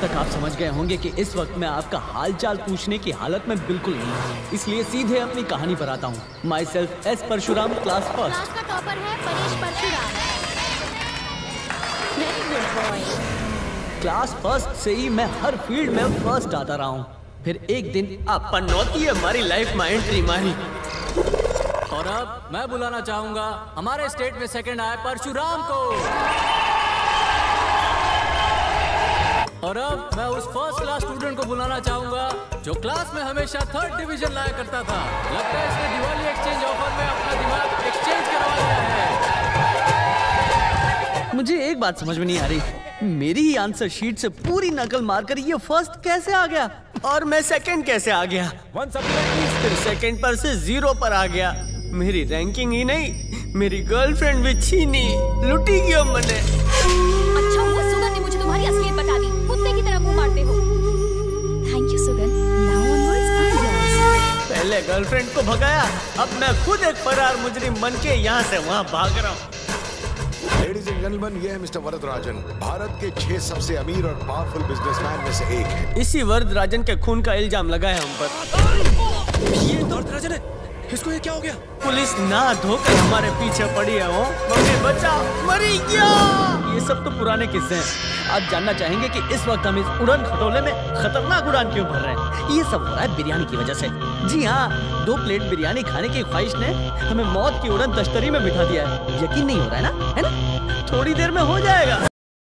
तक आप समझ गए होंगे कि इस वक्त मैं आपका हालचाल पूछने की हालत में बिल्कुल नहीं हूँ, इसलिए सीधे अपनी कहानी पर आता हूँ। Myself S Parshuram, class first. Class का टॉपर है Paresh Parshuram. Very good boy. Class first से ही मैं हर फील्ड में फर्स्ट आता रहा हूँ। फिर एक दिन आप पनौती हमारी लाइफ में एंट्री मारी। और अब मैं बुलाना चाहूंगा हमारे स्टेट में सेकंड आए परशुराम को। और अब मैं उस फर्स्ट क्लास स्टूडेंट को बुलाना चाहूंगा जो क्लास में हमेशा थर्ड डिवीजन लाया करता था। लगता है इसने दिवाली एक्सचेंज ऑफर में अपना दिमाग एक्सचेंज करवा लिया है। मुझे एक बात समझ में नहीं आ रही, मेरी ही आंसर शीट से पूरी नकल मारकर ये फर्स्ट कैसे आ गया और मैं सेकंड कैसे आ गया। फिर सेकंड पर से 0 पर आ गया। मेरी रैंकिंग ही नहीं, मेरी गर्लफ्रेंड भी छीनी, लुटी क्यों मैंने। अच्छा हुआ सुगन ने मुझे तुम्हारी असलियत बता दी। कुत्ते की तरह मुंह मारते हो। Thank you Sugan. Now onwards I'm yours। पहले गर्लफ्रेंड को भगाया, अब मैं खुद एक फरार मुजरिम बन के यहाँ से वहाँ भाग रहा हूँ। लेडीज एंड जेंटलमैन, ये है मिस्टर वरदराजन, भारत के 6 सबसे अमीर और पावरफुल बिजनेसमैन में से एक है। इसी वरदराजन के खून का इल्जाम लगा है हम पर। ये वरदराजन है, इसको ये क्या हो गया? पुलिस ना धोकर हमारे पीछे पड़ी है। वो मम्मी बचाओ, मरी गया। ये सब तो पुराने किस्से हैं। आप जानना चाहेंगे कि इस वक्त हम इस उड़न खटोले में खतरनाक उड़ान क्यों भर रहे हैं? ये सब हो रहा है बिरयानी की वजह से। जी हाँ, 2 प्लेट बिरयानी खाने की ख्वाहिश ने हमें मौत की उड़न तश्तरी में बिठा दिया है। यकीन नहीं हो रहा है ना? है ना? थोड़ी देर में हो जाएगा।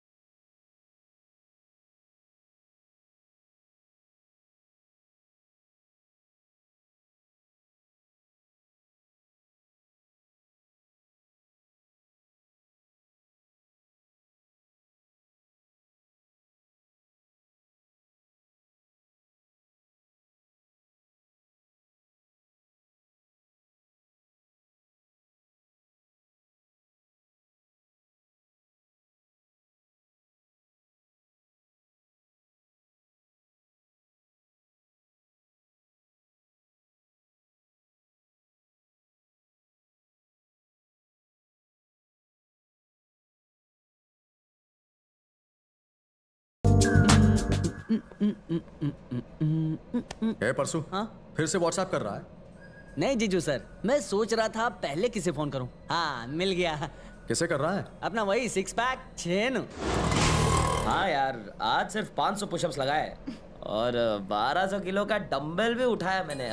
परसों हाँ? फिर से व्हाट्सएप कर रहा है? नहीं जीजू सर, मैं सोच रहा था पहले किसे फोन करूं। हाँ, मिल गया। किसे कर रहा है? अपना वही 6 पैक चेन। हाँ यार, आज सिर्फ 500 पुशअप्स लगाए और 1200 किलो का डंबल भी उठाया मैंने।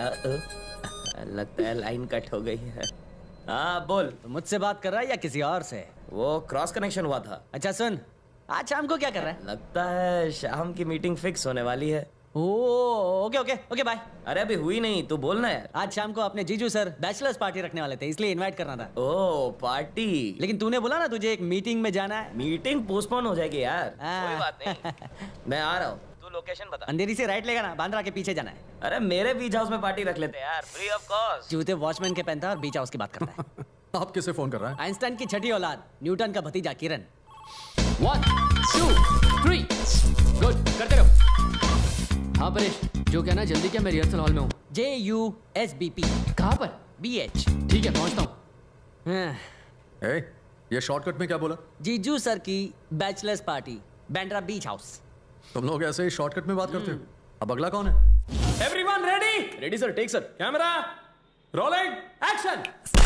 लगता है लाइन कट हो गई है। हाँ बोल, तो मुझसे बात कर रहा है या किसी और से? वो क्रॉस कनेक्शन हुआ था। अच्छा सुन, आज शाम को क्या कर रहा है? लगता है शाम की मीटिंग फिक्स होने वाली है। Okay okay okay bye. अरे अभी हुई नहीं, तू बोलना यार। आज शाम को अपने जीजू सर बैचलर्स पार्टी रखने वाले थे, इसलिए इनवाइट करना था। ओह पार्टी, लेकिन तूने बोला ना तुझे एक मीटिंग में जाना है। मीटिंग पोस्टपोन हो जाएगी यार। कोई बात नहीं, मैं आ रहा हूँ, तू लोकेशन बता। अंधेरी से राइट लेगा ना, बांद्रा के पीछे जाना है। अरे मेरे बीच हाउस में पार्टी रख लेते हैं यार, फ्री ऑफ कॉस्ट। जूते वॉचमैन के पहनता है और बीच हाउस की बात करता है। आप किसे फोन कर रहा है? आइंस्टाइन की छठी औलाद, न्यूटन का भतीजा किरण। 1 2 3 गुड, करते रहो। हाँ परेश, जो कहना जल्दी क्या, मैं रिहर्सल हॉल में हूँ। JUSBP। कहाँ पर? BH। ठीक है, पहुँचता हूँ। ए, ये शॉर्टकट में क्या बोला? जीजू सर की bachelors party, Bandra beach house. तुम लोग ऐसे ही शॉर्टकट में बात करते हो। अब अगला कौन है? Everyone ready? Ready sir, take sir. Camera rolling, action.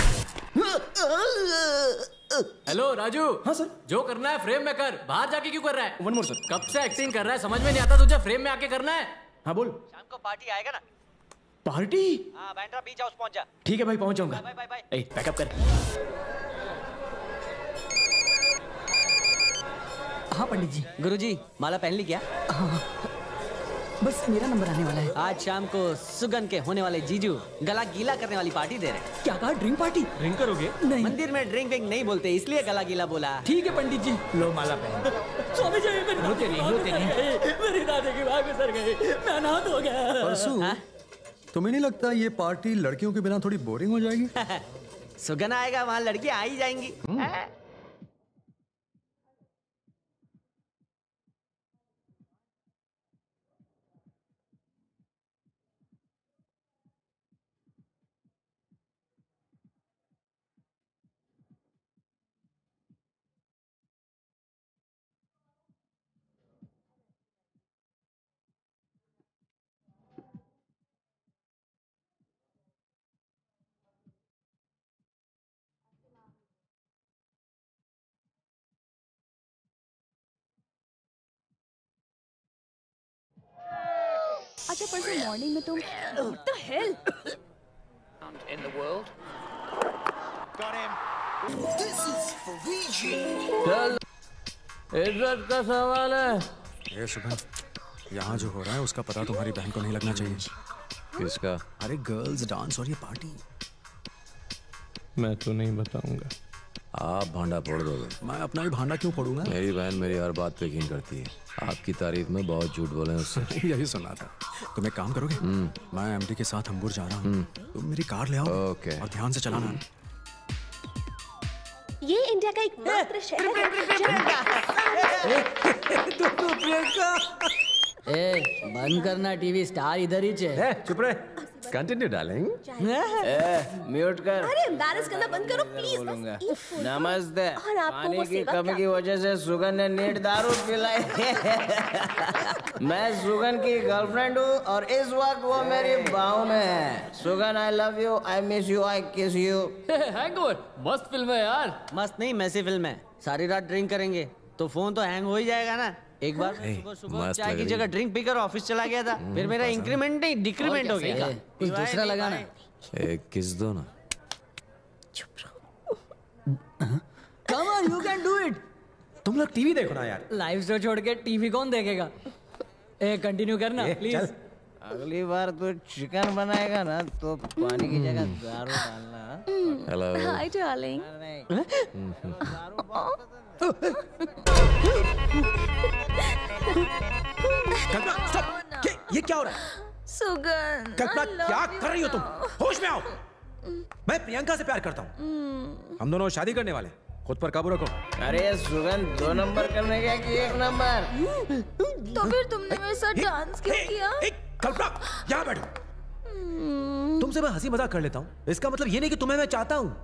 Hello Raju. हाँ सर। जो करना है फ्रेम में कर, बाहर जाके क्यों कर रहा है? 1 मोर सर। कब से एक्टिंग कर रहा है, समझ में नहीं आता तुझे? फ्रेम में आके करना है। हाँ बोल। शाम को पार्टी आएगा ना? पार्टी? हाँ, बैंड्रा बीच हाउस पहुंच जा। ठीक है भाई, पहुंच जाऊंगा। Bye bye bye. ए, बैकअप कर। हाँ पंडित जी। गुरुजी, माला पहन ली क्या? बस मेरा नंबर आने वाला है। आज शाम को सुगन के होने वाले जीजू गला गीला करने वाली पार्टी दे रहे हैं। क्या कहा, ड्रिंक पार्टी? ड्रिंक करोगे? नहीं। मंदिर में ड्रिंक विंक नहीं बोलते, इसलिए गला गीला बोला। ठीक है पंडित जी। लो माला पहन। स्वामी जी, होते नहीं। मेरी दादी की बात गुजर गई, मैं अनाथ हो गया। परसू, तुम्हें नहीं लगता ये पार्टी लड़कियों के बिना थोड़ी बोरिंग हो जाएगी? सुगन आएगा, वहाँ लड़की आ ही जाएंगी। से परसों मॉर्निंग में तुम What the hell? In the world. Got him. चल, इज्जत का सवाल है। ये सुगन, यहाँ जो हो रहा है उसका पता तुम्हारी बहन को नहीं लगना चाहिए। किसका? अरे गर्ल्स डांस और ये पार्टी। मैं तो नहीं बताऊंगा। आप भांडा फोड़ दोगे। मैं अपना ही भांडा क्यों फोड़ूंगा? मेरी बहन मेरी हर बात पे यकीन करती है। आपकी तारीफ में बहुत झूठ बोले उससे। यही सुना था। तुम एक काम करोगे? मैं एमडी के साथ हम्बुर जा रहा हूँ। तुम मेरी कार ले आओ। ओके। और ध्यान से चलाना। ये इंडिया का एक मात्र शहर है। ए, बंद करना टीवी, स्टार इधर ही है। चुप रहे। Continue darling. म्यूट कर। अरे एम्बैरस करना बंद करो प्लीज। नमस्ते। और आपको पानी वो की सेवा कमी क्या? की वजह से सुगन ने नीट दारू पिलाई। मैं सुगन की गर्लफ्रेंड हूँ और इस वक्त वो मेरी बाहों में है। Sugan I love you, I miss you, I kiss you. Hangover मस्त फिल्म है यार। मस्त नहीं, मैसी फिल्म है। सारी रात ड्रिंक करेंगे तो फोन तो हैंग हो ही जाएगा ना। एक बार सुबह मस्त चाय लग की रही जगह ड्रिंक पीकर ऑफिस चला गया था। फिर मेरा इंक्रीमेंट नहीं डिक्रीमेंट हो गया। कुछ दूसरा लगाना। एक किस दो ना। Come on, you can do it. तुम लोग टीवी देखो ना यार। लाइव शो छोड़ के टीवी कौन देखेगा? ए कंटिन्यू करना प्लीज। अगली बार तू चिकन बनाएगा ना तो पानी की जगह दारू डालना। Hello. Hi darling. Kalpana stop. ये क्या हो रहा है? सुगन कल्पना क्या कर रही हो तुम? होश में आओ। मैं प्रियंका से प्यार करता हूँ। हम दोनों शादी करने वाले। खुद पर काबू रखो। अरे सुगन 2 नंबर करने गया कि 1 नंबर? तो फिर तुमने मेरे साथ डांस क्यों किया? कल्पना यहाँ बैठो। तुमसे मैं हंसी मजाक कर लेता हूँ, इसका मतलब ये नहीं कि तुम्हें मैं चाहता हूँ।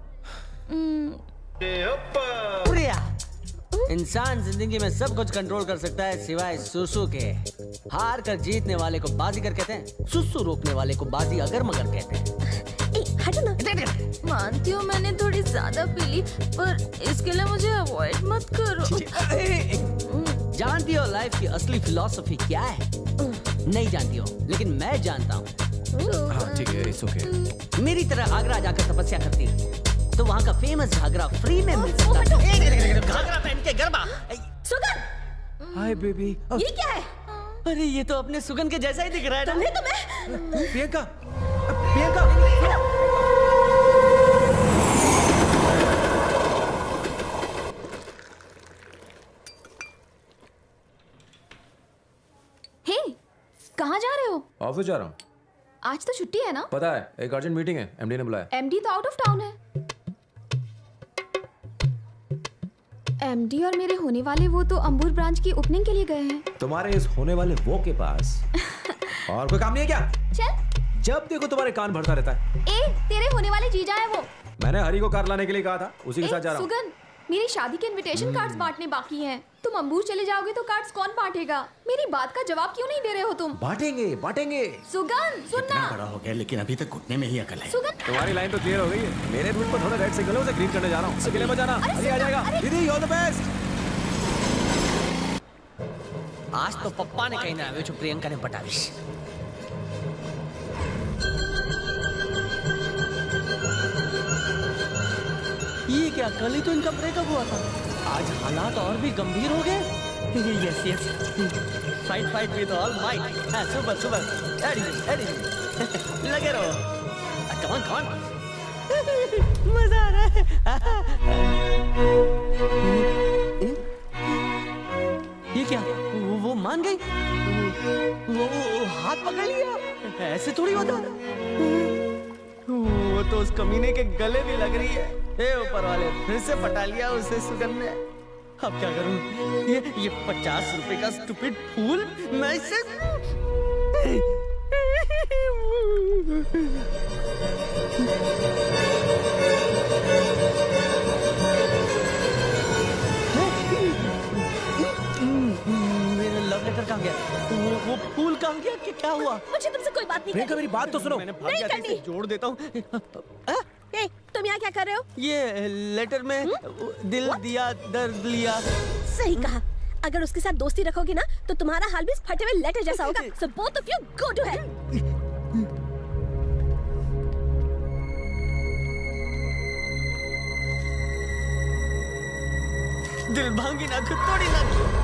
प्रिया, इंसान जिंदगी में सब कुछ कंट्रोल कर सकता है सिवाय सुसु के। हार कर जीतने वाले को बाजीगर कहते हैं, सुसु रोकने वाले को बाजी अगर मगर कहते हैं। हटो ना। मानती हूँ मैंने थोड़ी ज्यादा पी ली, पर इसके लिए मुझे अवॉइड मत करो। जानती हो लाइफ की असली फिलॉसफी क्या है? नहीं जानती हो, लेकिन मैं जानता हूँ। हाँ ठीक है, इट्स ओके। मेरी तरह आगरा जाकर तपस्या करती तो वहाँ का फेमस घाघरा फ्री में मिल सकता है। घाघरा पहन के गरबा। Sugan, hi baby. ये क्या है? अरे ये तो अपने सुगन के जैसा ही दिख रहा है ना। तुम्हें तो मैं प्रियंका, प्रियंका। हे, कहाँ जा रहे हो? ऑफिस जा रहा हूँ। आज तो छुट्टी है ना? पता है, एक अर्जेंट मीटिंग है, एमडी ने बुलाया। एमडी तो आउट ऑफ टाउन है। एमडी और मेरे होने वाले वो तो अंबुर ब्रांच की ओपनिंग के लिए गए हैं। तुम्हारे इस होने वाले वो के पास और कोई काम नहीं है क्या? चल। जब देखो तुम्हारे कान भरता रहता है। तेरे होने वाले जीजा है वो। मैंने हरी को कार लाने के लिए कहा था, उसी के साथ जा रहा हूँ। सुगन, मेरी शादी के इनविटेशन कार्ड्स बांटने बाकी हैं। तुम अंबूर चले जाओगे तो कार्ड्स कौन बांटेगा? मेरी बात का जवाब क्यों नहीं दे रहे हो तुम? बांटेंगे, बांटेंगे। सुगन, सुनना। बड़ा हो गया लेकिन अभी तक घुटने में ही अकल है। सुगन, तुम्हारी लाइन तो क्लियर हो गई है। मेरे रूट पर थोड़ा रेड सिग्नल है, उसे ग्रीन करने जा रहा हूँ। अकेले मत जाना, अभी आ जाएगा। दीदी यू आर द बेस्ट। आज तो पप्पा ने कहीं ना आवे जो प्रियंका ने पटावी। ये क्या, कल ही तो इनका ब्रेकअप हुआ था, आज हालात और भी गंभीर हो गए। Yes yes, fight with all might. Super super, Eddie लगे रहो। कम ऑन मजा आ रहा है। ये क्या, वो मान गई? वो हाथ पकड़ लिया? ऐसे थोड़ी होता। वो तो उस कमीने के गले भी लग रही है। हे ऊपर वाले, फिर से पटा लिया उसे सुगन ने। अब क्या करूं? ये 50 रुपए का स्टूपिड फूल, मैं इसे मेरा लव लेटर कहाँ गया? वो फूल कहाँ गया? क्या हुआ? मुझे तुमसे कोई बात नहीं प्रियंका मेरी बात तो सुनो। मैंने भाग्य से जोड़ देता हूँ। तुम यहाँ क्या कर रहे हो? ये लेटर में दिल दिया, दर्द लिया। सही कहा। अगर उसके साथ दोस्ती रखोगी ना तो तुम्हारा हाल भी इस फटे हुए लेटर जैसा होगा। So both of you go to hell. दिल भांगी ना खुद तोड़ी ना।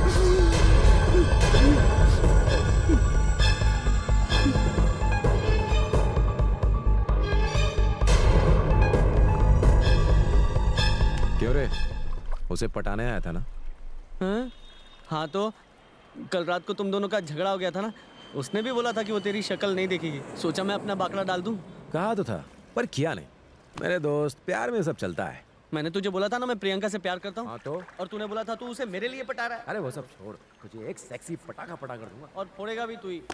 क्यों रे? उसे पटाने आया था ना? हाँ तो कल रात को तुम दोनों का झगड़ा हो गया था ना, उसने भी बोला था कि वो तेरी शक्ल नहीं देखेगी। सोचा मैं अपना बाकड़ा डाल दूं। कहा तो था पर किया नहीं। मेरे दोस्त, प्यार में सब चलता है। मैंने तुझे बोला था ना मैं प्रियंका से प्यार करता हूँ। हाँ तो? और तूने बोला था तू उसे मेरे लिए पटा रहा है। अरे वो सब छोड़, तुझे एक सेक्सी पटाखा पटा कर दूंगा। और फोड़ेगा भी तू ही।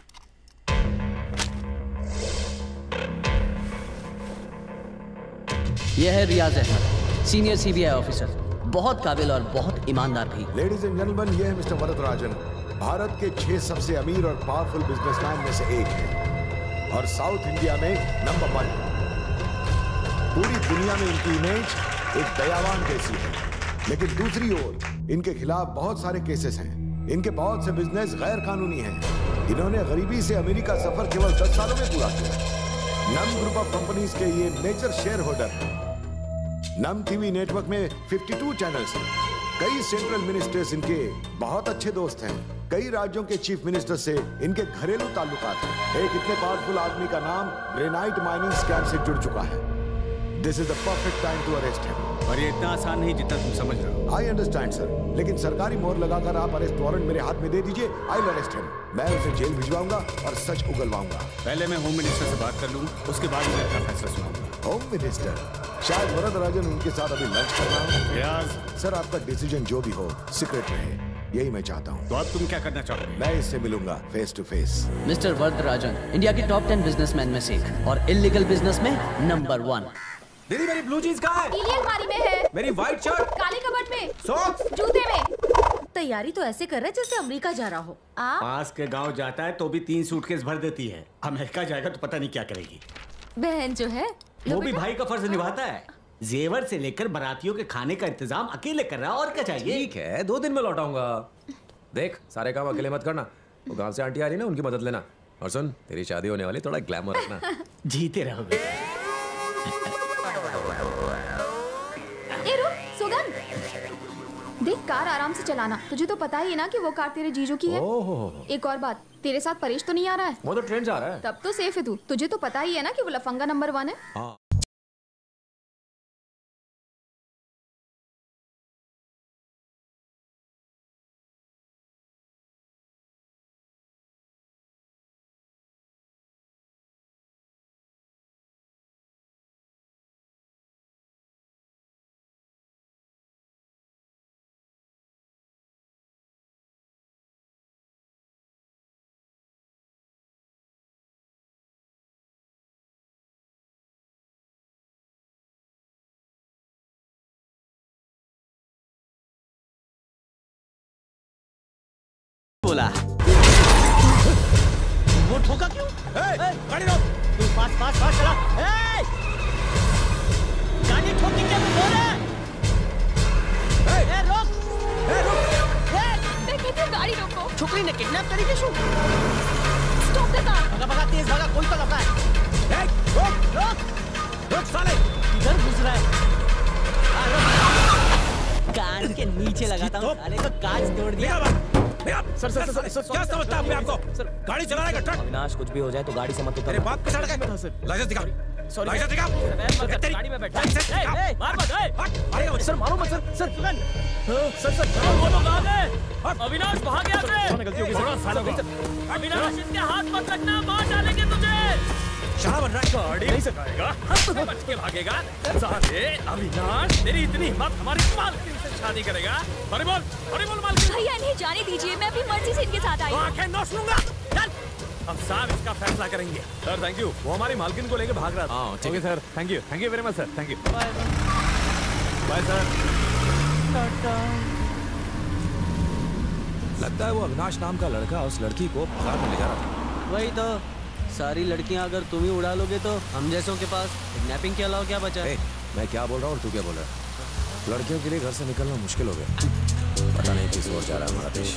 यह है Riyaz Ahmed, senior CBI officer, बहुत काबिल और बहुत ईमानदार भी। लेडीज एंड जेंटलमैन, ये है मिस्टर वरदराजन, भारत के 6 सबसे अमीर और पावरफुल बिजनेसमैन में से एक है और साउथ इंडिया में नंबर 1। पूरी दुनिया में इनकी इमेज एक दयावान जैसी है, लेकिन दूसरी ओर इनके खिलाफ बहुत सारे केसेस हैं। इनके बहुत से बिजनेस गैर कानूनी हैं। इन्होंने गरीबी से अमीरी का सफर केवल 10 सालों में पूरा किया। नम ग्रुप ऑफ कंपनीज के ये मेजर शेयर होल्डर हैं। नम टीवी नेटवर्क में 52 चैनल्स हैं। कई सेंट्रल मिनिस्टर्स इनके बहुत अच्छे दोस्त हैं। कई राज्यों के चीफ मिनिस्टर से इनके घरेलू ताल्लुकात हैं। एक इतने पावरफुल आदमी का नाम ग्रेनाइट माइनिंग स्कैम से जुड़ चुका है। This is the perfect time to arrest him. और ये इतना आसान नहीं जितना तुम समझ रहे हो। आई अंडरस्टैंड सर, लेकिन सरकारी मोहर लगाकर आप अरेस्ट वारंट मेरे हाथ में दे दीजिए। I will arrest him. मैं उसे जेल भिजवाऊंगा और सच उगलवाऊंगा। पहले मैं होम मिनिस्टर से बात कर लूं, उसके बाद मैं अपना फैसला सुनाऊंगा। Home minister? शायद वरदराजन उनके साथ अभी लंच कर रहा हूँ। रियाज, सर आपका डिसीजन जो भी हो सीक्रेट रहे, यही मैं चाहता हूँ। तो अब तुम क्या करना चाहोगे? मैं इससे मिलूंगा face to face. Mister Varadarajan India के टॉप 10 बिजनेसमैन में से एक और इलीगल बिजनेस में नंबर 1। दीदी मेरी ब्लू जीन्स कहाँ है? पीली अलमारी में है। मेरी व्हाइट शर्ट? काले कबर्ड में। सॉक्स? जूते में। तैयारी तो ऐसे कर रहे जैसे अमेरिका जा रहा हो। आप पास के गांव जाता है तो भी 3 सूटकेस भर देती है। अमेरिका जाएगा तो पता नहीं क्या करेगी। बहन जो है वो भी भाई का फर्ज निभाता है। जेवर से लेकर बारातियों के खाने का इंतजाम अकेले कर रहा है, और क्या चाहिए? ठीक है, 2 दिन में लौटाऊंगा। देख, सारे काम अकेले मत करना। वो गांव से आंटी आ रही ना, उनकी मदद लेना। और सुन, तेरी शादी होने वाली, थोड़ा ग्लैमर रखना। जीते रहोगे। ए रुक, सुगन। देख, कार आराम से चलाना। तुझे तो पता ही है ना कि वो कार तेरे जीजू की है। एक और बात, तेरे साथ परेश तो नहीं आ रहा है? वो तो ट्रेन से आ रहा है। तब तो सेफ है तू। तुझे तो पता ही है ना कि वो लफंगा नंबर 1 है। हाँ। बोला वो ठोका क्यों? गाड़ी रोक। तू फास्ट फास्ट फास्ट चला। गाड़ी ठोकी क्या? तू बोल रहा है? रोक। मैं कहती हूँ गाड़ी रोको। छोकरी ने किडनैप करी के शू? Stop the car. भागा भागा, तेज भागा, कोई तो लफड़ा है। रोक रोक रोक साले, इधर घुस रहा है। कान के नीचे लगाता हूँ साले को, कांच तोड़ दिया। सर क्या समझता है अपने आप को? सर गाड़ी चला रहा है ट्रक। अविनाश, कुछ भी हो जाए तो गाड़ी से मत उतर। तेरे बाप के सड़क है। लाइसेंस दिखा। सॉरी, लाइसेंस दिखा। गाड़ी में बैठा। मार मत। सर मारो मत सर। सर वो लोग आ गए। अविनाश भाग गया से। गलती होगी सर। अविनाश, इनके हाथ मत रखना, मार डालेंगे तुझे। शराब बन रहा है। गाड़ी नहीं सकाएगा, हम तो बच के भागेगा। साले अविनाश, तेरी इतनी हिम्मत, हमारी मालकिन से शादी करेगा? अरे बोल मालकिन। भैया इन्हें जाने दीजिए, मैं अपनी मर्जी से इनके साथ आई हूँ। आंखें नोच लूंगा। चल, अब साहब इसका फैसला करेंगे। Sir thank you. वो हमारी मालकिन को लेके भाग रहा था। हाँ ठीक है sir, thank you very much sir, thank you. Bye sir. लगता है वो अविनाश नाम का लड़का उस लड़की को बाजार में ले जा रहा था। वही तो, सारी लड़कियां अगर तुम ही उड़ा लोगे तो हम जैसों के पास किडनैपिंग के अलावा क्या बचा? मैं क्या बोल रहा हूँ और तू क्या बोल रहा है? लड़कियों के लिए घर से निकलना मुश्किल हो गया। पता नहीं किस ओर जा रहा है हमारा देश।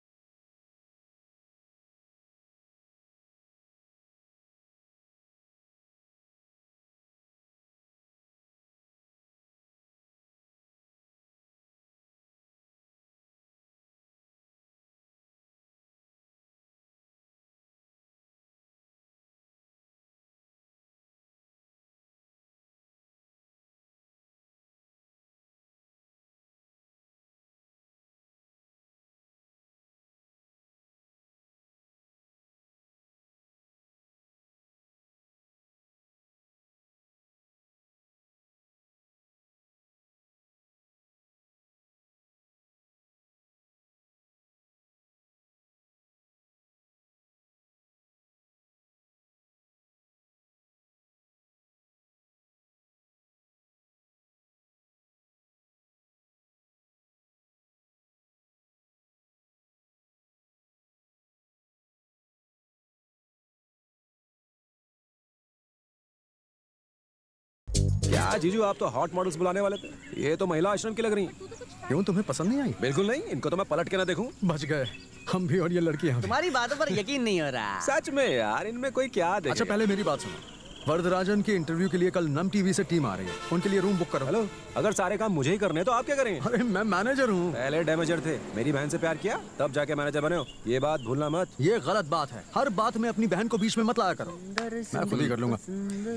क्या जीजू, आप तो हॉट मॉडल्स बुलाने वाले थे, ये तो महिला आश्रम की लग रही हैं। क्यों, तुम्हें पसंद नहीं आई? बिल्कुल नहीं, इनको तो मैं पलट के ना देखूं। बच गए हम भी और ये लड़की हम। तुम्हारी बातों पर यकीन नहीं हो रहा। सच में यार, इनमें कोई क्या देखे। अच्छा पहले मेरी बात सुनो, वरदराजन की इंटरव्यू के लिए कल नम टीवी से टीम आ रही है, उनके लिए रूम बुक करो। हेलो, अगर सारे काम मुझे ही करने हैं तो आप क्या करें? अरे मैं मैनेजर हूँ। पहले डैमेजर थे, मेरी बहन से प्यार किया तब जाके मैनेजर बने हो, ये बात भूलना मत। ये गलत बात है, हर बात में अपनी बहन को बीच में मत लाया करो। मैं खुद ही कर लूंगा।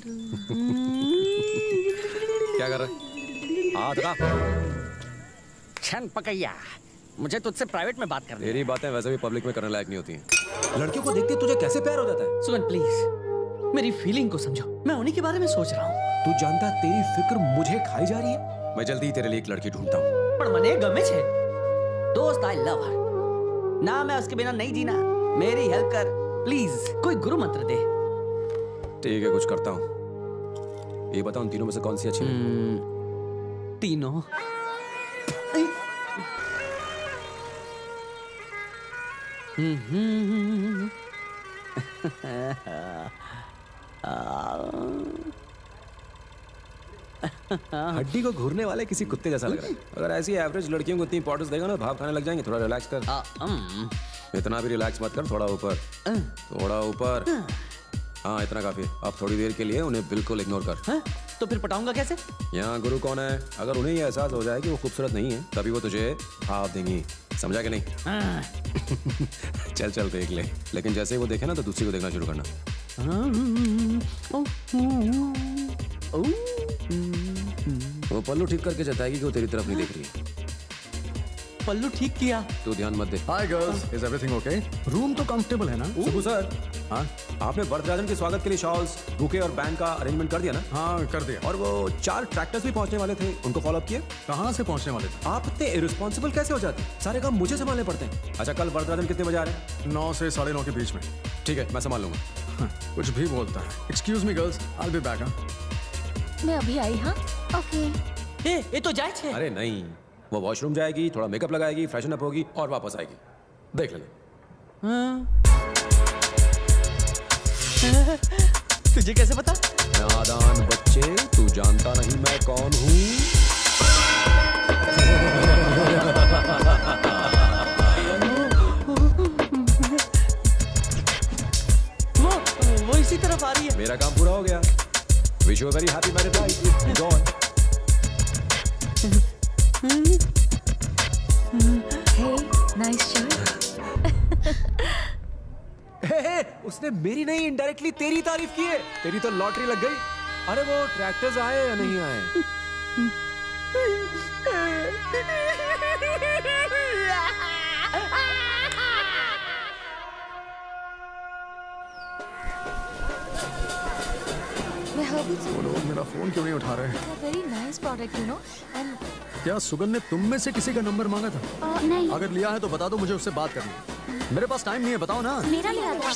क्या कर रहे? हाथ रखा। छन पकैया, मुझे तुझसे प्राइवेट में बात करनी है। मेरी बातें वैसे भी पब्लिक में करने लायक नहीं होती हैं। लड़कियों को देखते तुझे कैसे प्यार हो जाता है? सुगन प्लीज मेरी फीलिंग को समझो, मैं उन्हीं के बारे में सोच रहा हूँ। तू जानता तेरी फिक्र मुझे खाई जा रही है। मैं जल्दी ही तेरे लिए एक लड़की ढूंढता हूँ। पर मने गमे छे दोस्त, आई लव हर ना, मैं उसके बिना नहीं जीना। मेरी हेल्प कर प्लीज, कोई गुरु मंत्र दे। ठीक है, कुछ करता हूँ। ये बताओ उन तीनों में से कौन सी अच्छी है? तीनों। हड्डी को घूरने वाले किसी कुत्ते जैसा लग रहा है। अगर ऐसी एवरेज लड़कियों को इतनी इंपॉर्टेंस देगा ना, भाव खाने लग जाएंगे। थोड़ा रिलैक्स कर। इतना भी रिलैक्स मत कर, थोड़ा ऊपर, थोड़ा ऊपर। हाँ, इतना काफी। अब थोड़ी देर के लिए उन्हें बिल्कुल इग्नोर कर। तो फिर पटाऊंगा कैसे? यहाँ गुरु कौन है? अगर उन्हें ये एहसास हो जाए कि वो खूबसूरत नहीं है, तभी वो तुझे भाव देंगी। समझा कि नहीं? चल चल देख ले, लेकिन जैसे ही वो देखे ना तो दूसरी को देखना शुरू करना। वो पल्लू ठीक करके जताएगी कि वो तेरी तरफ नहीं देख रही है। पल्लू ठीक किया, तू ध्यान मत दे। Hi girls, is everything okay? Room तो कंफर्टेबल है ना? सुबह सर, हाँ आपने वरदराजन के स्वागत के लिए शॉल्स, बुके और बैंड का अरेंजमेंट कर दिया ना? हाँ कर दिया। और वो 4 ट्रैक्टर्स भी पहुंचने वाले थे, उनको फॉलो अप किया? कहाँ से पहुंचने वाले थे? आप इतने इररिस्पॉन्सिबल कैसे हो जाते हैं? सारे काम मुझे संभालने पड़ते हैं। अच्छा, कल वरदराजन कितने बजे आ रहे हैं? 9 से 9:30 के बीच में। ठीक है, मैं संभाल लूंगा। हाँ, कुछ भी बोलता है। Excuse me girls, I will be back. मैं अभी आई। हाँ ओके। ये तो जायज है। अरे नहीं, वो वॉशरूम जाएगी, थोड़ा मेकअप लगाएगी, फ्रेशन अप होगी और वापस आएगी। देख लेना। तुझे कैसे पता? नादान बच्चे, तू जानता नहीं मैं कौन हूँ। वो इसी तरफ आ रही है। मेरा काम पूरा हो गया। Wish you a very happy married life. Enjoy. Hey nice shirt. उसने मेरी नहीं, इनडायरेक्टली तेरी तारीफ की है। तेरी तो लॉटरी लग गई। अरे वो ट्रैक्टर्स आए या नहीं आए? वो लोग मेरा फोन क्यों नहीं उठा रहे? Very nice product, you know. And क्या सुगन ने तुम में से किसी का नंबर मांगा था? नहीं। अगर लिया है तो बता दो, मुझे उससे बात करनी है। मेरे पास टाइम नहीं है, बताओ ना। मेरा लिया था।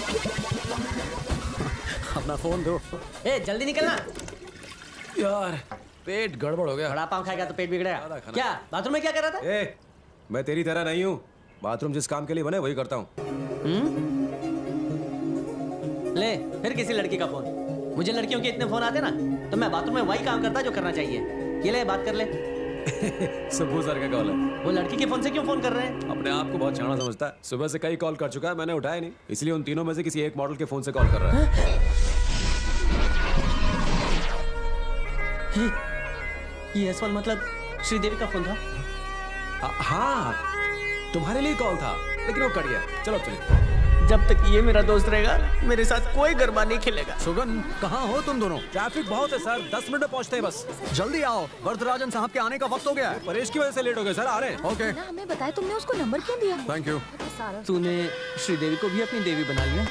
अपना फोन दो। जल्दी निकलना यार, पेट गड़बड़ हो गया। बड़ा पाव खाएगा तो पेट बिगड़ेगा। क्या बाथरूम में क्या कर रहा था? मैं तेरी तरह नहीं हूँ। बाथरूम जिस काम के लिए बने वही करता हूँ। ले फिर किसी लड़की का फोन। मुझे लड़कियों के इतने फोन आते ना, तो मैं बाथरूम में वही काम करता जो करना चाहिए। ये ले, बात कर ले। सुबह सर का कॉल है। वो लड़की के फोन से क्यों फोन कर रहे हैं? अपने आप को बहुत शाना समझता है। सुबह से कई कॉल कर चुका है, मैंने उठाया नहीं, इसलिए उन तीनों में से किसी एक मॉडल के फोन से कॉल कर रहा है। ये S1 मतलब श्रीदेवी का फोन था? हाँ, तुम्हारे लिए कॉल था, लेकिन वो कट गया। चलो चलिए। जब तक ये मेरा दोस्त रहेगा, मेरे साथ कोई गरबा नहीं खेलेगा। सुगन, कहाँ हो तुम दोनों? ट्रैफिक बहुत है सर, 10 मिनट में पहुंचते हैं बस। जल्दी आओ, वरदराजन साहब के आने का वक्त हो गया है। परेश की वजह से लेट हो गए सर, आ रहे हैं। ओके। ना हमें बताया तुमने उसको नंबर क्यों दिया? Thank you. तूने श्रीदेवी को भी अपनी देवी बना लिया।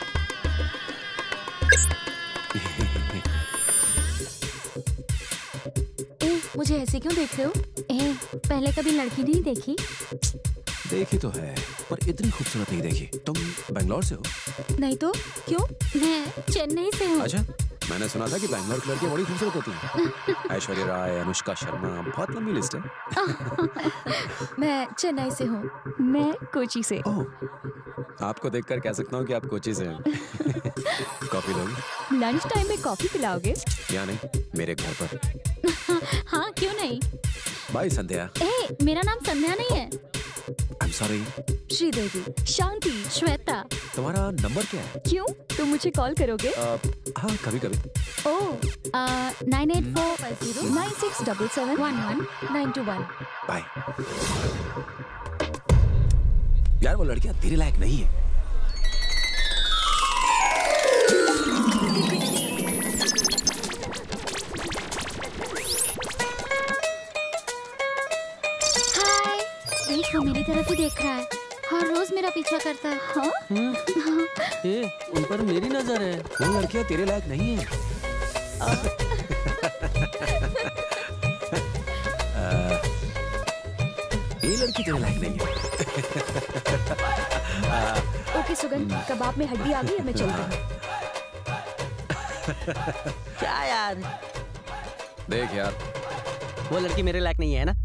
मुझे ऐसे क्यों देख रहे हो? पहले कभी लड़की नहीं देखी? देखी तो है, पर इतनी खूबसूरत नहीं देखी। तुम बैंगलोर से हो? नहीं तो क्यों? मैं चेन्नई से हूँ। अच्छा, मैंने सुना था कि बैंगलोर की लड़कियां बड़ी खूबसूरत होती हैं। ऐश्वर्या राय, अनुष्का शर्मा, बहुत लंबी लिस्ट है। मैं चेन्नई से हूँ। मैं कोची से। ओह, आपको देखकर कह सकता हूँ कि आप कोची से हैं। कॉफी लोगे? लंच टाइम में कॉफी पिलाओगे? या नहीं, मेरे घर पर। हाँ, क्यों नहीं। बाय संध्या। मेरा नाम संध्या नहीं है। I'm sorry। श्रीदेवी। शांति। श्वेता। तुम्हारा नंबर क्या है? क्यों, तुम मुझे कॉल करोगे? हाँ, कभी कभी। 98450967711921। बाय। यार वो लड़कियां तेरे लायक नहीं है। वो मेरी तरफ ही देख रहा है, हर रोज मेरा पीछा करता है। हाँ? उन पर मेरी नजर है। वो लड़कियां तेरे लायक नहीं है। ये लड़की तेरे लायक नहीं है। ओके सुगन, कबाब में हड्डी आ गई है, मैं चलती हूँ। क्या यार? देख यार, वो लड़की मेरे लायक नहीं है ना?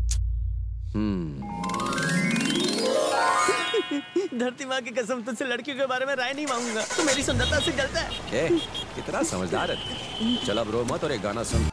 धरती माँ की कसम, तुझसे लड़कियों के बारे में राय नहीं मांगूंगा। तू मेरी सुंदरता से जलता है। कितना समझदार है। चल अब रो मत और एक गाना सुन।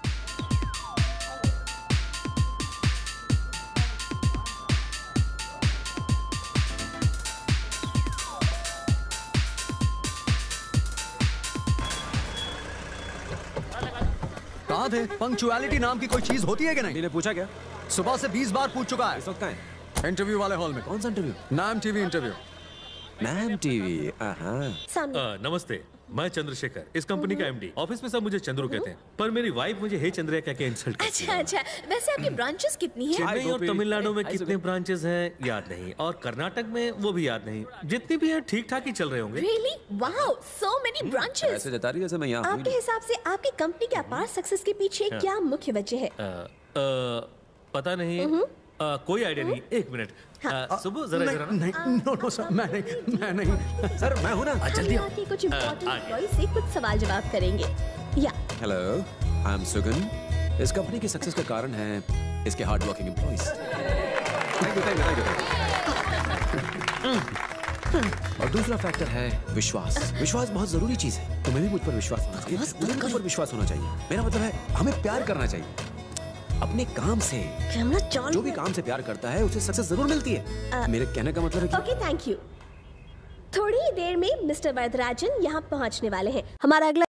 कहाँ थे? पंक्चुअलिटी नाम की कोई चीज होती है कि नहीं? मैंने पूछा क्या? सुबह से 20 बार पूछ चुका है। इस वक्त कहाँ है? इंटरव्यू वाले हॉल में। कौन सा इंटरव्यू? नाम टीवी इंटरव्यू। नाम टीवी। नमस्ते, मैं चंद्रशेखर, इस कंपनी का एमडी। ऑफिस में सब मुझे चंद्रू कहते हैं, पर मेरी वाइफ मुझे हे चंद्रिया कह के इंसल्ट करती है। अच्छा, वैसे आपकी ब्रांचेस कितनी हैं? चेन्नई और तमिलनाडु में कितने ब्रांचेस हैं याद नहीं, और कर्नाटक में वो भी याद नहीं। जितनी भी हैं ठीक ठाक ही चल रहे होंगे। Really? Wow, so many branches. ऐसे जता रही जैसे मैं यहाँ आपके हिसाब से आपकी कंपनी के अपार सक्सेस के पीछे क्या मुख्य वजह है? पता नहीं, कोई आइडिया नहीं। एक मिनट, सुबह जरा इधर आना। नहीं, नो सर, मैं नहीं। सर मैं हूँ ना। जल्दी आओ। कुछ इम्पोर्टेंट एम्प्लॉय से कुछ सवाल जवाब करेंगे। या हेलो, आई एम सुगन। इस कंपनी की सक्सेस का कारण है इसके हार्ड वर्किंग एम्प्लॉइज। और दूसरा फैक्टर है विश्वास। विश्वास बहुत जरूरी चीज है। तुम्हें भी मुझ पर विश्वास होना चाहिए, मुझे तुम पर विश्वास होना चाहिए। मेरा मतलब है हमें प्यार करना चाहिए अपने काम से। जो भी काम से प्यार करता है उसे सक्सेस जरूर मिलती है। मेरे कहने का मतलब है कि ओके, थैंक यू। थोड़ी ही देर में मिस्टर वरदराजन यहाँ पहुँचने वाले हैं। हमारा अगला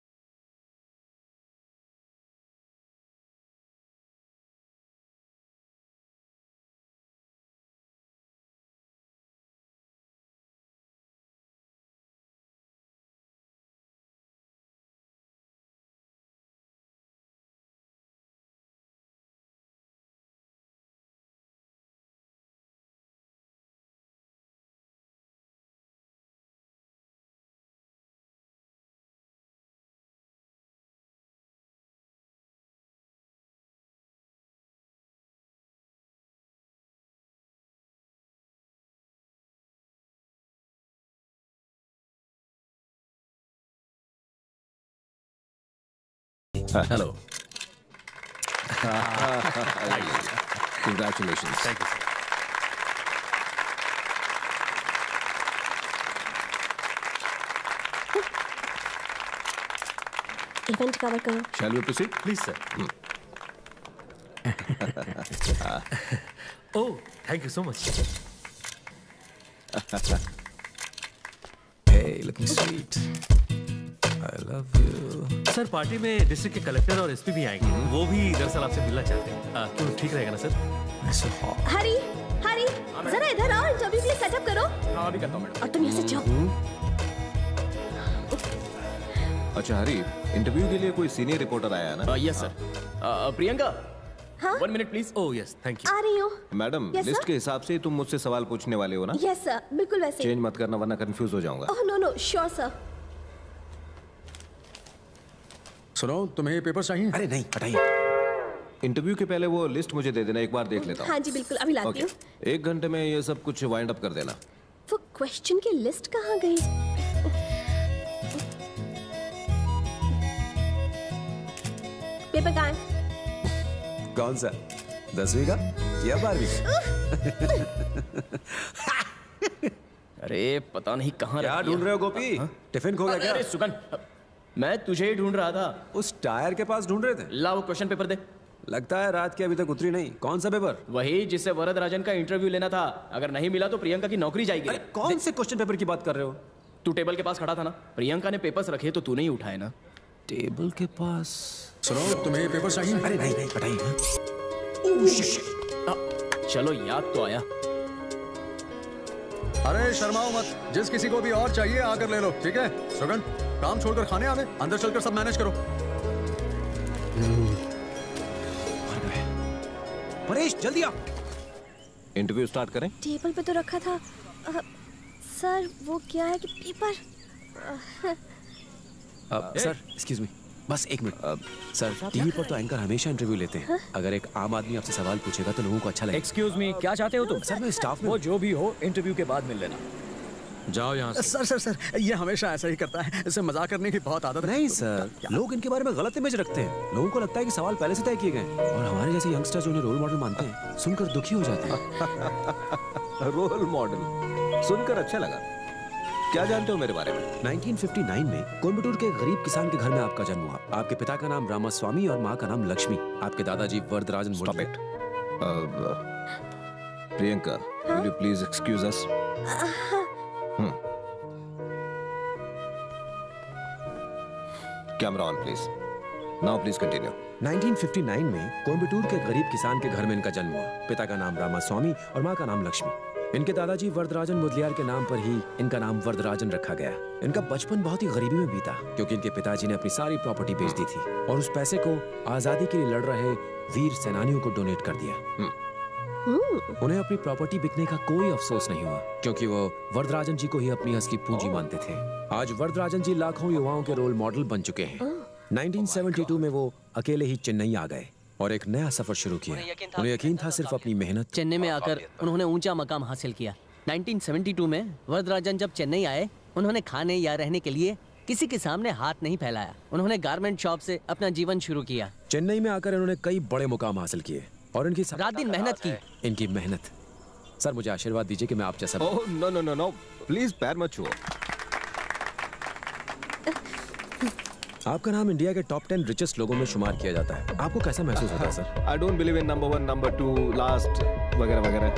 hello. Congratulations. Thank you, sir. Event cover करो। Shall we proceed? Please, sir. Oh, thank you so much. Hey, looking sweet. I love you. Sir party में डिस्ट्रिक्ट के कलेक्टर और एसपी भी आएंगे। वो भी दरअसल आपसे मिलना चाहते हैं। क्यों ठीक रहेगा ना सर? हरी हरी जरा इधर आओ, इंटरव्यू के लिए सेटअप करो। हाँ अभी करता हूँ मैडम। और तुम यहाँ से जाओ। अच्छा हरी, इंटरव्यू के लिए कोई सीनियर रिपोर्टर आया है ना? Yes sir. प्रियंका, हाँ? 1 minute please. Oh yes, thank you. आ रही हूँ। Madam, Yes, list sir? के हिसाब से तुम मुझसे सवाल पूछने वाले हो ना? यस सर, बिल्कुल वैसे। चेंज मत करना वरना कंफ्यूज हो जाऊंगा। Oh no no, sure sir. सुनो, तुम्हें ये पेपर चाहिए? अरे नहीं, हटाइए। इंटरव्यू के पहले वो लिस्ट मुझे दे देना, एक बार देख लेता हूँ। हाँ जी बिल्कुल, अभी लाती हूँ। 1 घंटे में ये सब कुछ वाइंड अप कर देना। वो क्वेश्चन की लिस्ट कहाँ गई? पेपर कहाँ है? कौन सा? 10वीं का या 12वीं? अरे पता नहीं कहाँ क्या ढूंढ रहे हो गोपी? टिफिन खो गया क्या? अरे सुगन, मैं तुझे ही ढूंढ रहा था। उस टायर के पास ढूंढ रहे थे? ला वो क्वेश्चन पेपर दे। लगता है रात की अभी तक उतरी नहीं। कौन सा पेपर? वही जिससे वरदराजन का इंटरव्यू लेना था। अगर नहीं मिला तो प्रियंका की नौकरी जाएगी। अरे कौन से क्वेश्चन पेपर की बात कर रहे हो? तू टेबल के पास खड़ा था ना, प्रियंका ने पेपर्स रखे तो तूने ही उठाए ना। टेबल के पास? सुनो, तुम्हें ये पेपर चाहिए? अरे नहीं नहीं, हटाइए। चलो याद तो आया। अरे शर्माओ मत, जिस किसी को भी और चाहिए आकर ले लो, ठीक है? सुगन, काम छोड़कर खाने आवे, अंदर चलकर सब मैनेज करो। परेश जल्दी आ। इंटरव्यू स्टार्ट करें? टेबल पे तो रखा था। सर वो क्या है कि पेपर। सर एक्सक्यूज मी, बस 1 मिनट। सर टीवी पर तो एंकर हमेशा इंटरव्यू लेते हैं। अगर एक आम आदमी आपसे सवाल पूछेगा तो लोगों को अच्छा लगेगा। एक्सक्यूज मी, क्या चाहते हो तुम? सर मैं स्टाफ में। वो जो भी हो, इंटरव्यू के बाद मिल लेना। जाओ यहाँ से। सर सर सर, ये हमेशा ऐसा ही करता है, इसे मजाक करने की बहुत आदत है। नहीं सर, लोग इनके बारे में गलत इमेज रखते हैं। लोगों को लगता है कि सवाल पहले से तय किए गए और हमारे जैसे यंगस्टर्स उन्हें रोल मॉडल मानते हैं, सुनकर दुखी हो जाते हैं। रोल मॉडल सुनकर अच्छा लगा। क्या जानते हो मेरे बारे में? 1959 में कोयम्बटूर के गरीब किसान के घर में आपका जन्म हुआ। आपके पिता का नाम रामास्वामी और माँ का नाम लक्ष्मी। आपके दादाजी Varadarajan. Stop it. Priyanka, will you please excuse us? Camera on please. Now please continue. 1959 में कोयम्बटूर के गरीब किसान के घर में इनका जन्म हुआ। पिता का नाम रामास्वामी और माँ का नाम लक्ष्मी। इनके दादाजी वरदराजन मुदलियार के नाम पर ही इनका नाम वरदराजन रखा गया। इनका बचपन बहुत ही गरीबी में बीता क्योंकि इनके पिताजी ने अपनी सारी प्रॉपर्टी बेच दी थी और उस पैसे को आजादी के लिए लड़ रहे वीर सेनानियों को डोनेट कर दिया। उन्हें अपनी प्रॉपर्टी बिकने का कोई अफसोस नहीं हुआ क्योंकि वो वरदराजन जी को ही अपनी असली पूंजी मानते थे। आज वरदराजन जी लाखों युवाओं के रोल मॉडल बन चुके हैं। 1972 में वो अकेले ही चेन्नई आ गए और एक नया सफर शुरू किया। उन्हें यकीन था सिर्फ अपनी मेहनत। चेन्नई में आकर उन्होंने ऊंचा मकाम हासिल किया। 1972 में वरदराजन जब चेन्नई आए, उन्होंने खाने या रहने के लिए किसी के सामने हाथ नहीं फैलाया। उन्होंने गारमेंट शॉप से अपना जीवन शुरू किया। चेन्नई में आकर इन्होंने कई बड़े मुकाम हासिल किए और इनकी रात दिन मेहनत की। इनकी मेहनत। सर मुझे आशीर्वाद दीजिए कि मैं आप जैसा। Oh no no no no, please पैर मत छुओ। आपका नाम इंडिया के टॉप 10 रिचेस्ट लोगों में शुमार किया जाता है। आपको कैसा महसूस होता है sir? I don't believe in number 1, number 2, last वगैरह वगैरह।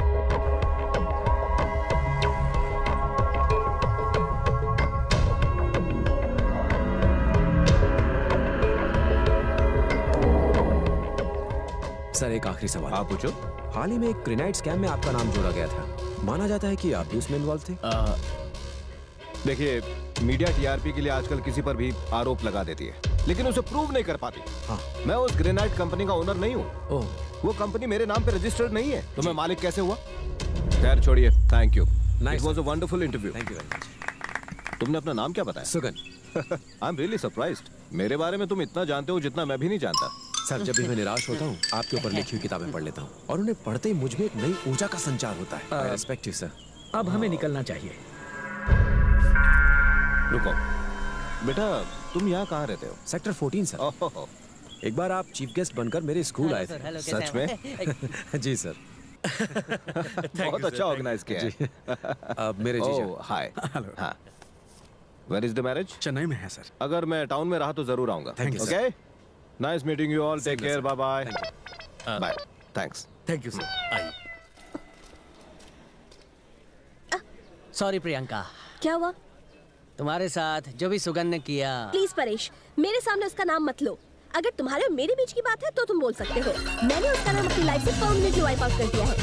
सर एक आखिरी सवाल। आप पूछो। हाल ही में एक ग्रेनाइड स्कैम में आपका नाम जोड़ा गया था। माना जाता है कि आप भी उसमें इन्वॉल्व थे। देखिए, मीडिया टीआरपी के लिए आजकल किसी पर भी आरोप लगा देती है लेकिन उसे प्रूव नहीं कर पाती। हाँ। मैं उस ग्रेनाइड कंपनी का ओनर नहीं हूँ। वो कंपनी मेरे नाम पे रजिस्टर्ड नहीं है तो मैं मालिक कैसे हुआ? खैर छोड़िए। Thank you. It was a wonderful interview. Thank you very much. तुमने अपना नाम क्या बताया? Sugan. I am really surprised. मेरे बारे में तुम इतना जानते हो जितना मैं भी नहीं जानता। सर जब भी मैं निराश होता हूँ आपके ऊपर लिखी हुई किताबें पढ़ लेता हूँ और उन्हें पढ़ते ही मुझ में एक नई ऊर्जा का संचार होता है। I respect you sir. अब हमें निकलना चाहिए। रुको बेटा, तुम यहाँ कहाँ रहते हो? Sector 14 sir. एक बार आप चीफ गेस्ट बनकर मेरे स्कूल आए थे। सच में? जी सर। बहुत अच्छा ऑर्गेनाइज किया है। मेरे जीजा। हाय। हाँ। Where is the marriage? Chennai में है सर। अगर मैं टाउन में रहा तो जरूर आऊंगा। Thank you, Okay? Nice meeting you all. Take care. Bye bye. Bye. Thanks. Thank you sir. आइए। सॉरी प्रियंका। क्या हुआ? तुम्हारे साथ जो भी सुगन ने किया। प्लीज परेश, मेरे सामने उसका नाम मत लो। अगर तुम्हारे और मेरे बीच की बात है तो तुम बोल सकते हो। मैंने उसका नाम अपनी लाइफ से परमानेंटली वाइप आउट कर दिया है।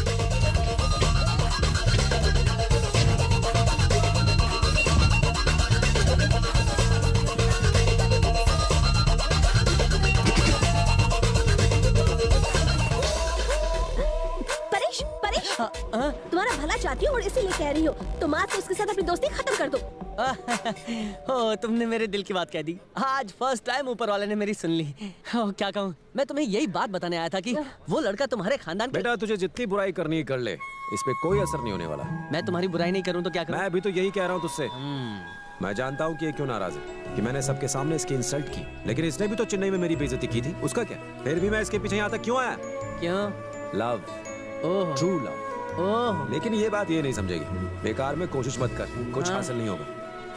परेश, परेश, तुम्हारा भला चाहती हूँ और इसीलिए कह रही हो। तुम आज से उसके साथ अपनी दोस्ती खत्म कर दो। हो, तुमने मेरे दिल की बात कह दी। आज फर्स्ट टाइम ऊपर वाले ने मेरी सुन ली। हो, क्या कहूँ, मैं तुम्हें यही बात बताने आया था कि वो लड़का तुम्हारे खानदान। बेटा तुझे जितनी बुराई करनी है कर ले, इस पे कोई असर नहीं होने वाला। मैं तुम्हारी बुराई नहीं करूँ तो क्या करूँ? मैं भी तो यही कह रहा हूँ तुझसे। मैं जानता हूँ कि ये क्यों नाराज है कि मैंने सबके सामने इसकी इंसल्ट की, लेकिन इसने भी तो चेन्नई में मेरी बेइज्जती की थी। उसका क्या? फिर भी मैं इसके पीछे यहाँ तक क्यों आया? क्यों? Love, true love. लेकिन ये बात ये नहीं समझेगी। बेकार में कोशिश मत कर, कुछ हासिल नहीं होगा।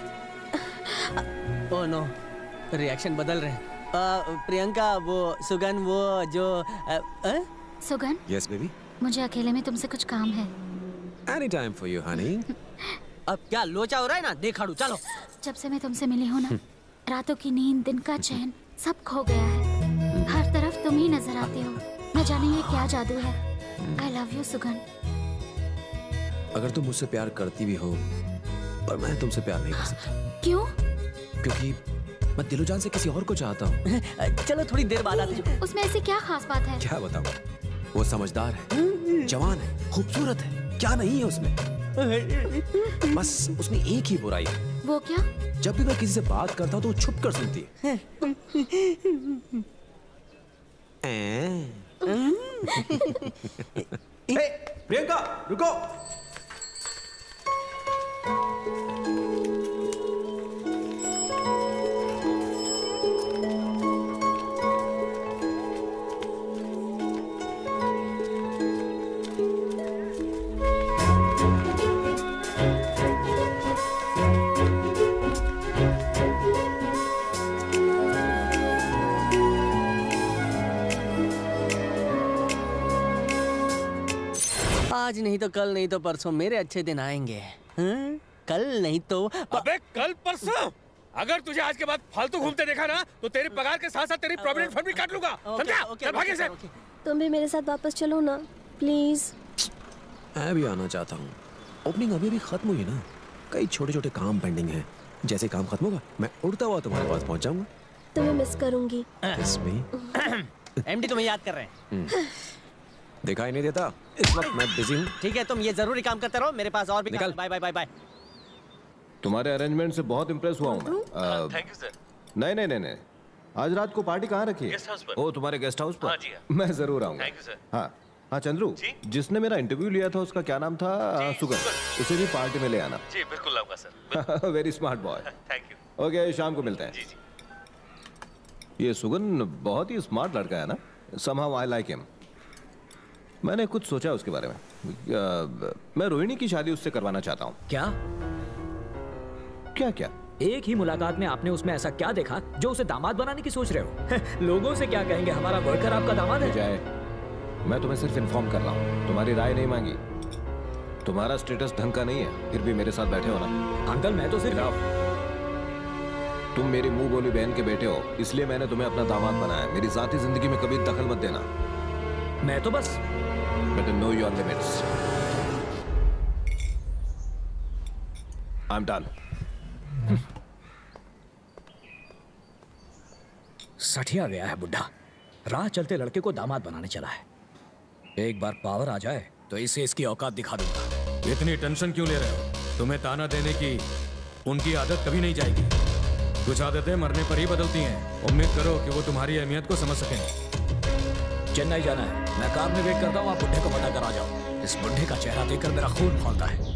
ओह नो, रिएक्शन बदल रहे हैं। प्रियंका, वो सुगन, वो जो सुगन। Yes baby. मुझे अकेले में तुमसे कुछ काम है। Any time for you honey. अब क्या लोचा हो रहा है ना? देखाड़ू, चलो। जब से मैं तुमसे मिली हूँ ना, रातों की नींद, दिन का चैन सब खो गया है। हर तरफ तुम ही नजर आते हो। न जाने ये क्या जादू है। I love you Sugan. अगर तुम मुझसे प्यार करती भी हो, पर मैं तुमसे प्यार नहीं कर सकता। क्यों? क्योंकि मैं दिलो जान से किसी और को चाहता हूँ। चलो थोड़ी देर बाद आते हैं। उसमें ऐसी क्या खास बात है? क्या बताऊँ? वो समझदार है, जवान है, खूबसूरत है, क्या नहीं है उसमें? बस उसमें एक ही बुराई है। वो क्या? जब भी मैं किसी से बात करता हूँ तो वो छुप कर सुनती है। प्रियंका रुको। आज नहीं तो कल, नहीं तो परसों मेरे अच्छे दिन आएंगे। कल नहीं तो अबे कल परसों? अगर तुझे आज के बाद फालतू घूमते देखा ना तो तेरी पगार के साथ साथ तेरी प्रोविडेंट फंड भी काट लूंगा। समझा? चल भागे से। तुम भी मेरे साथ वापस चलो ना प्लीज। मैं भी आना चाहता हूँ। ओपनिंग अभी भी खत्म हुई ना, कई छोटे छोटे काम पेंडिंग हैं। जैसे काम खत्म होगा मैं उड़ता हुआ तुम्हारे पास पहुँच जाऊंगा। तुम्हें मिस करूंगी। एमडी तुम्हें याद कर रहे हैं। दिखाई नहीं देता? इस वक्त मैं बिजी हूँ। ठीक है, तुम ये जरूरी काम करते रहो, मेरे पास और भी निकल। Bye bye bye bye. तुम्हारे अरेंजमेंट से बहुत इम्प्रेस हुआ हूँ मैं। Thank you sir. नहीं नहीं नहीं नहीं, आज रात को पार्टी कहाँ रखी है? गेस्ट हाउस पर। ओ, तुम्हारे गेस्ट हाउस पर? हाँ जी, हाँ। मैं जरूर आऊंगा। Thank you sir. हाँ हाँ चंद्रू, जिसने मेरा इंटरव्यू लिया था उसका क्या नाम था? सुगन। उसे भी पार्टी में ले आना। जी बिल्कुल आऊंगा sir. Very smart boy. Thank you. Okay, शाम को मिलते हैं। जी जी। ये सुगन बहुत ही स्मार्ट लड़का है ना। somehow I like him। मैंने कुछ सोचा उसके बारे में। मैं रोहिणी की शादी उससे करवाना चाहता हूँ। क्या? क्या क्या? एक ही मुलाकात में आपने उसमें ऐसा क्या देखा जो उसे दामाद बनाने की सोच रहे हो? लोगों से क्या कहेंगे, हमारा वर्कर आपका दामाद है? जय, मैं तुम्हें सिर्फ इन्फॉर्म कर रहा हूँ, तुम्हारी राय नहीं मांगी। तुम्हारा स्टेटस ढंग का नहीं है, फिर भी मेरे साथ बैठे हो ना। अंकल मैं तो सिर्फ तुम मेरी मुंह बोली बहन के बेटे हो, इसलिए मैंने तुम्हें अपना दामाद बनाया। मेरी जाती जिंदगी में कभी दखल मत देना। मैं तो बस Better know your limits। I'm done। सठिया गया है बुड्ढा, राह चलते लड़के को दामाद बनाने चला है। एक बार पावर आ जाए तो इसे इसकी औकात दिखा दूंगा। इतनी टेंशन क्यों ले रहे हो? तुम्हें ताना देने की उनकी आदत कभी नहीं जाएगी। कुछ आदतें मरने पर ही बदलती हैं। उम्मीद करो कि वो तुम्हारी अहमियत को समझ सकें। चेन्नई जाना है, मैं कार में वेट करता हूँ, आप बुड्ढे को पता कर आ जाओ। इस बुड्ढे का चेहरा देखकर मेरा खून खौलता है।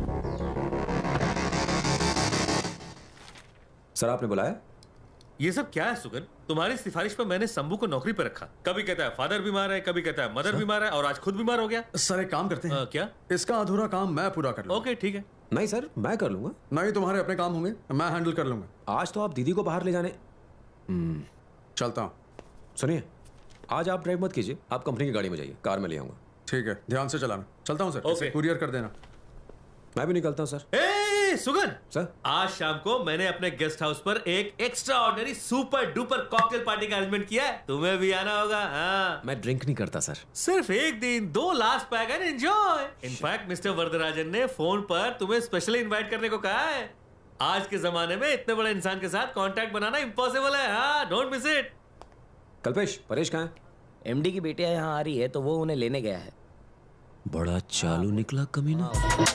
सर आपने बुलाया? ये सब क्या है सुगन? तुम्हारी सिफारिश पर मैंने शंभू को नौकरी पर रखा। कभी कहता है फादर बीमार है, कभी कहता है मदर बीमार है, और आज खुद बीमार हो गया। सर एक काम करते हैं। क्या? इसका अधूरा काम मैं पूरा कर लूंगा। ओके ठीक है। नहीं सर, मैं कर लूंगा। नहीं, तुम्हारे अपने काम होंगे, मैं हैंडल कर लूंगा। आज तो आप दीदी को बाहर ले जाने। चलता हूँ। सुनिए, आज आप ड्राइव मत कीजिए, आप कंपनी की गाड़ी में जाइए, कार में ले आऊंगा। ठीक है, ध्यान से चलाना। चलता हूँ सर। ओके। कुरियर कर देना। मैं भी निकलता हूँ सर। ए सुगन सर, आज शाम को मैंने अपने गेस्ट हाउस पर एक extraordinary super duper cocktail party का अरेंजमेंट किया है, तुम्हें भी आना होगा। हाँ, मैं ड्रिंक नहीं करता सर। सिर्फ एक दिन 2 last pack and enjoy. In fact mister Varadarajan ने फोन पर तुम्हें स्पेशली इनवाइट करने को कहा है। आज के जमाने में इतने बड़े इंसान के साथ कांटेक्ट बनाना इम्पॉसिबल है। हाँ, don't miss it. Kalpesh, Paresh कहाँ है? एमडी की बेटियां यहाँ आ रही है तो वो उन्हें लेने गया है। बड़ा चालू निकला कमीना।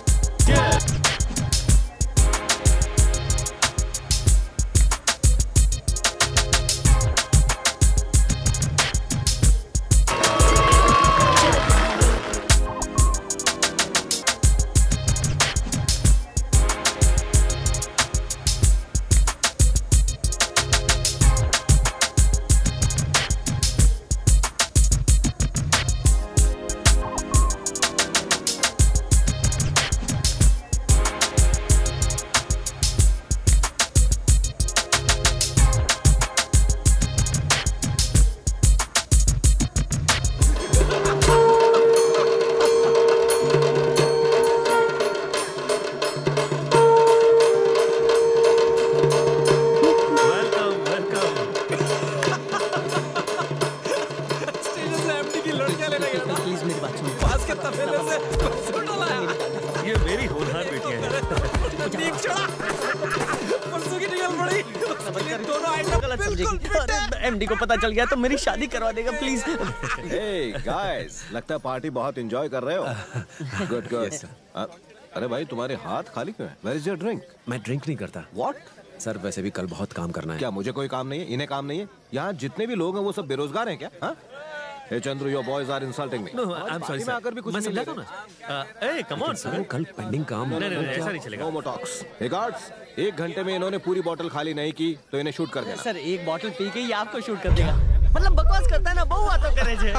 एमडी को पता चल गया तो मेरी शादी करवा देगा प्लीज। हे गाइस, लगता है पार्टी बहुत एंजॉय कर रहे हो। Good good. अरे भाई, तुम्हारे हाथ खाली क्यों है? Where is your drink? मैं ड्रिंक नहीं करता। व्हाट? सर वैसे भी कल बहुत काम करना है। क्या मुझे कोई काम नहीं है? इन्हें काम नहीं है? यहाँ जितने भी लोग हैं वो सब बेरोजगार हैं क्या? हाँ? Hey Chandru, your boys are insulting me. No, I'm sorry, sir. आकर भी कुछ मैं नहीं समझाता हूँ ना। Hey, come on, sir. वो कल पेंडिंग काम। नहीं, ऐसा नहीं चलेगा। No more talks. Hey guards, 1 घंटे में इन्होंने पूरी बोतल खाली नहीं की तो इन्हें शूट कर देना। सर, एक बोतल पी के ही आपको शूट कर देगा। मतलब बकवास करता है ना, बहु बातों करे छे।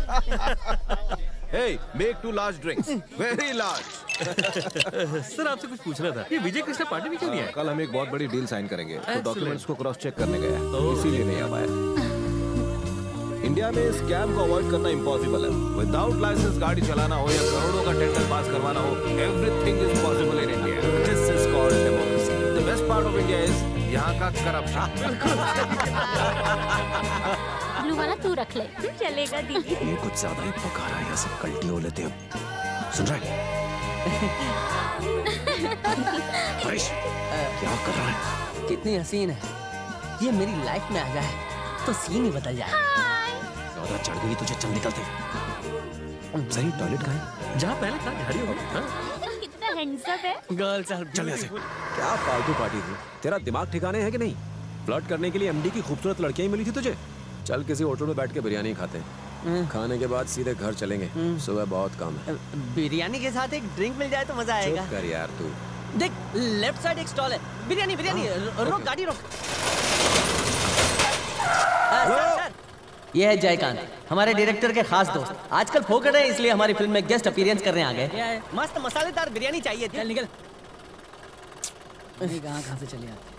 Hey, make 2 large drinks. Very large. Sir, आपसे कुछ पूछना था। ये विजय कृष्णा पार्टी में क्यों नहीं आया? कल हम एक बहुत बड़ी डील साइन करेंगे तो डॉक्यूमेंट्स को क्रॉस चेक करने गया, इसीलिए नहीं आ पाया। इंडिया में स्कैम को अवॉइड करना इम्पॉसिबल है। विदाउट लाइसेंस गाड़ी चलाना हो या करोड़ों का टेंडर पास करवाना हो, everything is possible in India. This is called democracy. The best part of India is यहाँ का करप्शन। ब्लू वाला तू रख ले। चलेगा दीदी। ये कुछ ज्यादा ही पका रहा है, यहाँ से कल्टी हो लेते हैं। सुन रहा है? हरीश, क्या कर रहा है? कितनी हसीन है। ये मेरी लाइफ में आ जाए तो सीन ही बदल जाए। ज्यादा चढ़ गई तुझे, चल निकलते। सही, टॉयलेट कहाँ है? जहाँ पहले था, झाड़ी होगा। कितना हैंडसम है। गर्ल्स आर चल ऐसे। क्या फालतू पार्टी थी? तेरा दिमाग ठिकाने है कि नहीं? फ्लर्ट करने के लिए एमडी की खूबसूरत लड़कियां ही मिली थी तुझे? चल किसी होटल में बैठ के बिरयानी खाते हैं। खाने के बाद सीधे घर चलेंगे। सुबह बहुत काम है। बिरयानी के साथ एक ड्रिंक मिल जाए तो मजा आएगा। चुप कर यार तू। देख, लेफ्ट साइड एक स्टॉल है। बिरयानी बिरयानी। रोक गाड़ी रोक। सर, ये है जयकांत, हमारे डायरेक्टर के खास दोस्त। आजकल फोकट है इसलिए हमारी फिल्म में गेस्ट अपीयरेंस करने आ गए। मस्त मसालेदार बिरयानी चाहिए थी। निकल। कहाँ से चले आते?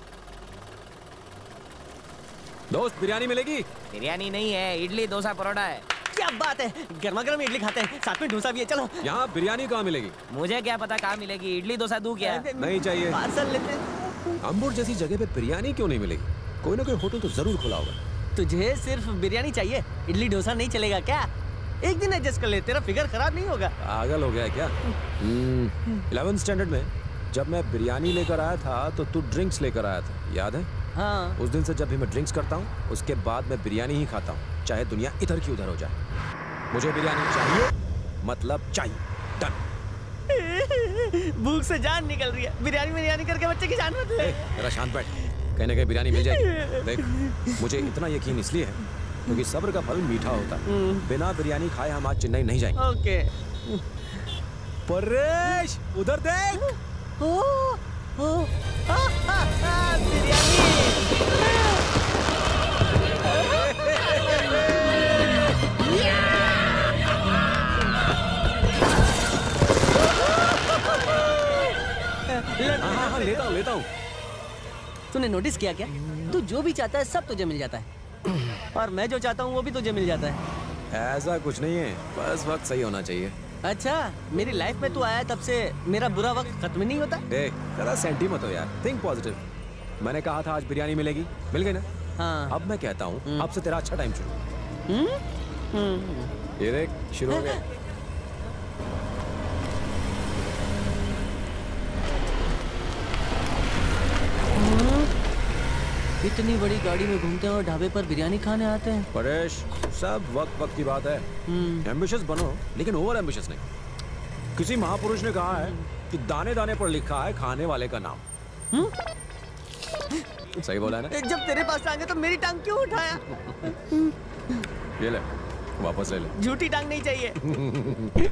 दोस्त, बिरयानी मिलेगी? बिरयानी नहीं है, इडली डोसा परोठा है। क्या बात है, गर्मा गर्म इडली खाते हैं, साथ में डोसा भी है। चलो। यहाँ बिरयानी कहाँ मिलेगी? मुझे क्या पता कहाँ मिलेगी, इडली डोसा दूं क्या? नहीं चाहिए। पार्सल लेते। अम्बुर जैसी जगह पे बिरयानी क्यों नहीं मिलेगी? कोई ना कोई होटल तो जरूर खुला होगा। तुझे सिर्फ बिरयानी चाहिए, इडली डोसा नहीं चलेगा क्या? एक दिन एडजस्ट कर ले, तेरा फिगर खराब नहीं होगा। पागल हो गया क्या? 11th स्टैंडर्ड में जब मैं बिरयानी लेकर आया था तो तू ड्रिंक्स लेकर आया था, याद है? हाँ। उस दिन से जब भी मैं ड्रिंक्स करता हूँ उसके बाद मैं बिरयानी ही खाता हूँ, चाहे दुनिया इधर की उधर हो जाए। मुझे बिरयानी चाहिए, मतलब चाहिए। डन। भूख से जान निकल रही है, बिरयानी बिरयानी करके बच्चे की जान मत ले। जरा शांत बैठ, कहीं ना कहीं बिरयानी मिल जाएगी। देख, मुझे इतना यकीन इसलिए है क्योंकि सब्र का फल मीठा होता है। बिना बिरयानी खाए हम आज चेन्नई नहीं जाएंगे। ओके। परेश, उधर देख। हाँ, लेता हूँ। तूने नोटिस किया क्या? तू जो भी चाहता है सब तुझे मिल जाता है। और मैं जो चाहता हूँ वो भी तुझे मिल जाता है। ऐसा कुछ नहीं है, बस वक्त सही होना चाहिए। अच्छा, मेरी लाइफ में तू आया तब से मेरा बुरा वक्त खत्म नहीं होता। जरा सेंटी मत हो यार, थिंक पॉजिटिव। मैंने कहा था आज बिरयानी मिलेगी, मिल गई ना? हाँ। अब मैं कहता हूँ अब से तेरा अच्छा टाइम शुरू। ये देख शुरू हो गया। इतनी बड़ी गाड़ी में घूमते हैं और ढाबे पर बिरयानी खाने आते हैं। परेश, सब वक्त की बात है। एम्बिशियस बनो लेकिन ओवर एम्बिशियस नहीं। किसी महापुरुष ने कहा है कि दाने दाने पर लिखा है खाने वाले का नाम। सही बोला है ना? जब तेरे पास टांग है तो मेरी टांग क्यों उठाया? ये ले, वापस ले ले। झूठी टांग नहीं चाहिए।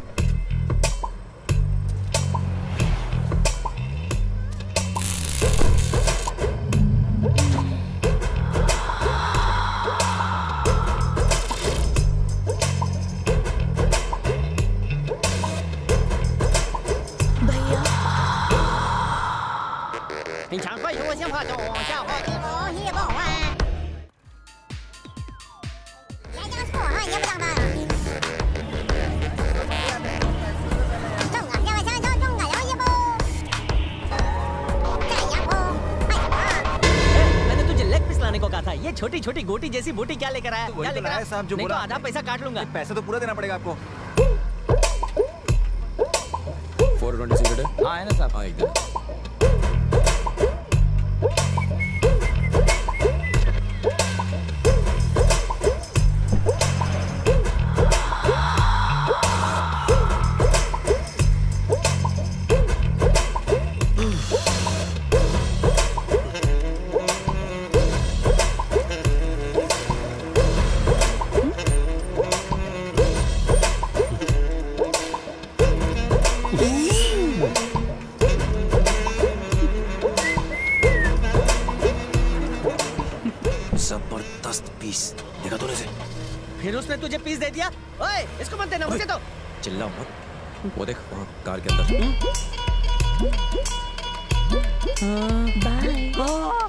छोटी छोटी गोटी जैसी बूटी क्या लेकर आया? क्या लेकर आया साहब? जो नहीं तो आधा पैसा काट लूंगा। पैसा तो पूरा देना पड़ेगा आपको। 420 सिगरेट है? हाँ है ना साहब। हाँ एकदम। फिर उसने तुझे पीस दे दिया? ओए, इसको मत देना, मुझे तो। चिल्ला मत। वो देख वहाँ कार के अंदर। बाय।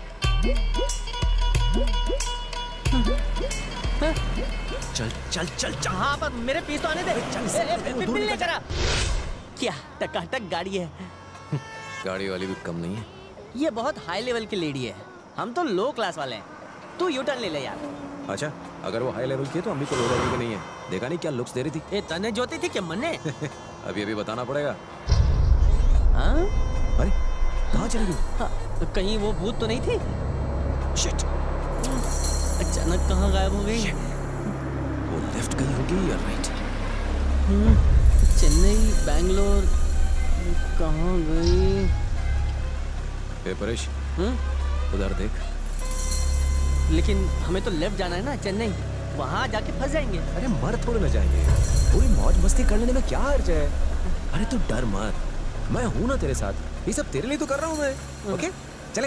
चल चल चल चल। हाँ पर मेरे पीस तो आने दे। मिलने करा। क्या टकाटक गाड़ी है। गाड़ी वाली भी कम नहीं है। ये बहुत हाई लेवल की लेडी है, हम तो लो क्लास वाले हैं। तू यू टर्न ले ले यार। अच्छा, अगर वो हाई लेवल की है तो अम्मी को लो लेवल की नहीं है। देखा नहीं क्या लुक्स दे रही थी? तने जोती थी क्या मन्ने? अभी बताना पड़ेगा। हाँ? अरे कहाँ चली गई? हाँ, कहीं वो भूत तो नहीं थी? शिट। अचानक कहाँ गायब हो गई? वो लेफ्ट गई होगी या राइट? चेन्नई, बैंगलोर, कहाँ गई? ए परेश, उधर देख। लेकिन हमें तो लेफ्ट जाना है ना, चेन्नई। वहाँ जाके फंस जाएंगे। अरे मर थोड़े ना जाएंगे, थोड़ी मौज मस्ती कर लेने में क्या हर्ज है। अरे तू डर मत, मैं हूं ना तेरे साथ। ये सब तेरे लिए तो कर रहा हूं मैं। ओके चले।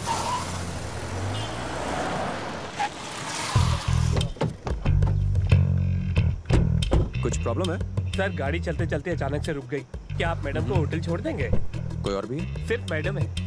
कुछ प्रॉब्लम है? सर गाड़ी चलते चलते अचानक से रुक गई। क्या आप मैडम को होटल छोड़ देंगे? कोई और भी? सिर्फ मैडम है।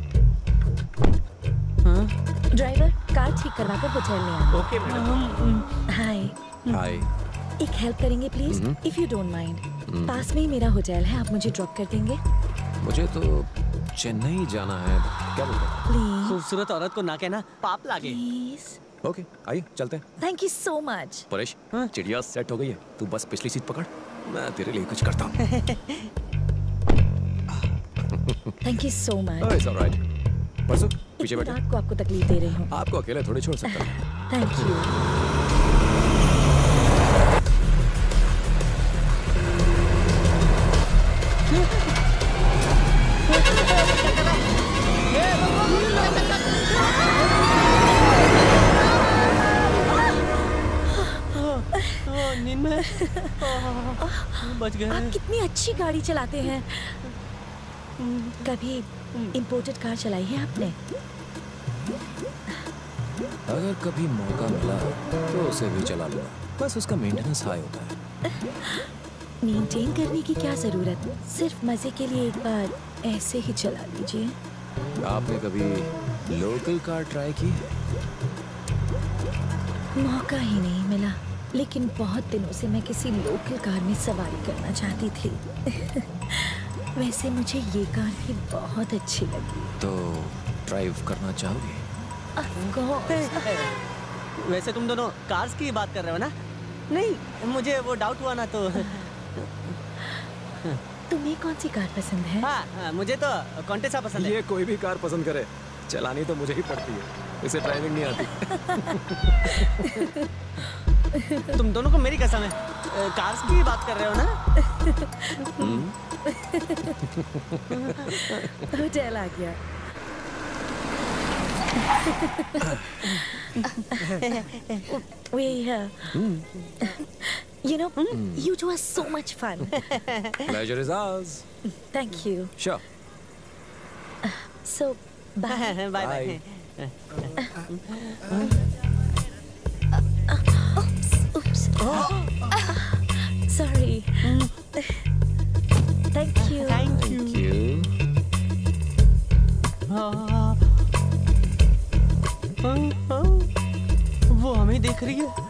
ड्राइवर, कार ठीक करवा कर होटल में आना। Okay madam. हाय। हाय। एक हेल्प करेंगे please, if you don't mind. पास में ही मेरा होटल है, आप मुझे ड्रॉप कर देंगे? मुझे तो चेन्नई जाना है। क्या बोल रहे? प्लीज। खूबसूरत औरत को ना कहना, पाप लागे। प्लीज। ओके आइए चलते हैं। Thank you so much. Paresh, चिड़िया सेट हो गई है, तू बस पिछली सीट पकड़, मैं तेरे लिए कुछ करता हूँ। Thank you so much. It's alright. परसों पीछे बैठो। रात को आपको तकलीफ दे रही हूँ। आपको अकेले थोड़ी छोड़ सकता हूँ। Thank you. नींद में बच गए। आप कितनी अच्छी गाड़ी चलाते हैं। कभी इंपोर्टेड कार चलाई है आपने? अगर कभी मौका मिला तो उसे भी चला लूंगा, बस उसका मेंटेनेंस हाई होता है। मेंटेन करने की क्या जरूरत, सिर्फ मजे के लिए एक बार ऐसे ही चला लीजिए। आपने कभी लोकल कार ट्राई की है? मौका ही नहीं मिला, लेकिन बहुत दिनों से मैं किसी लोकल कार में सवारी करना चाहती थी। वैसे मुझे ये कार भी बहुत अच्छी लगी। तो ड्राइव करना चाहोगे? वैसे तुम दोनों कार्स की बात कर रहे हो ना? नहीं, मुझे वो डाउट हुआ ना तो। तुम्हें कौन सी कार पसंद है? हाँ, मुझे तो कॉन्टेसा पसंद है। ये कोई भी कार पसंद करे, चलानी तो मुझे ही पड़ती है, इसे ड्राइविंग नहीं आती। तुम दोनों को मेरी कसम है, कार्स की बात कर रहे हो ना? होटल आ गया। You know, you two are so much fun. Pleasure is ours. Thank you. Sure. So, bye. Bye. Oops. Sorry. Thank you. Thank you. वो हमें देख रही है।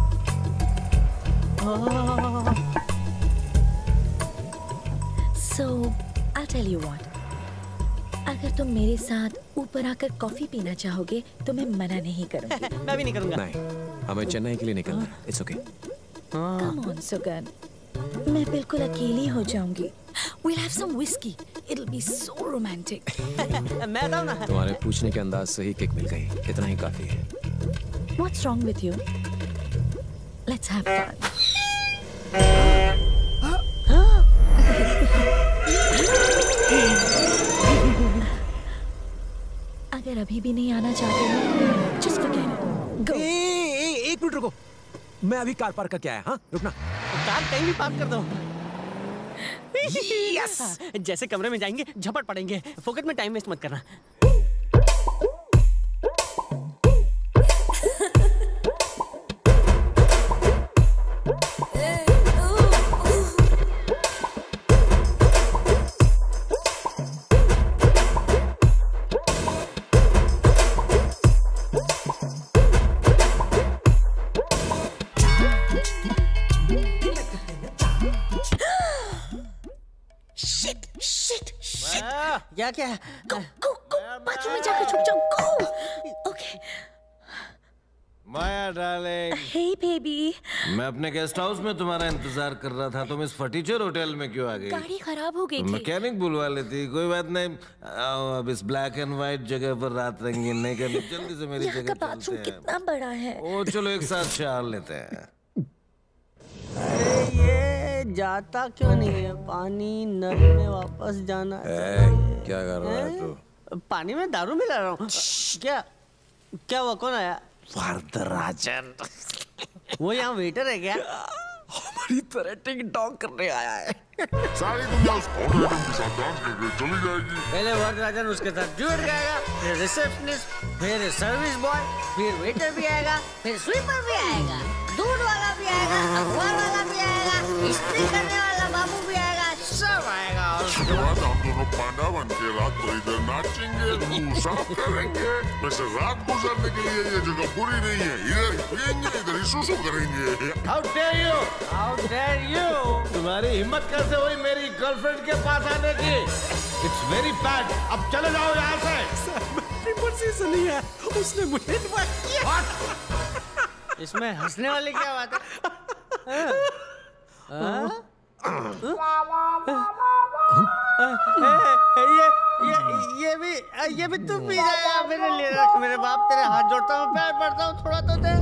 So, I'll tell you what. अगर तुम मेरे साथ ऊपर आकर कॉफी पीना चाहोगे तो मैं मना नहीं करूंगी। मैं भी नहीं करूंगा। नहीं, हमें चेन्नई के लिए निकलना है। It's okay. Come on, Sugan. मैं बिल्कुल अकेली हो जाऊंगी। We'll have some whiskey. It'll be so romantic. मैं बताऊं ना? तुम्हारे पूछने के अंदाज से ही किक मिल गई, इतना ही काफी है। What's wrong with you? Let's have fun. अगर अभी भी नहीं आना चाहते हो, just forget it. Go. एक मिनट रुको, मैं अभी कार पार्क करके आया। हाँ, रुकना। कार कहीं भी पार्क कर दो। Yes! जैसे कमरे में जाएंगे झपट पड़ेंगे। फोकट में टाइम वेस्ट मत करना। क्या क्या? Go, बाथरूम में जाकर छुप जाओ। Go. Okay. Maya darling. Hey baby. मैं अपने गेस्ट हाउस में तुम्हारा इंतजार कर रहा था, तुम इस फटीचर होटल में क्यों आ गई? गाड़ी खराब हो गई थी। मैकेनिक बुलवा लेती। कोई बात नहीं, आओ अब इस ब्लैक एंड व्हाइट जगह पर रात रंगीन नहीं करनी। जल्दी से मेरी जगह चलते हैं। बाथरूम कितना बड़ा है। ओ चलो एक साथ शार लेते हैं। ये जाता क्यों नहीं है? पानी नल में वापस जाना। क्या कर रहा है तू? पानी में दारू मिला रहा हूँ। क्या क्या वो कौन आया? वरदराजन। वो यहाँ वेटर है क्या? हमारी तरह टिक टॉक करने आया है। सारी दुनिया उस ऑर्डर के साथ डांस करके चली जाएगी। पहले वरदराजन उसके साथ ड्यूट गाएगा, फिर रिसेप्शनिस्ट, फिर सर्विस बॉय, फिर वेटर भी आएगा, फिर स्वीपर भी आएगा, दूध वाला भी आएगा, अखबार वाला भी आएगा, इस्त्री करने वाला बाबू भी आएगा, सब आएगा। और उसके बाद हम दोनों पांडा बन के रात भर इधर नाचेंगे, मुंह साफ करेंगे। वैसे रात गुजारने के लिए ये जगह बुरी नहीं है। इधर हिलेंगे, इधर ही सुसु करेंगे। How dare you? How dare you? तुम्हारी हिम्मत कैसे हुई मेरी गर्लफ्रेंड के पास आने की? It's very bad. अब चले जाओ यहाँ से। सीजन नहीं है, उसने मुझे इनवाइट किया। इसमें हंसने वाली क्या बात है? ये भी तू पी जाएगा मेरे लिए। रख मेरे बाप, तेरे हाथ जोड़ता हूँ, पैर पड़ता हूँ, थोड़ा तो दे।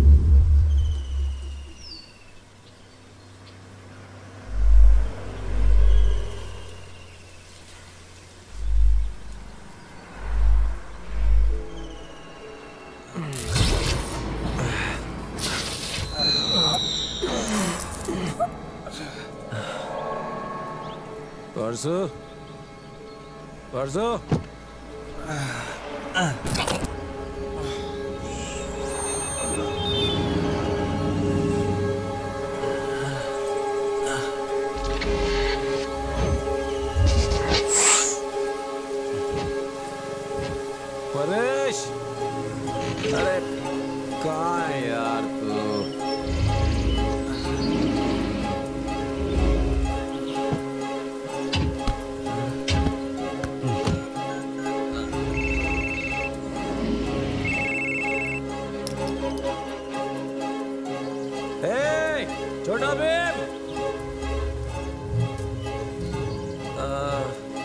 परसों परसों परेश, अरे कहाँ है यार?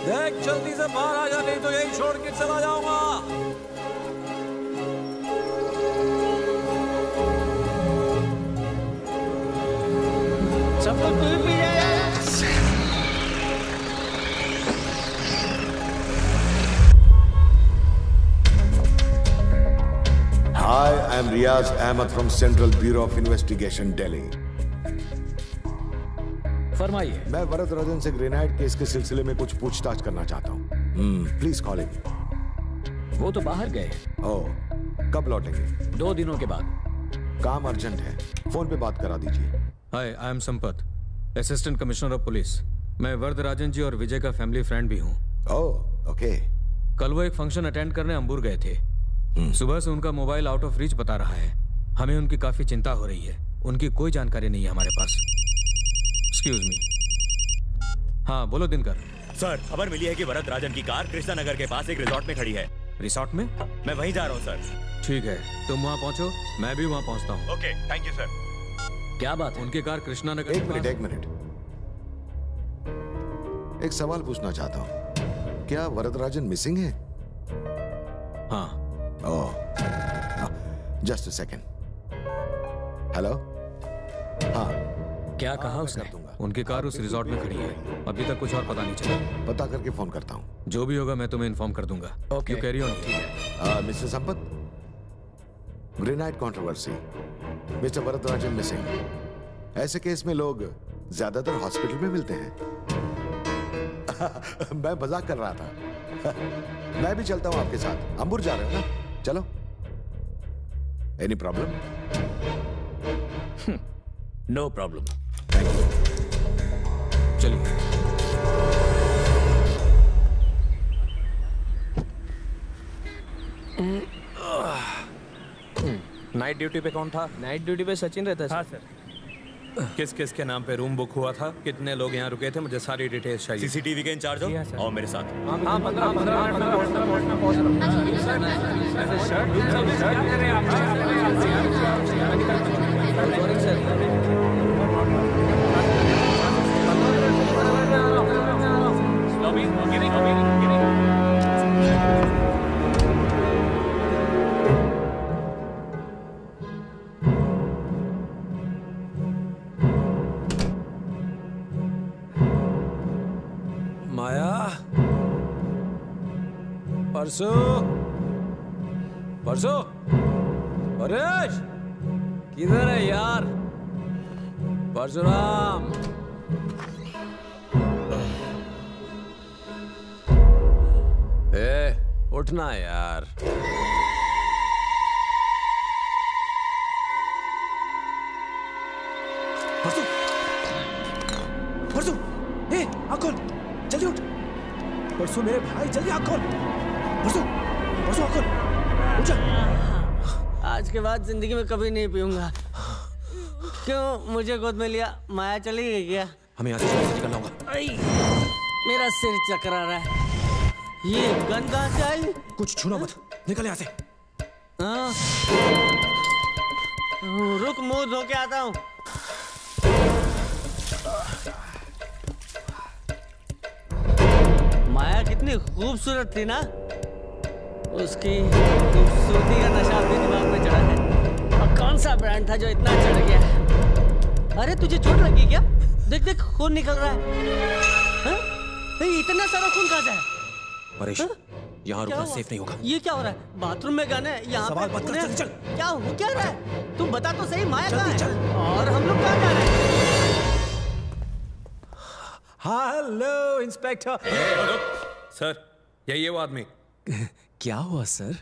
देख जल्दी से बाहर आ जा, नहीं तो यही छोड़ के चला जाऊंगा। सब लोग दूध पी जाए। Hi, I'm Riaz Ahmed from Central Bureau of Investigation, Delhi. फरमाइए। मैं वरदराजन से ग्रेनाइड केस के सिलसिले में कुछ पूछताछ करना चाहता हूँ। Please call him. वो तो बाहर गए। ओह, कब लौटेंगे? 2 दिनों के बाद। काम अर्जेंट है, फोन पे बात करा दीजिए। Hi, I am Sampat, assistant commissioner of police. मैं वरदराजन जी और विजय का फैमिली फ्रेंड भी हूँ। Oh, okay. कल वो एक फंक्शन अटेंड करने अंबुर गए थे। सुबह से उनका मोबाइल आउट ऑफ रीच बता रहा है। हमें उनकी काफी चिंता हो रही है। उनकी कोई जानकारी नहीं है हमारे पास। Excuse me. हाँ बोलो दिनकर। सर, खबर मिली है कि वरदराजन की कार कृष्णा नगर के पास एक रिजॉर्ट में खड़ी है। रिसॉर्ट में? मैं वहीं जा रहा हूँ सर। ठीक है, तुम वहाँ पहुँचो, मैं भी वहाँ पहुँचता हूँ। Okay, thank you sir. क्या बात है? उनकी कार कृष्णा नगर। एक मिनट। एक सवाल पूछना चाहता हूँ, क्या वरदराजन मिसिंग है? हाँ। Oh, just a second. Hello. हाँ, क्या कहा उसने? उनकी कार उस रिजॉर्ट में खड़ी है। अभी तक कुछ और पता नहीं चला। पता करके फोन करता हूँ। जो भी होगा मैं तुम्हें इन्फॉर्म कर दूंगा। Okay, carry on. Mister Sampat, granite controversy, mister Varadarajan missing. ऐसे केस में लोग ज्यादातर हॉस्पिटल में मिलते हैं। मैं मजाक कर रहा था। मैं भी चलता हूं आपके साथ। अंबुर जा रहे हो ना? चलो। Any problem? No problem. Thank you. चलिए। नाइट ड्यूटी पे कौन था? नाइट ड्यूटी पे सचिन रहता है। हाँ सर। किस किस के नाम पे रूम बुक हुआ था? कितने लोग यहाँ रुके थे? मुझे सारी डिटेल्स चाहिए। सीसीटीवी के इंचार्ज हो और मेरे साथ। परसों परेश किधर है यार? परशुराम, उठना यार। परसों, आँख खोल, जल्दी उठ। परसों मेरे भाई, जल्दी आँख खोल। परसों आँख खोल, उठ जा। आज के बाद जिंदगी में कभी नहीं पीऊंगा। क्यों मुझे गोद में लिया? माया चली गई क्या? हमें यहाँ से निकलना होगा। मेरा सिर चकरा रहा है। ये गन कहाँ से आई? कुछ छूना मत, निकल यहाँ से। रुक, मुंह धो के आता हूँ। माया कितनी खूबसूरत थी ना? उसकी खूबसूरती का नशा भी दिमाग में चढ़ा है। और कौन सा ब्रांड था जो इतना चढ़ गया? अरे तुझे चोट लगी क्या? देख देख, खून निकल रहा है। इतना सारा खून कहाँ से है? परेश, यहाँ रुकना सेफ नहीं होगा। ये क्या हो रहा है? बाथरूम में गन है, यहाँ सवाल मत कर, चल। क्या हो क्या रहा है? तू बता तो सही, माया कहाँ है? और हम लोग कहाँ जा रहे हैं? Hello inspector. सर, यही है वो आदमी। क्या हुआ सर?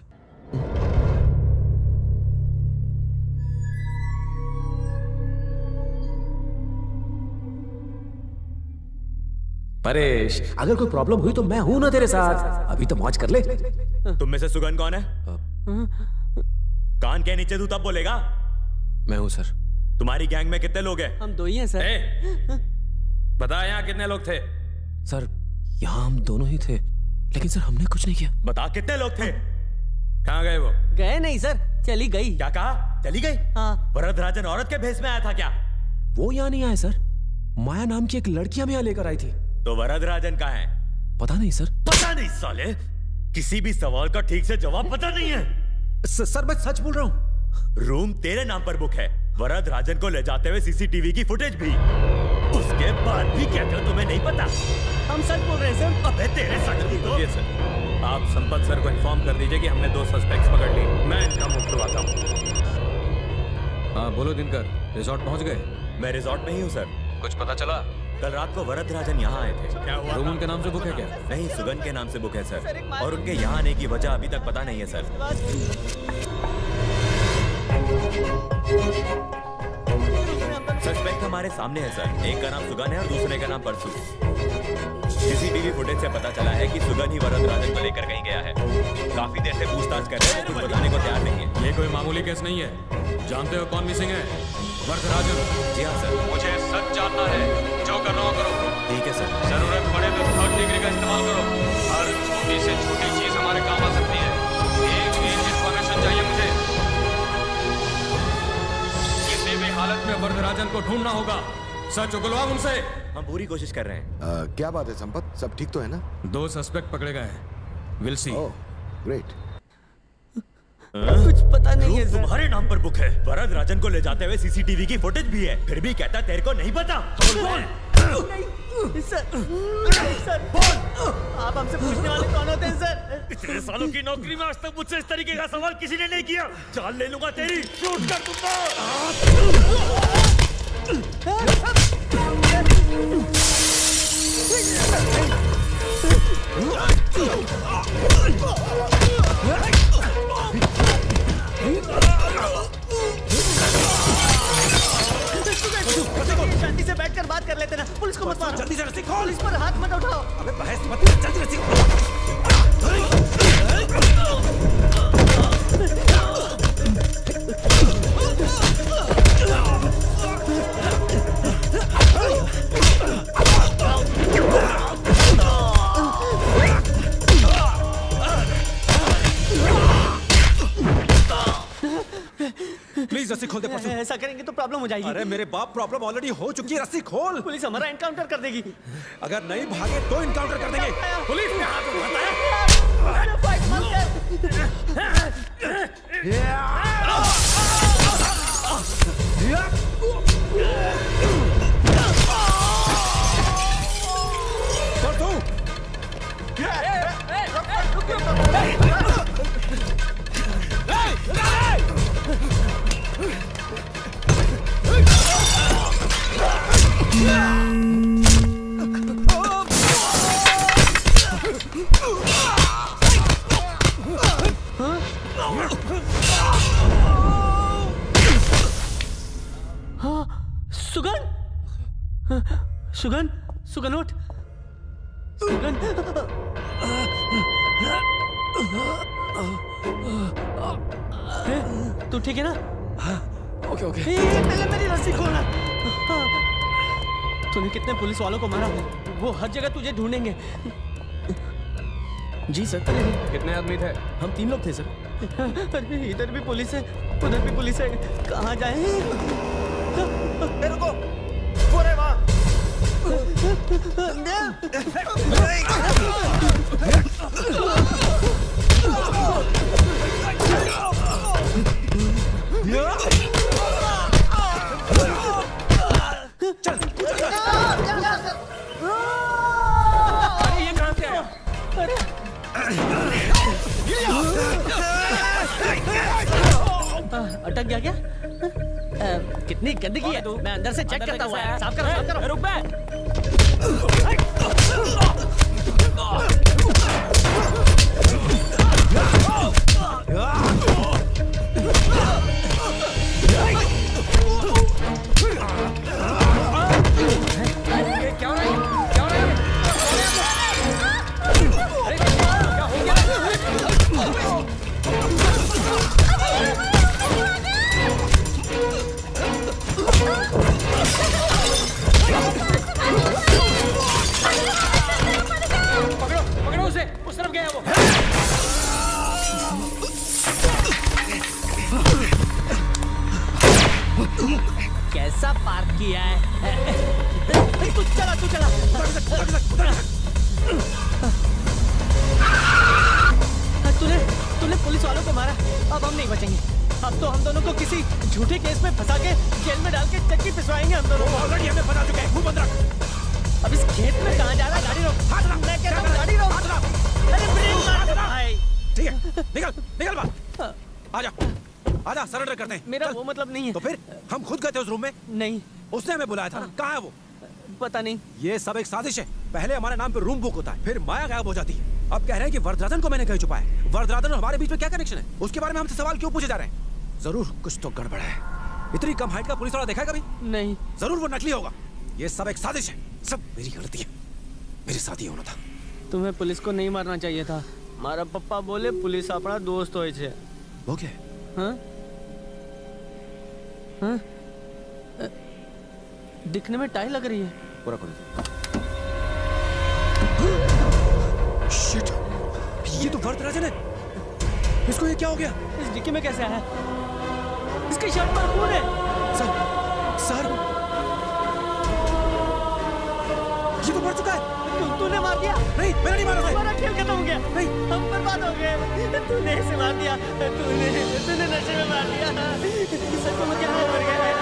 परेश, अगर कोई प्रॉब्लम हुई तो मैं हूं ना तेरे साथ। अभी तो मौज कर ले। तुम में से सुगन कौन है? कान के नीचे तू तब बोलेगा। मैं हूं सर। तुम्हारी गैंग में कितने लोग हैं? हम 2 ही हैं सर। बता यहाँ कितने लोग थे? सर, यहाँ हम दोनों ही थे, लेकिन सर हमने कुछ नहीं किया। बता कितने लोग थे? कहाँ गए वो? गए नहीं सर, चली गई। क्या कहा? चली गई? हाँ। वरदराजन औरत के भेष में आया था क्या? वो यहाँ नहीं आया सर, माया नाम की एक लड़की हमें यहाँ लेकर आई थी। तो वरदराजन कहाँ है? पता नहीं सर। पता नहीं साले, किसी भी सवाल का ठीक से जवाब पता नहीं है। सर मैं सच बोल रहा हूँ। रूम तेरे नाम पर बुक है, वरद राजन को ले जाते हुए सीसीटीवी की फुटेज भी। उसके बाद भी कहते हो तुम्हें नहीं पता? हम सच बोल रहे हैं सर। अबे तेरे सच भी तो। सर आप संपत सर को इन्फॉर्म कर दीजिए कि हमने 2 सस्पेक्ट्स पकड़ लिए। मैं इनका मुंह खुलवाता हूँ। हाँ बोलो दिनकर, रिजॉर्ट पहुंच गए? मैं रिजॉर्ट में ही हूँ सर। कुछ पता चला? कल रात को वरद राजन यहाँ आए थे। क्या हुआ? रूम उनके नाम से बुक है क्या? नहीं, सुगन के नाम से बुक है सर। और उनके यहाँ आने की वजह अभी तक पता नहीं है सर। सस्पेक्ट हमारे सामने है सर। एक का नाम सुगन है और दूसरे का नाम परसू। सीसीटीवी फुटेज से पता चला है कि सुगन ही वरद राजन को लेकर कहीं गया है। काफी देर से पूछताछ कर रहे हैं, वो कुछ बताने को तैयार नहीं है। ये कोई मामूली केस नहीं है। जानते हो कौन मिसिंग है? वरद राजन। जी हाँ सर। मुझे सच जानना है, जो करना हो करो। ठीक है सर। जरूरत पड़े तो 3rd डिग्री का इस्तेमाल करो। हर छोटी से छोटी चीज हमारे काम आ सकती है। एक इंफॉर्मेशन चाहिए मुझे। किसी भी हालत में वरद राजन को ढूंढना होगा। सच उगलवा उनसे। हम पूरी कोशिश कर रहे हैं। क्या बात है संपत, सब ठीक तो है ना? 2 सस्पेक्ट पकड़े गए हैं। Will see. ग्रेट। कुछ पता नहीं है सर। तुम्हारे नाम पर बुक है, वरद राजन को ले जाते हुए सीसीटीवी की फुटेज भी है, फिर भी कहता तेरे को नहीं पता। सर बोल, आप हमसे पूछने वाले कौन होते हैं सर? इतने सालों की नौकरी में आज तक मुझसे इस तरीके का सवाल किसी ने नहीं किया। जान ले लूंगा तेरी, शूट कर दूंगा। शांति से बैठकर बात कर लेते ना। पुलिस को मत मारो। जल्दी से रस्सी खोल। पुलिस पर हाथ मत उठाओ। अबे बहस मत कर, जल्दी रस्सी प्लीज रस्सी खोल दे परसू। ऐसा करेंगे तो प्रॉब्लम हो जाएगी। अरे मेरे बाप, प्रॉब्लम ऑलरेडी हो चुकी है। रस्सी खोल। पुलिस हमारा एनकाउंटर कर देगी। अगर नहीं भागे तो एनकाउंटर कर देंगे। पुलिस में हाथ उठाता है। सुगन, सुगन, सुगन उठ। सुगन, तू ठीक है ना? Okay okay. पहले मेरी रस्सी खोलना। तूने कितने पुलिस वालों को मारा? वो हर जगह तुझे ढूंढेंगे। जी सर। कितने आदमी थे? हम 3 लोग थे सर। अरे इधर भी पुलिस है, उधर भी पुलिस है। कहाँ जाए? रुको, वो रहे वहाँ। अरे ये कहाँ से आया? अटक गया क्या? कितनी गंदगी है। मैं अंदर से चेक करता हुआ। साफ करो, साफ करो। रुक बे। क्या हो रहा है? क्या हो रहा है? अरे क्या हो गया? पकड़ो, पकड़ो उसे। उस तरफ गया वो। कैसा पार्क किया है? तू चला, तू चला। को किसी झूठे केस में फंसा के जेल में डाल के चक्की पिसवाएंगे हम दोनों। ऑलरेडी हमें फंसा चुके हैं, मुंह बंद रख। अब इस खेत में कहाँ जा रहा है? गाड़ी रोक। हाथ रख। मैं कहता हूँ गाड़ी रोक। अरे ब्रेक मार दे भाई। ठीक है, निकल बाहर। आजा, सरेंडर करते हैं। मेरा वो मतलब नहीं है। तो फिर हम खुद गए थे उस रूम में? नहीं, उसने हमें बुलाया था ना। कहाँ है वो? पता नहीं। ये सब एक साजिश है। पहले हमारे नाम पे रूम बुक होता है, फिर माया गायब हो जाती है। अब कह रहे हैं कि वरदराजन को मैंने कहीं छुपाया है। वरदराजन और हमारे बीच में क्या कनेक्शन है? उसके बारे में हमसे सवाल क्यों पूछे जा रहे हैं? जरूर कुछ तो गड़बड़ है। इतनी कम हाइट का पुलिस वाला देखा है कभी? नहीं। जरूर वो नकली होगा। ये सब एक साजिश है। सब मेरी गलती है। मेरे साथ ही होना था। तुम्हें पुलिस को नहीं मारना चाहिए था। मारा पप्पा बोले पुलिस अपना दोस्त होए छे। वो क्या? हाँ? हाँ? दिखने में टाई लग रही है। पूरा खोल। शिट, ये तो वरदराजन है। इसको ये क्या हो गया? इस डिक्की में कैसे आया? इसकी शर्ट पर खून है। सर, ये तो मर चुका है। तूने मार दिया? नहीं, मैंने नहीं मारा। हमारा खेल खत्म हो गया। नहीं, हम बर्बाद हो गए। तूने इसे मार दिया। तूने नशे में मार दिया। सच में क्या है? मर गया।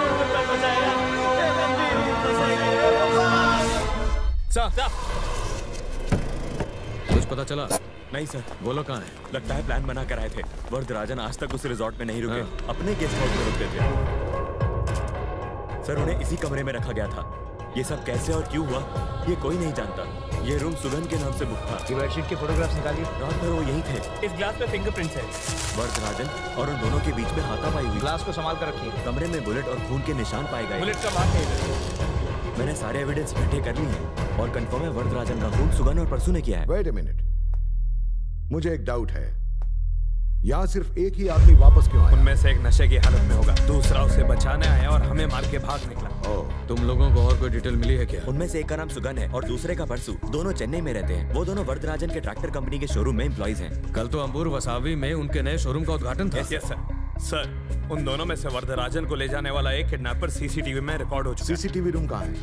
कुछ पता चला? नहीं सर। वो लोग कहाँ है? लगता है प्लान बना कर आए थे। वरदराजन आज तक उस रिजॉर्ट में नहीं रुके, अपने गेस्ट हाउस में रुकते थे। सर, उन्हें इसी कमरे में रखा गया था। ये सब कैसे और क्यों हुआ, ये कोई नहीं जानता। ये रूम सुगंध के नाम से बुक था। ये बेडशीट के फोटोग्राफ्स निकालिए। रात भर वो यहीं थे। इस ग्लास पे फिंगरप्रिंट्स है। वरदराजन और उन दोनों के बीच में हाथापाई हुई। ग्लास को संभाल कर रखिए। कमरे में बुलेट और खून के निशान पाए गए। बुलेट का मार्क है। मैंने सारे एविडेंस इकट्ठे कर लिए हैं और कंफर्म है वरदराजन का खून सुगंध और परसू ने किया है। वेट अ मिनट, मुझे एक डाउट है। यहाँ सिर्फ एक ही आदमी वापस क्यों आया? उनमें से एक नशे की हालत में होगा, दूसरा उसे बचाने आया और हमें मार के भाग निकला। तुम लोगों को और कोई डिटेल मिली है क्या? उनमें से एक का नाम सुगन है और दूसरे का परसू। दोनों चेन्नई में रहते हैं। वो दोनों वरदराजन के ट्रैक्टर कंपनी के शोरूम में एम्प्लॉइज हैं। कल तो अंबूर वसावी में उनके नए शोरूम का उद्घाटन था। Yes sir. सर, उन दोनों में से वरदराजन को ले जाने वाला एक किडनैपर सीसीटीवी में रिकॉर्ड हो चुका है। सीसीटीवी रूम कहाँ है?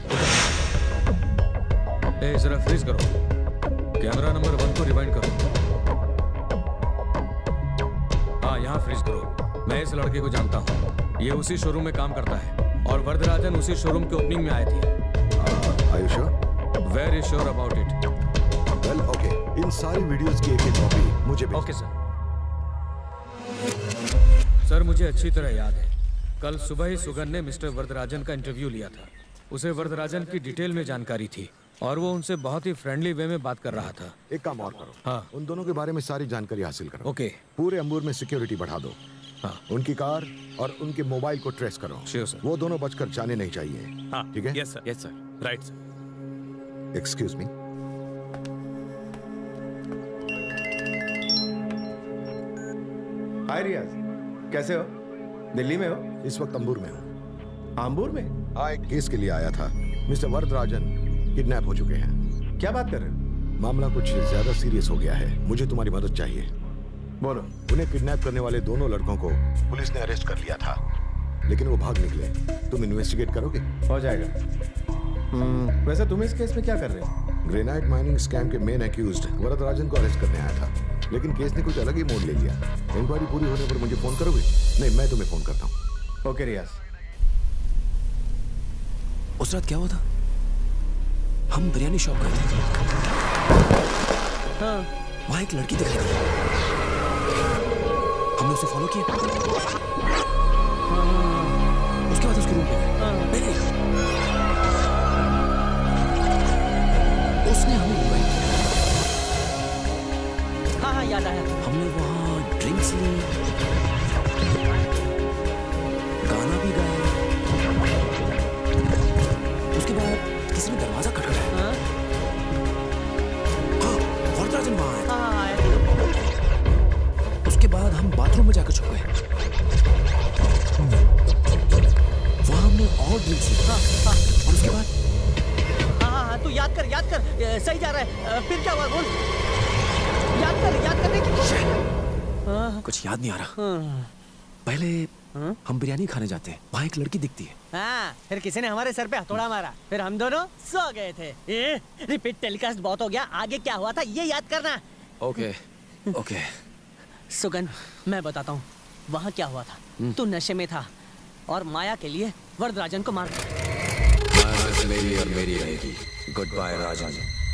जरा फ्रीज करो। कैमरा नंबर 1 को रिवाइंड करो। हाँ, यहाँ फ्रीज करो। मैं इस लड़के को जानता हूँ। ये उसी शोरूम में काम करता है और वरदराजन उसी शोरूम के ओपनिंग में आए थे। Are you sure? Very sure about it. Well, okay. इन सारी वीडियोस की एक कॉपी मुझे भेज। Okay sir. सर, मुझे अच्छी तरह याद है, कल सुबह ही सुगन ने मिस्टर वरदराजन का इंटरव्यू लिया था। उसे वरदराजन की डिटेल में जानकारी थी और वो उनसे बहुत ही फ्रेंडली वे में बात कर रहा था। एक काम और करो। हाँ, उन दोनों के बारे में सारी जानकारी हासिल करो। ओके। पूरे अंबूर में सिक्योरिटी बढ़ा दो। हाँ। उनकी कार और उनके मोबाइल को ट्रेस करो। Sure sir. वो दोनों बचकर जाने नहीं चाहिए। हाँ, ठीक है? Yes sir. Yes sir. Right sir. Excuse me. Hi Riyaz, कैसे हो? दिल्ली में हो? इस वक्त अंबूर में हूँ। अंबूर में? हाँ, एक केस के लिए आया था। मिस्टर वरदराजन किडनैप हो चुके हैं। क्या बात कर रहे हो? मामला कुछ ज्यादा सीरियस हो गया है। मुझे तुम्हारी मदद चाहिए। बोलो। उन्हें किडनैप करने वाले दोनों लड़कों को पुलिस ने अरेस्ट कर लिया था, लेकिन वो भाग निकले। तुम इन्वेस्टिगेट करोगे? हो जाएगा। वैसे तुम इस केस में क्या कर रहे हो? ग्रेनाइट माइनिंग स्कैम के मेन एक्यूज्ड वरदराजन को अरेस्ट करने आया था, लेकिन केस ने कुछ अलग ही मोड़ ले लिया। इंक्वायरी पूरी होने पर मुझे फोन करोगे? नहीं, मैं तुम्हें फोन करता हूँ। ओके रियाज। उस रात क्या हुआ था? हम बिरयानी शॉप गए थे। हाँ। वहाँ एक लड़की दिखाई दी। हमने उसे फॉलो किया। उसके बाद उसके रूम पे गए। नहीं, उसने हमें इनवाइट किया। हाँ हाँ, याद आया। हमने वहाँ ड्रिंक्स ली, गाना भी गाया। उसके बाद किसी ने दरवाजा खटखटाया। हाँ, वरदराजन वहाँ आए। उसके बाद हम बाथरूम में जाकर छुप गए। वहाँ हमने और ड्रिंक्स ली। और उसके बाद हाँ, तू याद कर सही जा रहा है। फिर क्या हुआ बोल। याद करने की। कुछ याद नहीं आ रहा। पहले हम बिरयानी खाने जाते हैं, वहाँ एक लड़की दिखती है। हाँ, फिर किसी ने हमारे सर पे हथौड़ा मारा, फिर हम दोनों सो गए थे। रिपीट टेलीकास्ट बहुत हो गया, आगे क्या हुआ था ये याद करना। ओके। सुगन, मैं बताता हूँ। वहाँ क्या हुआ था? तू नशे में था और माया के लिए वरदराजन को मार दिया। मेरी और मेरी रहेगी। Good bye Rajan.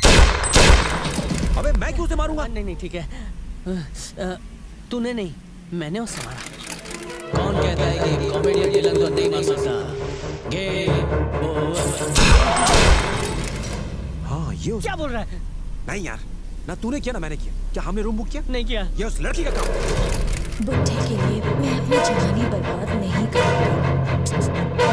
अबे मैं क्यों उसे मारूंगा? नहीं ठीक है। तूने नहीं, मैंने उसे मारा। कौन कहता है कि कॉमेडियन विलन को नहीं मार सकता? Game over. हाँ ये क्या बोल रहा है? नहीं यार, ना तूने किया ना मैंने किया। क्या हमने रूम बुक किया? नहीं किया। ये उस लड़की का काम। बुढ़े के लिए मैं अपनी जवानी बर्बाद नहीं करूंगा।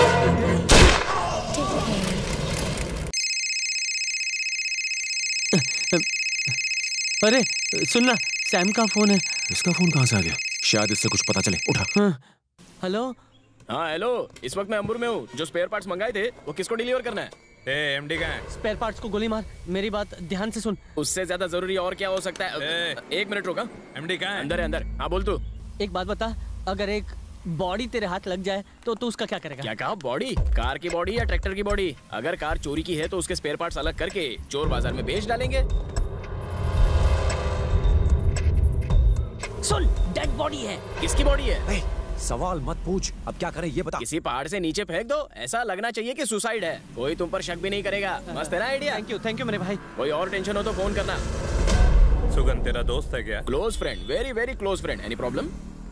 अरे सुनना, सैम का फोन है। इसका फोन कहाँ से आ गया? शायद इससे कुछ पता चले। उठा। हेलो। हाँ हेलो, इस वक्त मैं अंबुर में हूँ। जो स्पेयर पार्ट्स मंगाए थे वो किसको डिलीवर करना है? एमडी कहाँ है? स्पेयर पार्ट्स को गोली मार। मेरी बात ध्यान से सुन। उससे ज्यादा जरूरी और क्या हो सकता है? एक मिनट रुका। एमडी कहाँ है? अंदर है अंदर। हाँ बोल तू। एक बात बता, अगर एक बॉडी तेरे हाथ लग जाए तो तू उसका क्या करेगा? क्या कहा? बॉडी? कार की बॉडी या ट्रैक्टर की बॉडी? अगर कार चोरी की है तो उसके स्पेयर पार्ट्स अलग करके चोर बाजार में बेच डालेंगे। सुन, डेड बॉडी है। किसकी बॉडी है? सवाल मत पूछ, अब क्या करें ये बता। किसी पहाड़ से नीचे फेंक दो, ऐसा लगना चाहिए कि सुसाइड है। कोई तुम पर शक भी नहीं करेगा। मस्त है ना आइडिया? थैंक यू मेरे भाई। कोई और टेंशन हो तो फोन करना। सुगन तेरा दोस्त है क्या? Close friend, very very close friend. Any problem?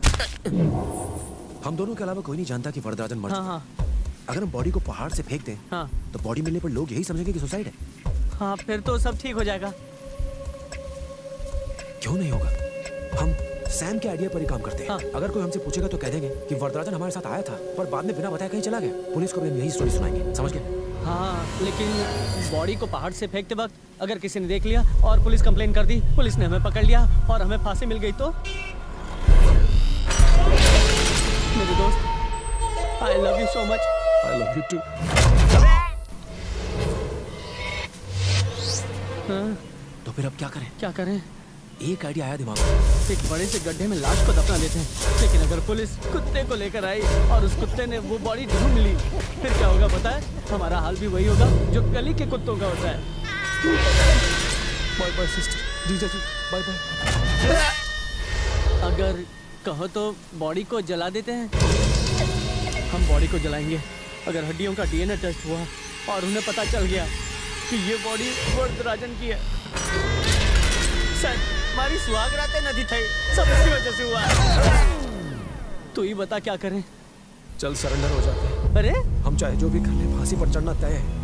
हम दोनों के अलावा कोई नहीं जानता कि वरदराजन मर चुका। अगर हम बॉडी को पहाड़ से फेंक दें तो बॉडी मिलने पर लोग यही समझेंगे कि सुसाइड है। हाँ, फिर तो सब ठीक हो जाएगा। क्यों नहीं होगा? हम सैम के आइडिया पर ही काम करते हैं। अगर कोई हमसे पूछेगा तो कह देंगे कि वरदराजन हमारे साथ आया था पर बाद में बिना बताए कहीं चला गया। पुलिस को भी हम यही स्टोरी सुनाएंगे, समझ गए? हाँ, लेकिन बॉडी को पहाड़ से फेंकते वक्त अगर किसी ने देख लिया और पुलिस कंप्लेन कर दी, पुलिस ने हमें पकड़ लिया और हमें फांसी मिल गई तो? मेरे दोस्त, I love you so much. I love you too. तो फिर अब क्या करें? क्या करें? एक आइडिया आया दिमाग में। एक बड़े से गड्ढे में लाश को दफना देते हैं। लेकिन अगर पुलिस कुत्ते को लेकर आई और उस कुत्ते ने वो बॉडी ढूंढ ली, फिर क्या होगा पता है? हमारा हाल भी वही होगा जो गली के कुत्तों का होता है। बाय बाय सिस्टर, जीजा जी, बाय बाय। अगर कहो तो बॉडी को जला देते हैं। हम बॉडी को जलाएंगे। अगर हड्डियों का डीएनए टेस्ट हुआ और उन्हें पता चल गया कि ये बॉडी वरदराजन की है, सर हमारी सुहाग रातें नदी थी, सब इसकी वजह से हुआ। तू ही बता क्या करें? चल सरेंडर हो जाते हैं। अरे हम चाहे जो भी कर ले, फांसी पर चढ़ना तय है।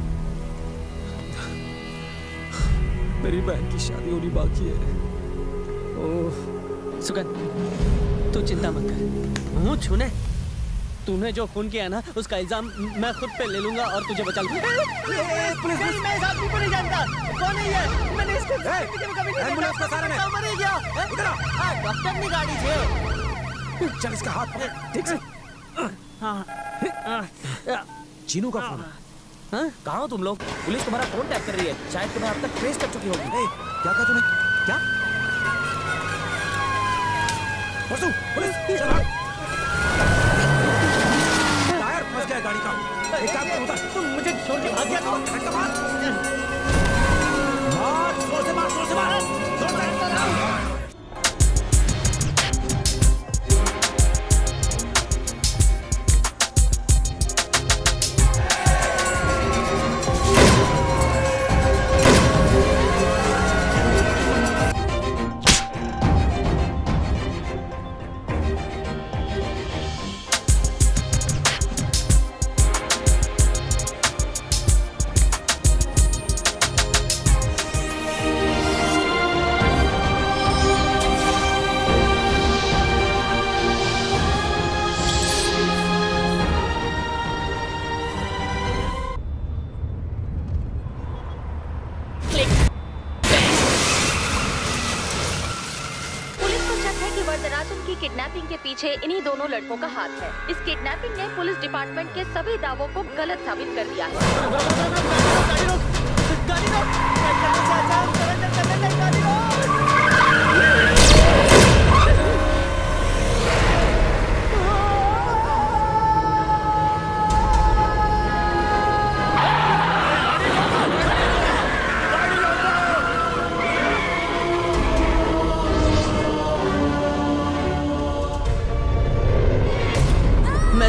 मेरी बहन की शादी होनी बाकी है। ओह सुगन, तू चिंता मत कर। मुंह छूने, तूने जो खून किया ना उसका इल्जाम मैं खुद पे ले लूंगा और तुझे बचा लूंगा। पुलिस, मैं इस आदमी को नहीं जानता। कौन है ये? मैंने इसको कभी नहीं एम्बुलेंस का सारा है। मर गया। इधर आ। डॉक्टर की गाड़ी थी। चल इसका हाथ पकड़ ठीक से। चीनू का फोन। कहाँ हो तुम लोग? पुलिस तुम्हारा फोन टैप कर रही है। शायद तुम्हें अब तक ट्रेस कर चुकी होगी। क्या कहा तूने? क्या? परसू, पुलिस, चल भाग। टायर फंस गया गाड़ी का। एक काम कर, उतर। तुम मुझे छोड़ के भाग गया तो? मार, जोर से मार, जोर से मार, जोर से मार। किडनैपिंग के पीछे इन्हीं दोनों लड़कों का हाथ है। इस किडनैपिंग ने पुलिस डिपार्टमेंट के सभी दावों को गलत साबित कर दिया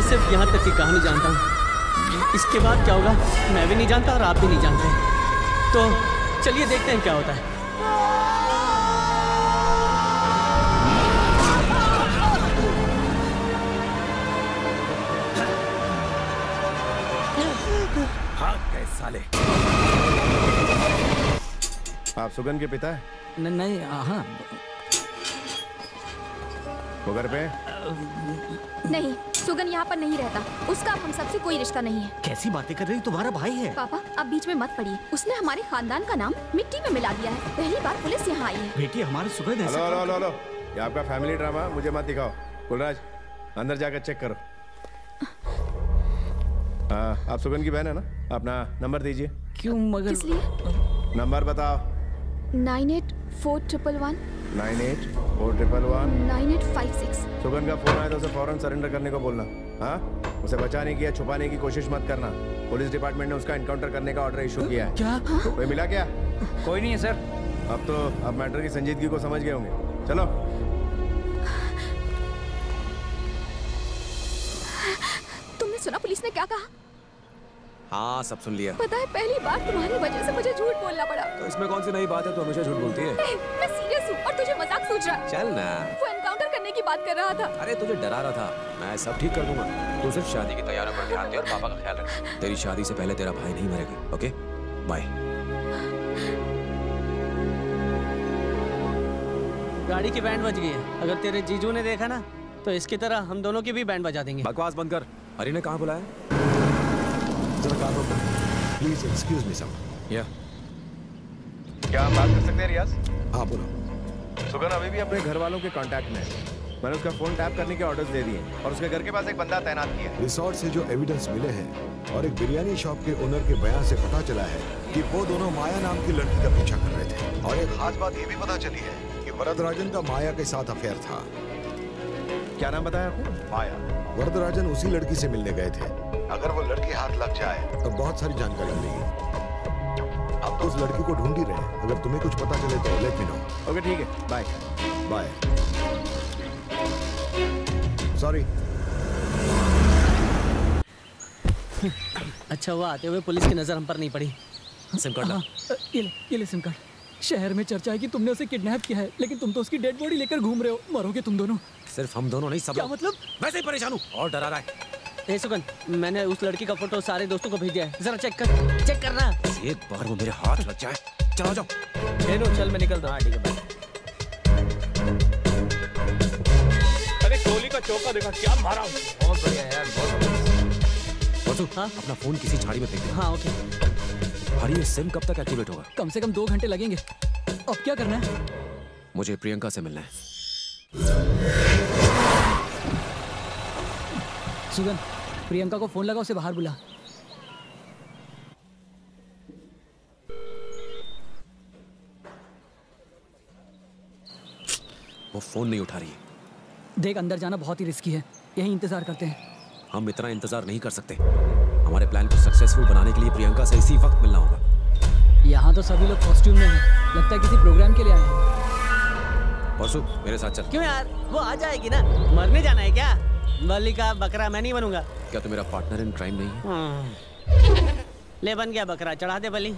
मैं सिर्फ यहाँ तक की कहानी जानता हूँ। इसके बाद क्या होगा मैं भी नहीं जानता और आप भी नहीं जानते। तो चलिए देखते हैं क्या होता है। साले। आप सुगन के पिता है? नहीं, हाँ। वो घर पे? नहीं, सुगन यहाँ पर नहीं रहता। उसका हम सबसे कोई रिश्ता नहीं है। कैसी बातें कर रही हो? तुम्हारा भाई है। पापा आप बीच में मत पड़िए। उसने हमारे खानदान का नाम मिट्टी में मिला दिया है। पहली बार पुलिस यहाँ आई है। बेटी हमारे सुगन है। हेलो, ये आपका फैमिली ड्रामा मुझे मत दिखाओ। कुलराज अंदर जाकर चेक करो। आप सुगन की बहन है ना? अपना नंबर दीजिए। क्यों मगर? किस लिए? नंबर बताओ। 984111 984111 9856। सुगन का फोन आया तो उसे फौरन सरेंडर करने को बोलना। हाँ, उसे बचाने की या छुपाने की कोशिश मत करना। पुलिस डिपार्टमेंट ने उसका एनकाउंटर करने का ऑर्डर इशू किया है। क्या? कोई मिला क्या? कोई नहीं है सर। अब तो आप मैटर की संजीदगी को समझ गए होंगे। चलो। तुमने सुना पुलिस ने क्या कहा? हाँ, सब सुन लिया। पता है पहली बार तुम्हारी वजह से मुझे झूठ बोलना पड़ा। तो इसमें कौन सी नई बात है? तो हमेशा झूठ बोलती है। मैं सीरियस हूँ और तुझे मजाक सोच रहा है। चल ना। वो एनकाउंटर करने की बात कर रहा था। अरे तुझे डरा रहा था। मैं सब ठीक कर दूंगा। तू सिर्फ शादी की तैयारियों पर ध्यान दे और पापा का ख्याल रख। तेरी शादी से पहले तेरा भाई नहीं मरेगा। Okay, bye. गाड़ी की बैंड बज गई है। अगर तेरे जीजू ने देखा ना तो इसकी तरह हम दोनों की भी बैंड बजा देंगे। बकवास बंद कर। हरी ने कहाँ बुलाया? Please excuse me sir. या क्या हम बात कर सकते हैं रियाज? हाँ बोलो। सुगन अभी भी अपने घर वालों के कांटेक्ट में है। मैंने उसका फोन टैप करने के ऑर्डर्स दे दिए और उसके घर के पास एक बंदा तैनात किया है। रिसोर्ट से जो एविडेंस मिले हैं और एक बिरयानी शॉप के ओनर के बयान से पता चला है कि वो दोनों माया नाम की लड़की का पीछा कर रहे थे। और एक खास बात ये भी पता चली है कि वरदराजन का माया के साथ अफेयर था। क्या नाम बताया आपने? माया। वरदराजन उसी लड़की से मिलने गए थे। अगर वो लड़की हाथ लग जाए तो बहुत सारी जानकारी मिलेगी। अब तो उस लड़की को ढूंढ ही रहे हैं। अगर तुम्हें कुछ पता चले तो लेट मी नो। ओके ठीक है, बाय बाय। सॉरी। अच्छा हुआ आते हुए पुलिस की नजर हम पर नहीं पड़ी। सिम कार्ड ला। ये ले सिम कार्ड। शहर में चर्चा है कि तुमने उसे किडनैप किया है, लेकिन तुम तो उसकी डेड बॉडी लेकर घूम रहे हो। मरोगे तुम दोनों। सिर्फ हम दोनों नहीं, सब। क्या मतलब? वैसे ही परेशान हूँ और डरा रहा है। ए सुगन, मैंने उस लड़की का फोटो सारे दोस्तों को भेज दिया है। जरा चेक करना। एक बार वो मेरे हाथ लग जाए। चलो जाओ। चल मैं निकल रहा। ठीक है। अरे गोली का चौका देखा क्या मारा। बहुत बढ़िया यार, बहुत। बसु, हाँ? अपना फोन किसी झाड़ी में फेंक दे। हाँ ओके। हरी, ये सिम कब तक एक्टिवेट होगा? कम से कम 2 घंटे लगेंगे। अब क्या करना है? मुझे प्रियंका से मिलना है। सुगन, प्रियंका को फोन लगा, उसे बाहर बुला। वो फोन नहीं उठा रही है। देख, अंदर जाना बहुत ही रिस्की है। यहीं इंतजार करते हैं। हम इतना इंतजार नहीं कर सकते। हमारे प्लान को सक्सेसफुल बनाने के लिए प्रियंका से इसी वक्त मिलना होगा। यहाँ तो सभी लोग कॉस्ट्यूम में हैं। लगता है किसी प्रोग्राम के लिए आए हैं। परसू मेरे साथ चल। क्यों यार, वो आ जाएगी ना। मरने जाना है क्या? बलि का बकरा मैं नहीं बनूंगा। क्या तू मेरा पार्टनर इन क्राइम नहीं है? ले बन गया बकरा, चढ़ा दे बलि।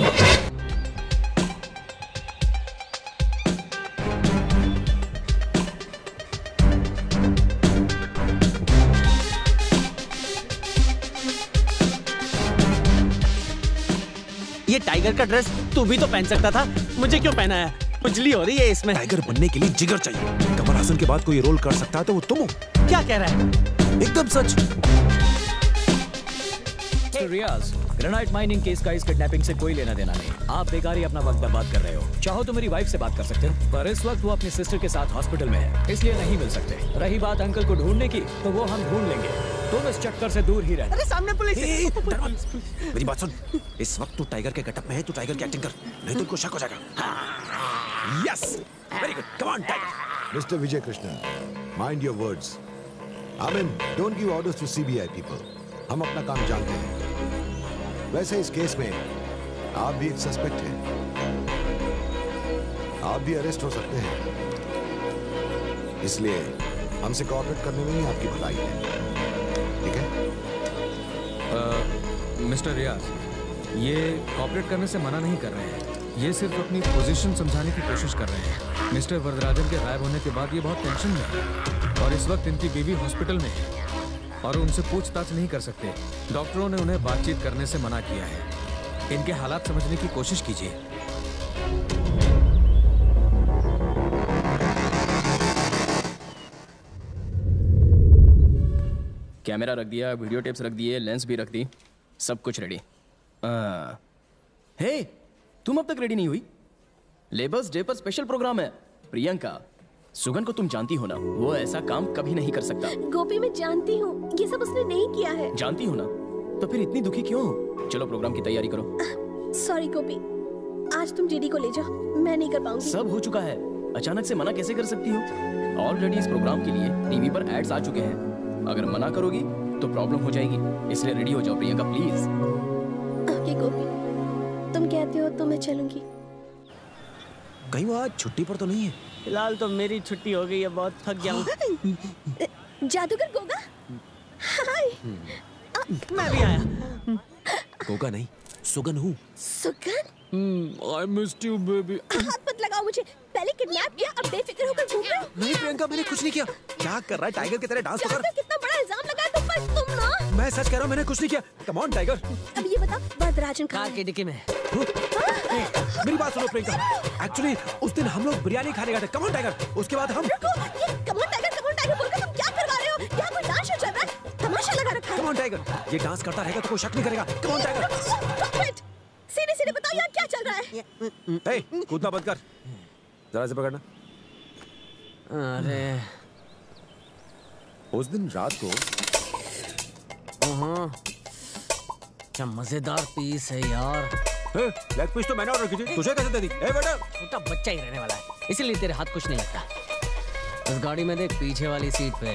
ये टाइगर का ड्रेस तू भी तो पहन सकता था, मुझे क्यों पहना है? खुजली हो रही है इसमें। टाइगर बनने के लिए जिगर चाहिए। कमल हासन के बाद कोई रोल कर सकता है तो वो तुम हो। क्या कह रहा है? एकदम सच। रियाज, ग्रेनाइट माइनिंग केस का इस किडनैपिंग से कोई लेना देना नहीं। आप बेकार ही अपना वक्त बर्बाद कर रहे हो। चाहो तो मेरी वाइफ से बात कर सकते हो, पर इस वक्त वो अपनी सिस्टर के साथ हॉस्पिटल में है, इसलिए नहीं मिल सकते। रही बात अंकल को ढूंढने की, तो वो हम ढूंढ लेंगे। तुम इस चक्कर से दूर ही रहना। अरे सामने पुलिस है। मेरी बात सुन। इस वक्त तू टाइगर के गेटअप में है, तू टाइगर की एक्टिंग कर, नहीं तो उनको शक हो जाएगा। Yes, very good, come on tiger. Mister Vijay Krishnan, mind your words. I mean, don't give orders to CBI people. हम अपना काम जानते हैं। वैसे इस केस में आप भी एक सस्पेक्ट हैं। आप भी अरेस्ट हो सकते हैं, इसलिए हमसे कोऑपरेट करने में ही आपकी भलाई है। मिस्टर रियाज, ये कॉपरेट करने से मना नहीं कर रहे हैं। ये सिर्फ अपनी पोजीशन समझाने की कोशिश कर रहे हैं। मिस्टर वरदराजन के गायब होने के बाद ये बहुत टेंशन में है और इस वक्त इनकी बीवी हॉस्पिटल में है और उनसे पूछताछ नहीं कर सकते। डॉक्टरों ने उन्हें बातचीत करने से मना किया है। इनके हालात समझने की कोशिश कीजिए। कैमरा रख दिया, वीडियो टेप्स रख दिए, लेंस भी रख दी, सब कुछ रेडी। हे, तुम अब तक रेडी नहीं हुई? लेबर्स डे पर स्पेशल प्रोग्राम है। प्रियंका, सुगन को तुम जानती हो ना, वो ऐसा काम कभी नहीं कर सकता। गोपी मैं जानती हूँ, ये सब उसने नहीं किया है। जानती हो ना, तो फिर इतनी दुखी क्यों हो? चलो प्रोग्राम की तैयारी करो। सॉरी गोपी, आज तुम डीडी को ले जाओ, मैं नहीं कर पाऊंगी। सब हो चुका है, अचानक से मना कैसे कर सकती हो? ऑलरेडी इस प्रोग्राम के लिए टीवी पर एड्स आ चुके हैं। अगर मना करोगी तो प्रॉब्लम हो जाएगी, इसलिए रेडी हो जाओ प्रियंका प्लीज। ओके गोपी, तुम कहते हो तो मैं चलूंगी। कहीं वो आज छुट्टी पर तो नहीं है? फिलहाल तो मेरी छुट्टी हो गई है, बहुत थक गया हूँ। जादूगर गोगा, हाय। मैं भी आया। गोगा नहीं, सुगन हूँ। Sugan? I missed you baby। हाथ मत लगाओ मुझे, पहले किडनैप किया, अब बेफिक्र होकर घूम रहे हो। नहीं प्रियंका, मैंने कुछ नहीं किया। क्या कर रहा है? टाइगर की तरह डांस तो कर। कितना बड़ा इल्जाम लगा है तुम पर, तुम ना। मैं सच कह रहा हूँ, मैंने कुछ नहीं किया। Come on tiger. अब ये बता, वरदराजन कार की डिक्की में। मेरी बात सुनो प्रियंका, एक्चुअली उस दिन हम लोग बिरयानी खाने गए थे। कम ऑन टाइगर, उसके बाद हम कम ऑन टाइगर बोलकर तुम क्या करवा रहे हो? यहाँ कोई डांस शो चल रहा है, तमाशा लगा रखा है। कम ऑन टाइगर, ये डांस करता रहेगा तो कोई शक नहीं करेगा। Come on tiger. सीधे सीधे बताओ यहाँ क्या चल रहा है? ए, कूदना बंद कर, जरा से पकड़ना। अरे उस दिन रात को क्या मजेदार पीस है यार। लेग पीस तो मैंने ऑर्डर की थी, तुझे कैसे दे दी? ए बेटा, छोटा बच्चा ही रहने वाला है, इसीलिए तेरे हाथ कुछ नहीं लगता। उस गाड़ी में देख, पीछे वाली सीट पे।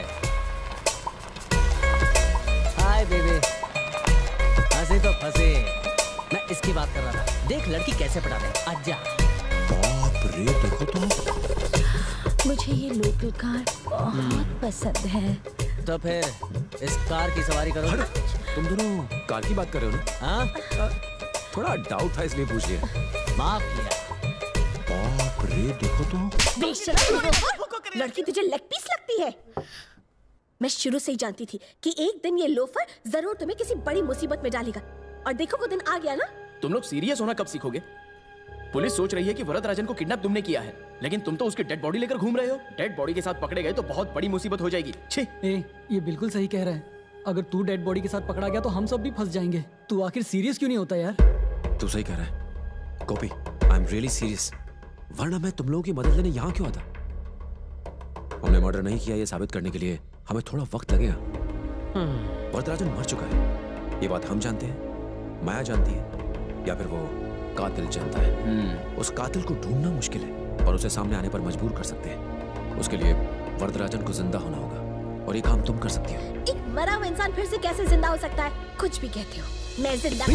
हाय बेबी, हंसी तो फंसी। मैं इसकी बात कर रहा था, देख लड़की कैसे पटा दे। आजा। बाप रे, देखो तो। मुझे ये लोकल कार बहुत पसंद है। तो फिर इस कार की सवारी करो। तुम दोनों कार की बात कर रहे हो ना? हाँ, थोड़ा डाउट था इसलिए पूछ लिया। माफ किया। बाप रे, देखो तो। बेशरम, लड़की तुझे लेग पीस लगती है? मैं शुरू से ही जानती थी कि एक दिन ये लोफर जरूर तुम्हें किसी बड़ी मुसीबत में डालेगा, और देखो वो दिन आ गया ना। तुम लोग सीरियस होना कब सीखोगे? पुलिस सोच रही है कि वरदराजन को किडनैप तुमने किया है, लेकिन तुम तो उसकी डेड बॉडी लेकर घूम रहे हो। डेड बॉडी के साथ पकड़े गए तो बहुत बड़ी मुसीबत हो जाएगी। छी। ये बिल्कुल सही कह रहा है। अगर तू डेड बॉडी के साथ पकड़ा गया तो हम सब भी फंस जाएंगे। तू आखिर सीरियस क्यों नहीं होता यार? तू सही कह रहा है Gopi, I am really serious. वरना मैं तुम लोगों की मदद लेने यहाँ क्यों आता? हमने मर्डर नहीं किया ये साबित करने के लिए हमें थोड़ा वक्त लगेगा। वरदराजन मर चुका है, ये बात हम जानते हैं, माया जानती है, या फिर वो कातिल जानता है। उस कातिल को ढूंढना मुश्किल है और उसे सामने आने पर मजबूर कर सकते हैं। उसके लिए वरदराजन को जिंदा होना होगा, और ये काम तुम कर सकती हो। एक मरा हुआ इंसान फिर से कैसे जिंदा हो सकता है? कुछ भी कहते हो, मैं जिंदा।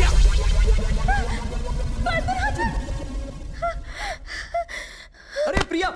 अरे Priya,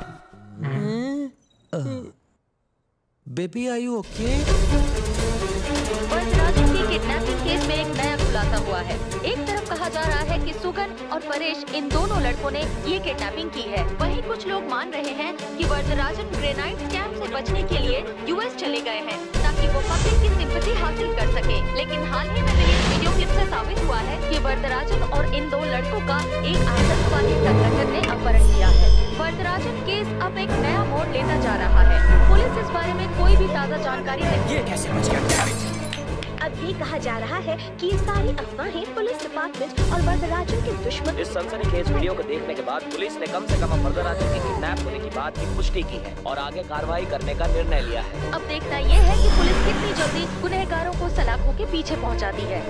baby are you okay? Varadarajan की किडनैपिंग केस में एक नया खुलासा हुआ है। एक तरफ कहा जा रहा है कि सुगन और परेश, इन दोनों लड़कों ने ये किडनैपिंग की है। वहीं कुछ लोग मान रहे हैं कि वरदराजन ग्रेनाइट स्कैम से बचने के लिए यूएस चले गए हैं ताकि वो पब्लिक की सिंपैथी हासिल कर सके। लेकिन हाल ही में रिलीज वीडियो क्लिप से साबित हुआ है कि वरदराजन और इन दो लड़कों का एक आतंकवादी संगठन ने अपहरण किया है। वरदराजन केस अब एक नया मोड़ लेता जा रहा है। पुलिस इस बारे में कोई भी ताज़ा जानकारी नहीं। ये कैसे बच गया? अब ये कहा जा रहा है कि ये सारी अफवाहें पुलिस डिपार्टमेंट और वरदराजन के दुश्मन। इस सनसनीखेज वीडियो को देखने के बाद पुलिस ने कम से कम वरदराजन के किडनैप होने की बात की पुष्टि की है और आगे कार्रवाई करने का निर्णय लिया है। अब देखना ये है कि पुलिस कितनी जल्दी गुनहगारों को सलाखों के पीछे पहुंचाती है।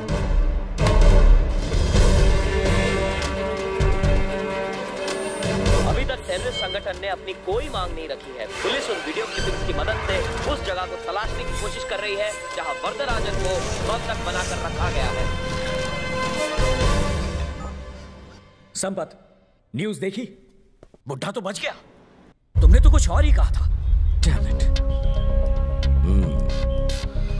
अभी तक टेररिस्ट संगठन ने अपनी कोई मांग नहीं रखी है। पुलिस उन वीडियो क्लिपिंग्स की मदद से उस जगह को तलाशने की कोशिश कर रही है जहां वरदराजन को बंधक बनाकर रखा गया है। संपत, न्यूज़ देखी? बुढ़ा तो बच गया। तुमने तो कुछ और ही कहा था। Damn it।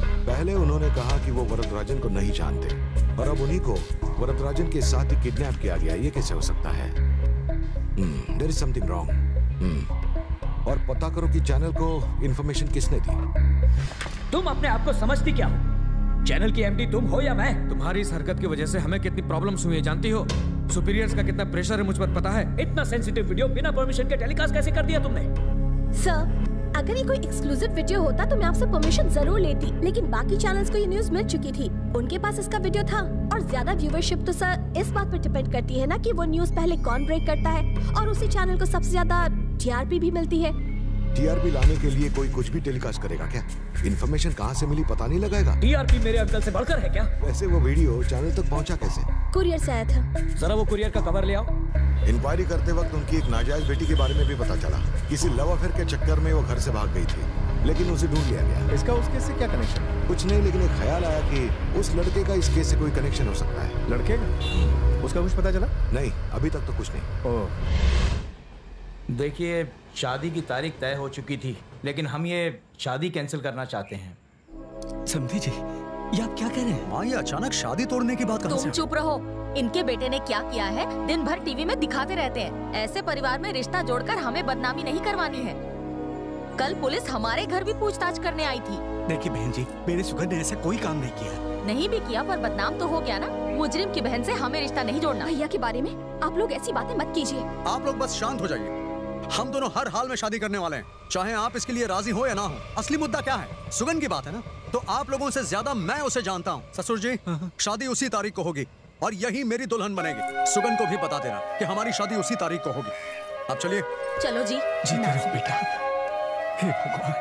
पहले उन्होंने कहा कि वो वरदराजन को नहीं जानते और अब उन्हीं को वरदराजन के साथ ही किडनैप किया गया। ये कैसे हो सकता है? There is something wrong. और पता करो कि चैनल को इंफॉर्मेशन किसने दी। तुम अपने आप को समझती क्या हो? चैनल की एमडी तुम हो या मैं? तुम्हारी इस हरकत की वजह से हमें कितनी प्रॉब्लम्स हुई है जानती हो? सुपीरियर्स का कितना प्रेशर है मुझ पर पता है? इतना सेंसिटिव वीडियो बिना परमिशन के टेलीकास्ट कैसे कर दिया तुमने? सर, अगर ये कोई एक्सक्लूसिव वीडियो होता तो मैं आपसे परमिशन जरूर लेती, लेकिन बाकी चैनल्स को ये न्यूज़ मिल चुकी थी, उनके पास इसका वीडियो था। और ज्यादा व्यूवरशिप तो सर इस बात पर डिपेंड करती है ना कि वो न्यूज़ पहले कौन ब्रेक करता है, और उसी चैनल को सबसे ज्यादा टीआरपी भी मिलती है। टीआरपी लाने के लिए कोई कुछ भी टेलीकास्ट करेगा क्या? इन्फॉर्मेशन कहाँ से मिली पता नहीं लगाएगा? टीआरपी मेरे अंकल से बढ़कर है क्या? वैसे वो वीडियो चैनल तक पहुँचा कैसे? कुरियर से आया था। जरा वो कुरियर का कवर ले आओ। इंक्वायरी करते वक्त उनकी एक नाजायज बेटी के बारे में भी पता चला। किसी लव अफेयर के चक्कर में वो घर से भाग गई थी, लेकिन उसे ढूंढ लिया गया। इसका उस केस से क्या कनेक्शन? कुछ नहीं, लेकिन एक ख्याल आया कि उस लड़के का इस केस से कोई कनेक्शन हो सकता है। लड़के का? उसका कुछ पता चला? नहीं, अभी तक तो कुछ नहीं। देखिए, शादी की तारीख तय हो चुकी थी, लेकिन हम ये शादी कैंसिल करना चाहते हैं। समधी जी, ये आप क्या कह रहे हैं? माँ, ये अचानक शादी तोड़ने की बात कहाँ से? तुम चुप रहो। इनके बेटे ने क्या किया है दिन भर टीवी में दिखाते रहते हैं। ऐसे परिवार में रिश्ता जोड़कर हमें बदनामी नहीं करवानी है। कल पुलिस हमारे घर भी पूछताछ करने आई थी। देखिए बहन जी, मेरे सुगन ने ऐसा कोई काम नहीं किया। नहीं भी किया पर बदनाम तो हो गया ना। मुजरिम की बहन से हमें रिश्ता नहीं जोड़ना। भैया के बारे में आप लोग ऐसी बातें मत कीजिए। आप लोग बस शांत हो जाइए। हम दोनों हर हाल में शादी करने वाले हैं, चाहे आप इसके लिए राजी हो या ना हो। असली मुद्दा क्या है? सुगन की बात है ना, तो आप लोगों से ज्यादा मैं उसे जानता हूँ। ससुर जी, शादी उसी तारीख को होगी और यही मेरी दुल्हन बनेगी। सुगन को भी बता देना कि हमारी शादी उसी तारीख को होगी। अब चलिए। चलो जी। जी बेटा। हे भगवान।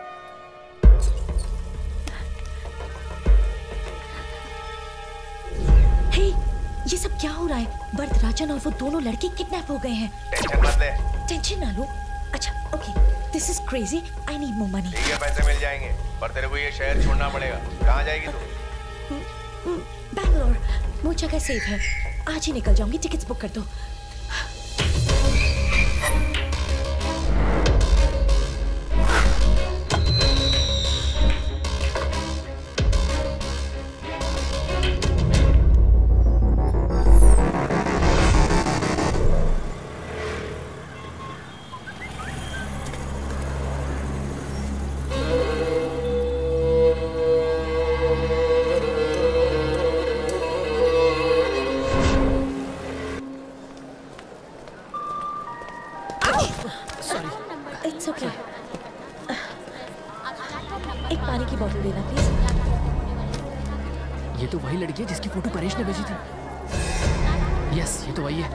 हे, ये सब क्या हो रहा है? वरदराजन और वो दोनों लड़के किडनैप हो गए हैं। टेंशन मत ले। टेंशन ना लो। अच्छा, okay, this is crazy, I need more money. ठीक है, पैसे मिल जाएंगे, पर तेरे को ये शहर छोड़ना पड़ेगा। कहाँ जाएगी तू? बैंगलोर। वो जगह सेफ है, आज ही निकल जाऊंगी। टिकट्स बुक कर दो। एक पानी की बोतल देना प्लीज। ये तो वही लड़की है जिसकी फोटो परेश ने भेजी थी। यस, ये तो वही है।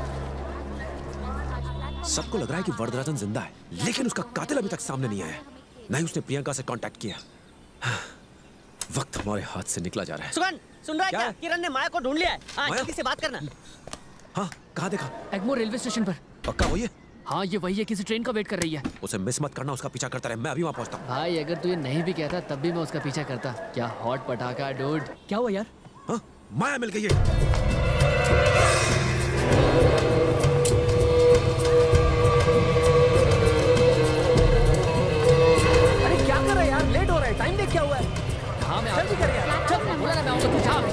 सबको लग रहा है कि वरदराजन जिंदा है, लेकिन उसका कातिल अभी तक सामने नहीं आया। नहीं उसने प्रियंका से कांटेक्ट किया। वक्त हमारे हाथ से निकला जा रहा है। सुगन, सुन रहा है क्या? किरण ने माया को ढूंढ लिया है। जल्दी से बात करना। हाँ, कहाँ देखा? एग्मोर रेलवे स्टेशन पर। पक्का वही है? हाँ, ये वही है। किसी ट्रेन का वेट कर रही है। उसे मिस मत करना, उसका पीछा करता रहे। मैं अभी वहाँ पहुँचता हूँ। भाई, अगर तू ये नहीं भी कहता तब भी मैं उसका पीछा करता। क्या हॉट पटाखा डूड। क्या हुआ यार? हाँ, माया मिल गई है। अरे क्या कर रहा है यार? लेट हो रहा है। टाइम देख क्या हुआ है? हाँ, मैं जल्दी कर यार। चल, बोला ना मैं आऊँगा। तू जा।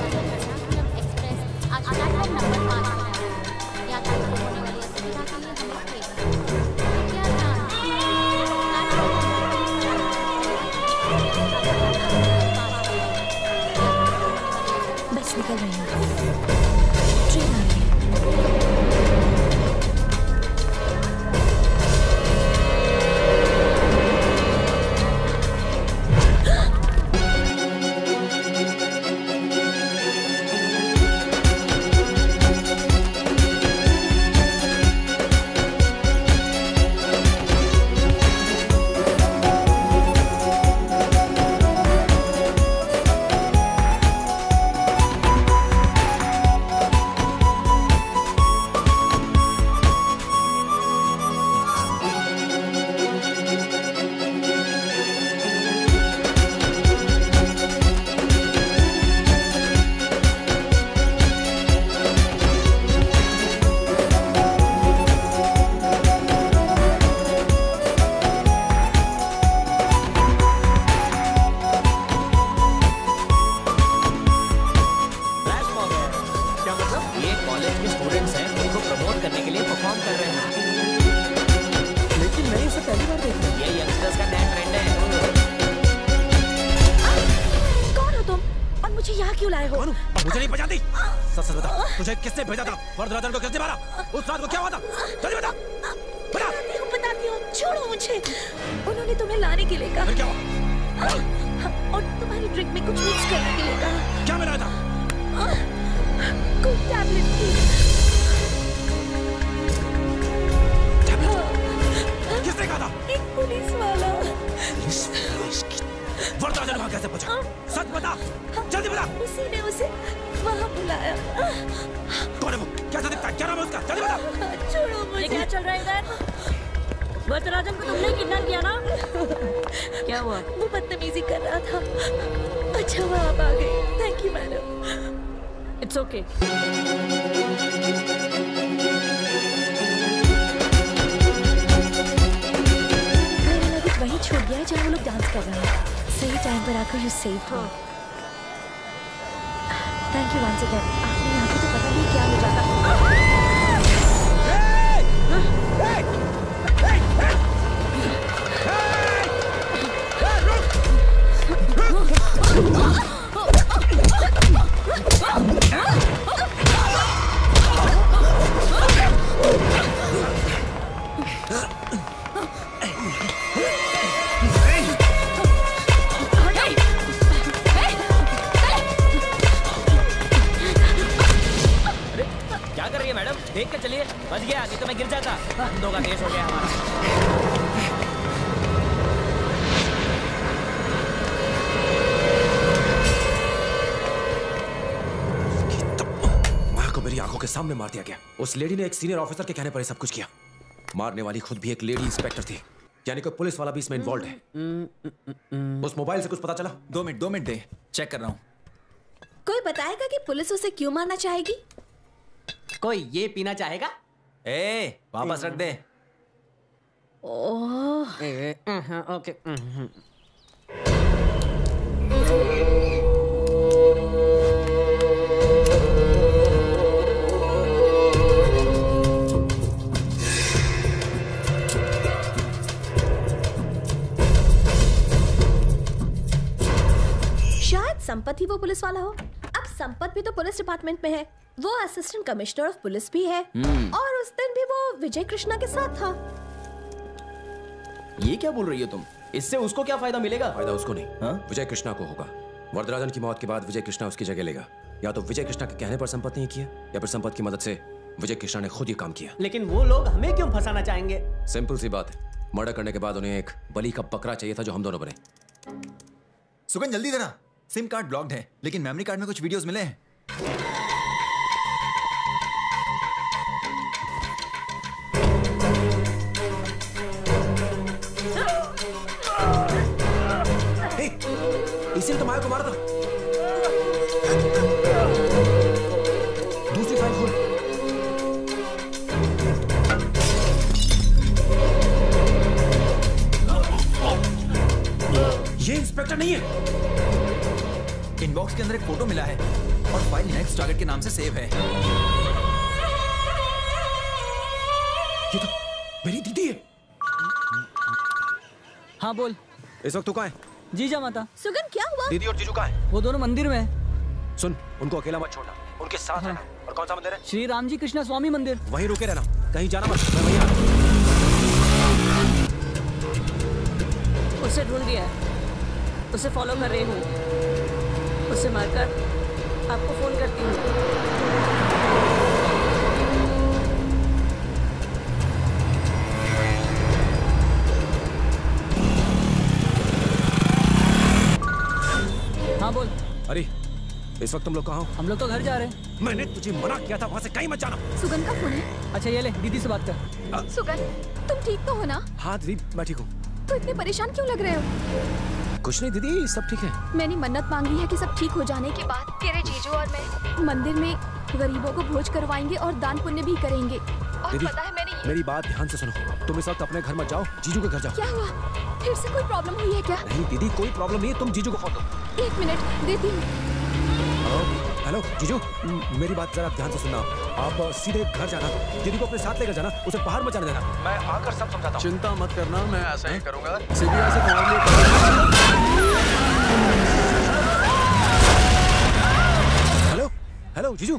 बस निकल रही हूँ। हो? मुझे नहीं पहचानती? सच सच बता, तुझे किसने भेजा था? वरदराजन को किसने मारा? उस रात को क्या हुआ था? जल्दी बता। बताती हूँ, छोड़ो मुझे। उन्होंने तुम्हें लाने के लिए कहा। फिर क्या हुआ? और तुम्हारी ड्रिंक में कुछ मिक्स करने के लिए कहा। क्या मिलाया था? कोई टैबलेट थी। किसने कहा था? एक पुलिस वाला। वरदराजन वहाँ कैसे पहुँचा? सच बता, जल्दी बता। उसी ने उसे वहाँ बुलाया। कौन है वो? कैसा दिखता है? क्या नाम है उसका? जल्दी बता। छोड़ो मुझे। ये क्या चल रहा है इधर? वरदराजन को तुमने किडनैप किया ना? क्या हुआ? वो बदतमीजी कर रहा था। अच्छा हुआ आप आ गए। Thank you madam. It's okay. वही छूट गया है जहाँ वो लोग डांस कर रहे हैं। सही टाइम पर आकर यू सेव हो। Thank you once again. आपने यहाँ पे तो पता नहीं क्या हो जाता। देख के चलिए, बच गया, नहीं तो मैं गिर जाता। अंधों का देश हो गया हमारा। माया को मेरी आंखों के सामने मार दिया गया। उस लेडी ने एक सीनियर ऑफिसर के कहने पर सब कुछ किया। मारने वाली खुद भी एक लेडी इंस्पेक्टर थी, यानी कोई पुलिस वाला भी इसमें इन्वॉल्व है। उस मोबाइल से कुछ पता चला? 2 मिनट दे, चेक कर रहा हूँ। कोई बताएगा कि पुलिस उसे क्यों मारना चाहेगी? कोई ये पीना चाहेगा? ए, वापस रख दे। ओह, ओके। शायद संपत ही वो पुलिस वाला हो। अब संपत भी तो पुलिस डिपार्टमेंट में है, वो असिस्टेंट कमिश्नर ऑफ पुलिस भी है, और उस दिन भी वो विजय कृष्णा के साथ था। ये क्या बोल रही हो तुम? इससे उसको क्या फायदा मिलेगा? फायदा उसको नहीं, विजय कृष्णा को होगा। वरदराजन की मौत के बाद विजय कृष्णा उसकी जगह लेगा। या तो विजय कृष्णा के कहने पर संपत ने किया, या फिर संपत की मदद से विजय कृष्णा ने खुद ही काम किया। लेकिन वो लोग हमें क्यों फंसाना चाहेंगे? सिंपल सी बात है, मर्डर करने के बाद उन्हें एक बलि का बकरा चाहिए था जो हम दोनों बने। सुगन जल्दी देना, सिम कार्ड ब्लॉक्ड है, लेकिन मेमोरी कार्ड में कुछ वीडियोस मिले हैं। इसी तो माया को मारा था। दूसरी फाइल खोल। ये इंस्पेक्टर नहीं है। इनबॉक्स के अंदर एक फोटो मिला है और फाइल नेक्स्ट टारगेट के नाम से सेव है। ये तो मेरी दीदी है। हाँ बोल। इस वक्त तू कहाँ है? जीजा माता। सुगन क्या हुआ? दीदी और जीजू कहाँ है? वो दोनों मंदिर में है। सुन, उनको अकेला मत छोड़ना, उनके साथ रहना। और कौन सा मंदिर है? श्री राम जी कृष्णा स्वामी मंदिर। वहीं रुके रहना, कहीं जाना मत। मैं वहीं आ रहा हूं। उसे ढूंढ लिया है, उसे फॉलो कर रही हूँ। उसे मारकर आपको फोन करती हूँ। हाँ बोल। अरे इस वक्त तुम लोग कहाँ हो? हम लोग तो घर जा रहे हैं। मैंने तुझे मना किया था वहाँ से कहीं मत जाना। सुगन का फोन है। अच्छा ये ले, दीदी से बात कर। सुगन, तुम ठीक तो हो ना? हाँ दीदी, मैं ठीक हूँ। तो इतने परेशान क्यों लग रहे हो? कुछ नहीं दीदी, सब ठीक है। मैंने मन्नत मांगी है कि सब ठीक हो जाने के बाद तेरे जीजू और मैं मंदिर में गरीबों को भोज करवाएंगे और दान पुण्य भी करेंगे। और दीदी, पता है मैंने मेरी बात ध्यान से सुनो। तुम इस वक्त अपने घर मत जाओ, जीजू के घर जाओ। क्या हुआ? फिर से कोई प्रॉब्लम हुई है क्या? नहीं दीदी, कोई प्रॉब्लम नहीं है, तुम जीजू को फोन दो। 1 मिनट देती हूँ। हेलो जीजू, मेरी बात जरा ध्यान से सुनना। आप सीधे घर जाना, दीदी को अपने साथ लेकर जाना, उसे बाहर मत जाने देना। मैं आकर सब समझाता हूँ। चिंता मत करना, मैं ऐसा ही करूंगा। सीबीआई से तुम्हारे लिए हेलो जीजू।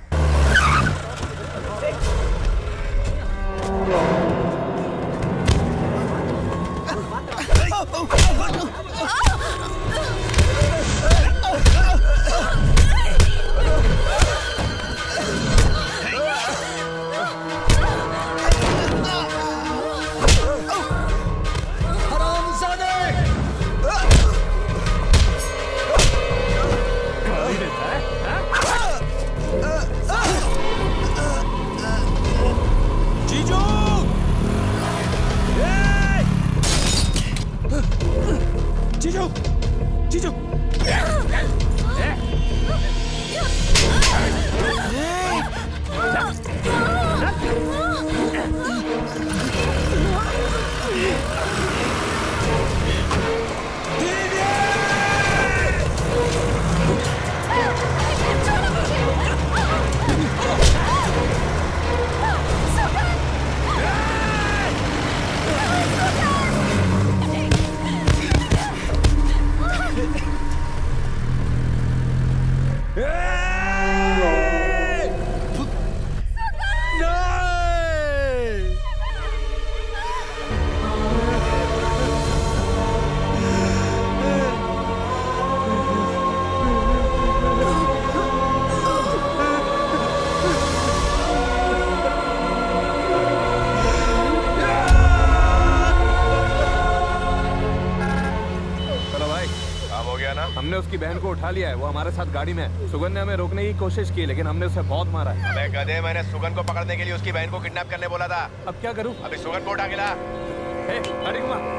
हमने उसकी बहन को उठा लिया है, वो हमारे साथ गाड़ी में है। सुगन ने हमें रोकने की कोशिश की लेकिन हमने उसे बहुत मारा है। अबे गधे, मैंने सुगन को पकड़ने के लिए उसकी बहन को किडनैप करने बोला था। अब क्या करूं? अभी सुगन को उठा के ला। अरे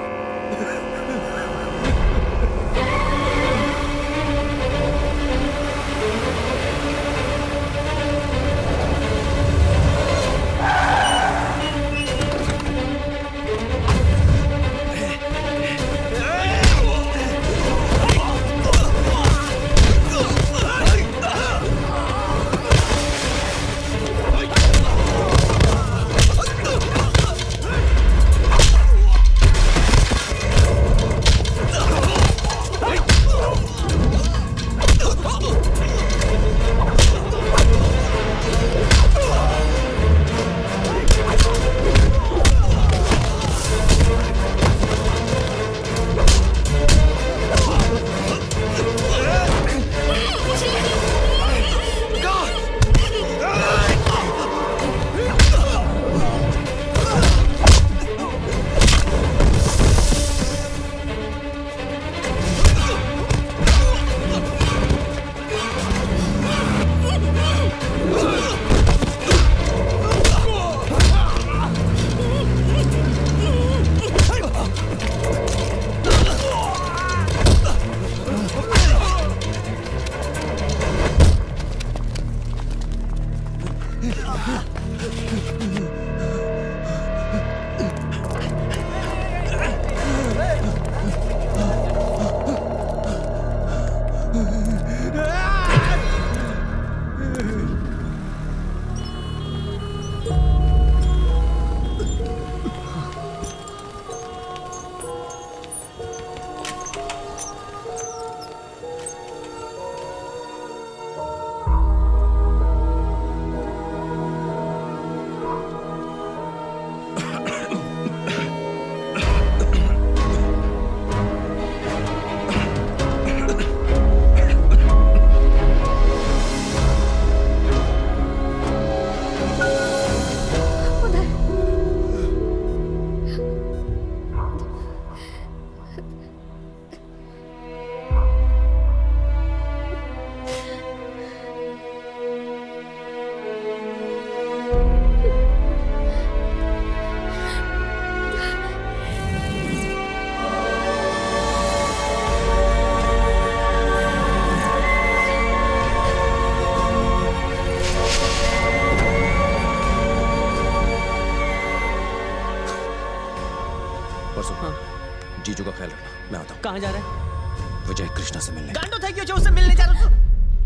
जीजू का ख्याल रखना, मैं आता हूँ। कहाँ जा रहा है? विजय कृष्णा से मिलने। गांडो था क्यों जो उससे मिलने जा रहा था?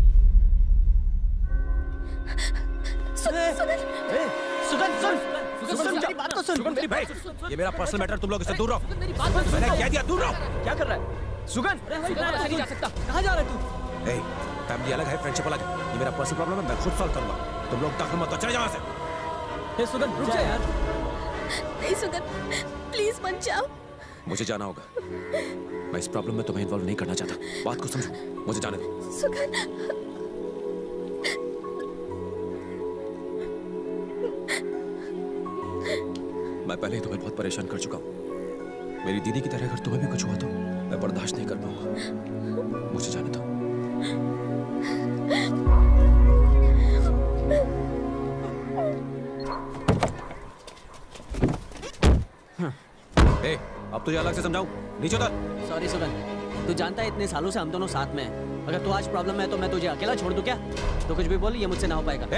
सुन मेरी बात तो सुन। मेरी भाई, ये मेरा पर्सनल मैटर, तुम लोग इससे दूर रहो। मेरी बात मैंने कह दिया दूर रहो। क्या कर रहा है? सुगन नहीं जा सकता। कहाँ जा रहा है तू? फैमिली अलग है, फ्रेंडशिप अलग है। ये मेरा पर्सनल प्रॉब्लम है, मैं खुद सॉल्व करूंगा। तुम लोग दखल मत दो, चले जाओ यहाँ से। सुगन रुक जा यार। नहीं सुगन, प्लीज मत जाओ। मुझे जाना होगा। मैं इस प्रॉब्लम में तुम्हें इन्वॉल्व नहीं करना चाहता। बात को समझो, मुझे जाने दो। सुगन, मैं पहले ही तुम्हें बहुत परेशान कर चुका हूँ। मेरी दीदी की तरह अगर तुम्हें भी कुछ हुआ तो मैं बर्दाश्त नहीं कर पाऊंगा। मुझे जाने दो। अब तुझे अलग से समझाऊं? नीचे उतर। सॉरी सुगन, तू जानता है इतने सालों से हम दोनों साथ में हैं। अगर तू आज प्रॉब्लम है तो मैं तुझे अकेला छोड़ दूं क्या? तो कुछ भी बोल, ये मुझसे ना हो पाएगा।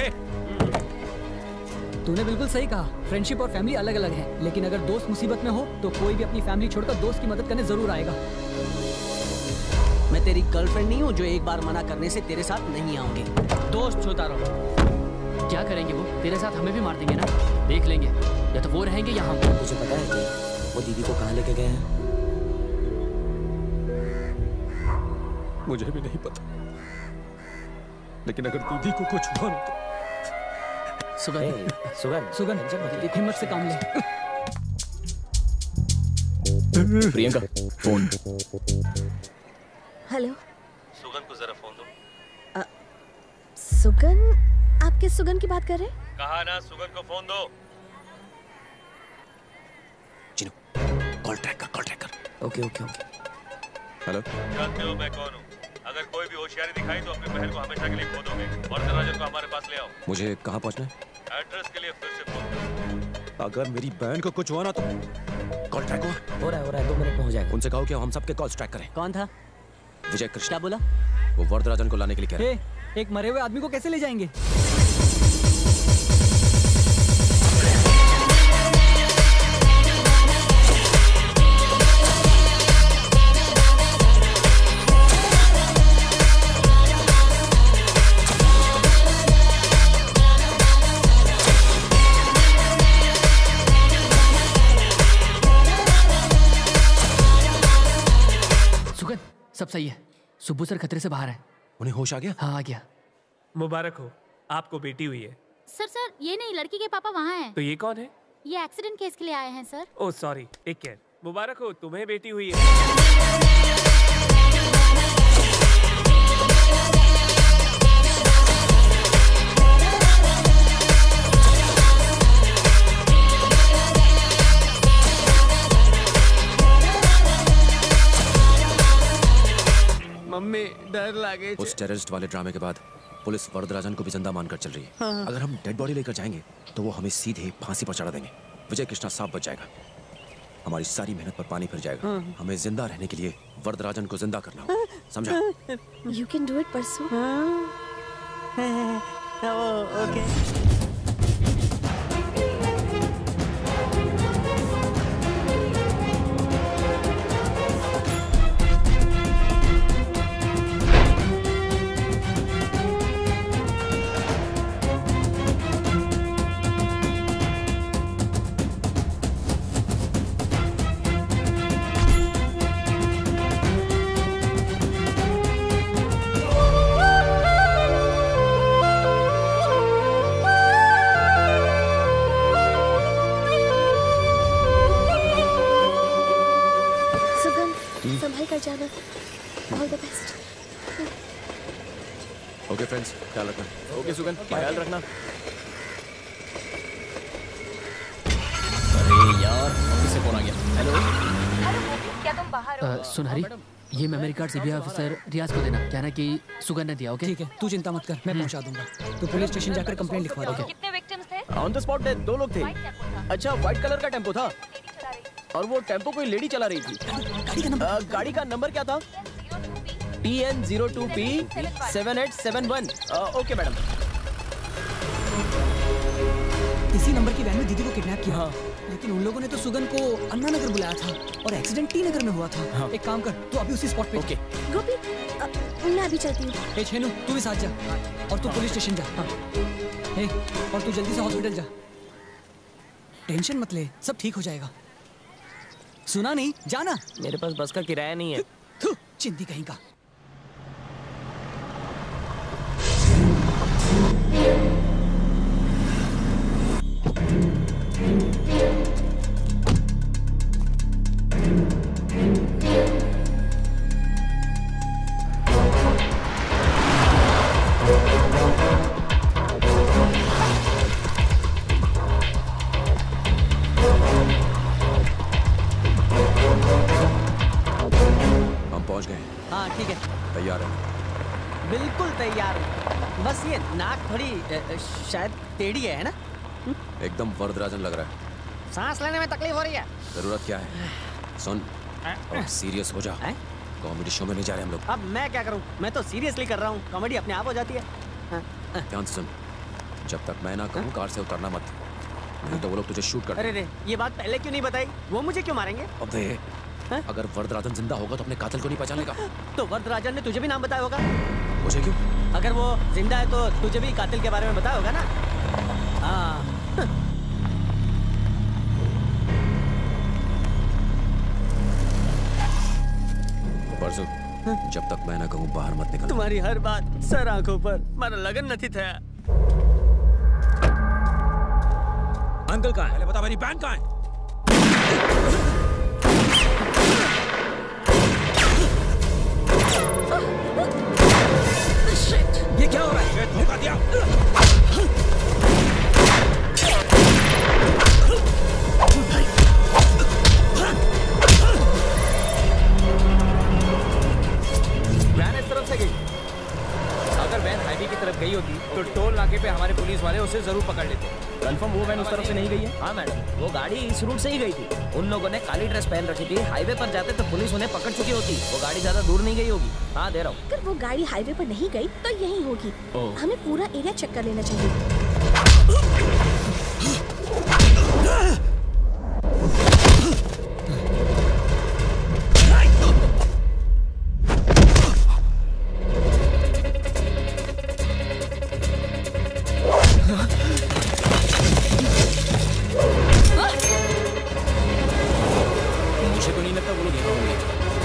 तूने बिल्कुल सही कहा, फ्रेंडशिप और फैमिली अलग अलग है, लेकिन अगर दोस्त मुसीबत में हो तो कोई भी अपनी फैमिली छोड़कर दोस्त की मदद करने जरूर आएगा। मैं तेरी गर्लफ्रेंड नहीं हूँ जो एक बार मना करने से तेरे साथ नहीं आऊंगी। दोस्त छोटा रहो। क्या करेंगे वो? तेरे साथ हमें भी मार देंगे ना? देख लेंगे, या तो वो रहेंगे या हम। तुझे पता है कि वो दीदी को कहाँ लेके गए हैं? मुझे भी नहीं पता, लेकिन अगर दीदी को कुछ हुआ तो सुगन, सुगन, हिम्मत से काम ले। प्रियंका, फोन। हेलो। सुगन को जरा फोन दो। सुगन? आप किस सुगन की बात कर रहे हैं? कहा ना, सुगन को फोन दो। कॉल ट्रैक कर, कॉल ट्रैक कर। Okay okay okay. हेलो। जानते हो मैं कौन हूँ? अगर कोई भी होशियारी दिखाई तो अपनी बहन को हमेशा के लिए खो दोगे। वरदराजन को हमारे पास ले आओ। मुझे कहाँ पहुँचना है? एड्रेस के लिए फिर से फोन। अगर मेरी बहन को कुछ हुआ ना तो कॉल ट्रैक हो रहा है 2 मिनट पहुँच जाएगा। उनसे कहो कि हम सबके कॉल ट्रैक करें। कौन था? विजय कृष्ण। क्या बोला? वो वरदराजन को लाने के लिए कह रहे हैं। एक मरे हुए आदमी को कैसे ले जाएंगे? सब सही है, सुब्बू सर खतरे से बाहर है। उन्हें होश आ गया? हाँ आ गया। मुबारक हो, आपको बेटी हुई है। सर ये नहीं, लड़की के पापा वहाँ हैं। तो ये कौन है? ये एक्सीडेंट केस के लिए आए हैं sir. Oh sorry, take care. मुबारक हो, तुम्हें बेटी हुई है। मम्मी डर लगे। उस टेररिस्ट वाले ड्रामे के बाद पुलिस वरदराजन को भी जिंदा मानकर चल रही है। हाँ। अगर हम डेड बॉडी लेकर जाएंगे तो वो हमें सीधे फांसी पर चढ़ा देंगे। विजय कृष्णा साफ बच जाएगा। हमारी सारी मेहनत पर पानी फिर जाएगा। हाँ। हमें जिंदा रहने के लिए वरदराजन को जिंदा करना होगा, समझा? You can do it, Parasu. Okay. जाना। All the best. Okay friends, ख्याल रखना। ओके सुगन, ख्याल रखना। अरे यार, ऑफिस से फोन आ गया। हेलो। क्या तुम बाहर हो? सुनहरी, ये memory card CBI officer Riyaz को देना। कहना कि सुगन ने दिया। ओके ठीक है, तू चिंता मत कर, मैं पहुंचा दूंगा। तो पुलिस स्टेशन जाकर कंप्लेंट लिखवा दो। कितने विक्टिम्स थे? ऑन द स्पॉट डेथ 2 लोग थे। अच्छा, व्हाइट कलर का टेम्पो था और वो टेम्पो कोई लेडी चला रही थी। गाड़ी का नंबर क्या था? TN02P 7871। Okay madam. इसी नंबर की वैन में दीदी को किडनैप किया। हाँ। लेकिन उन लोगों ने तो सुगन को अन्ना नगर बुलाया था और एक्सीडेंट टी नगर में हुआ था। हाँ। एक काम कर, तू अभी उसी स्पॉट पे। ओके। गोपी, मैं अभी चलती हूँ। ए छेनू, तू भी साथ जा और तू पुलिस स्टेशन जा। हाँ। ए, और तू जल्दी से हॉस्पिटल जा। टेंशन मत ले, सब ठीक हो जाएगा। सुना नहीं? जाना। मेरे पास बस का किराया नहीं है। चिंती कहीं का। हाँ ठीक है, तैयार है? बिल्कुल तैयार हूँ। बस ये नाक थोड़ी शायद टेढ़ी है ना? एकदम वरदराजन लग रहा है। सांस लेने में तकलीफ हो रही है। जरूरत क्या है? सुन, अब सीरियस हो जा। कॉमेडी शो में नहीं जा रहे हम लोग। अब मैं क्या करूँ? मैं तो सीरियसली कर रहा हूँ, कॉमेडी अपने आप हो जाती है। ध्यान से सुन, जब तक मैं ना कहूँ कार से उतरना मत, नहीं तो वो लोग तुझे शूट कर देंगे। अरे ये बात पहले क्यों नहीं बताई? वो मुझे क्यों मारेंगे? अबे अगर वरदराजन जिंदा होगा तो अपने कातिल को नहीं पहचानेगा। तो वरदराजन ने तुझे भी नाम बताया होगा। मुझे क्यों? अगर वो जिंदा है तो तुझे भी कातिल के बारे में बताया होगा ना? हाँ। परसों जब तक मैं ना कहूँ बाहर मत निकल। तुम्हारी हर बात सर आंखों पर, मारा लगन नहीं था। अंकल कहाँ है? पहले बता, मेरी बहन कहाँ है? ये क्या हो रहा है? धोखा दिया। वैन इस तरफ से गई। अगर वैन हाईवे की तरफ गई होती तो टोल नाके पे हमारे पुलिस वाले उसे जरूर पकड़ लेते। कंफर्म वो वैन उस तरफ से नहीं गई है? हाँ मैडम, वो गाड़ी इस रूट से ही गई थी। उन लोगों ने काली ड्रेस पहन रखी थी। हाईवे पर जाते तो पुलिस उन्हें पकड़ चुकी होती। वो गाड़ी ज्यादा दूर नहीं गई होगी। हाँ दे रहा हूँ। अगर वो गाड़ी हाईवे पर नहीं गई तो यहीं होगी। हमें पूरा एरिया चेक कर लेना चाहिए। मुझे तो नहीं लगता वो लोग यहाँ होंगे।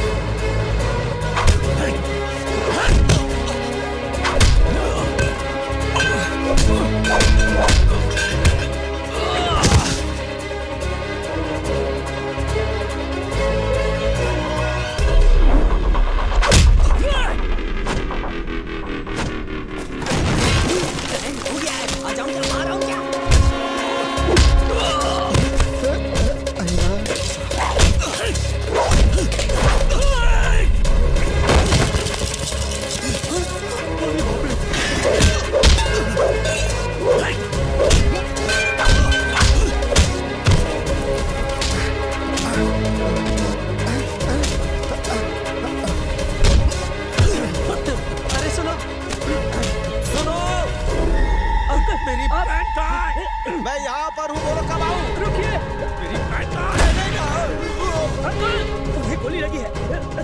मैं यहाँ पर हूँ, बोलो कब आऊँ? रुकिए, मेरी बहन कहाँ है? अंकल, उन्हें गोली लगी है।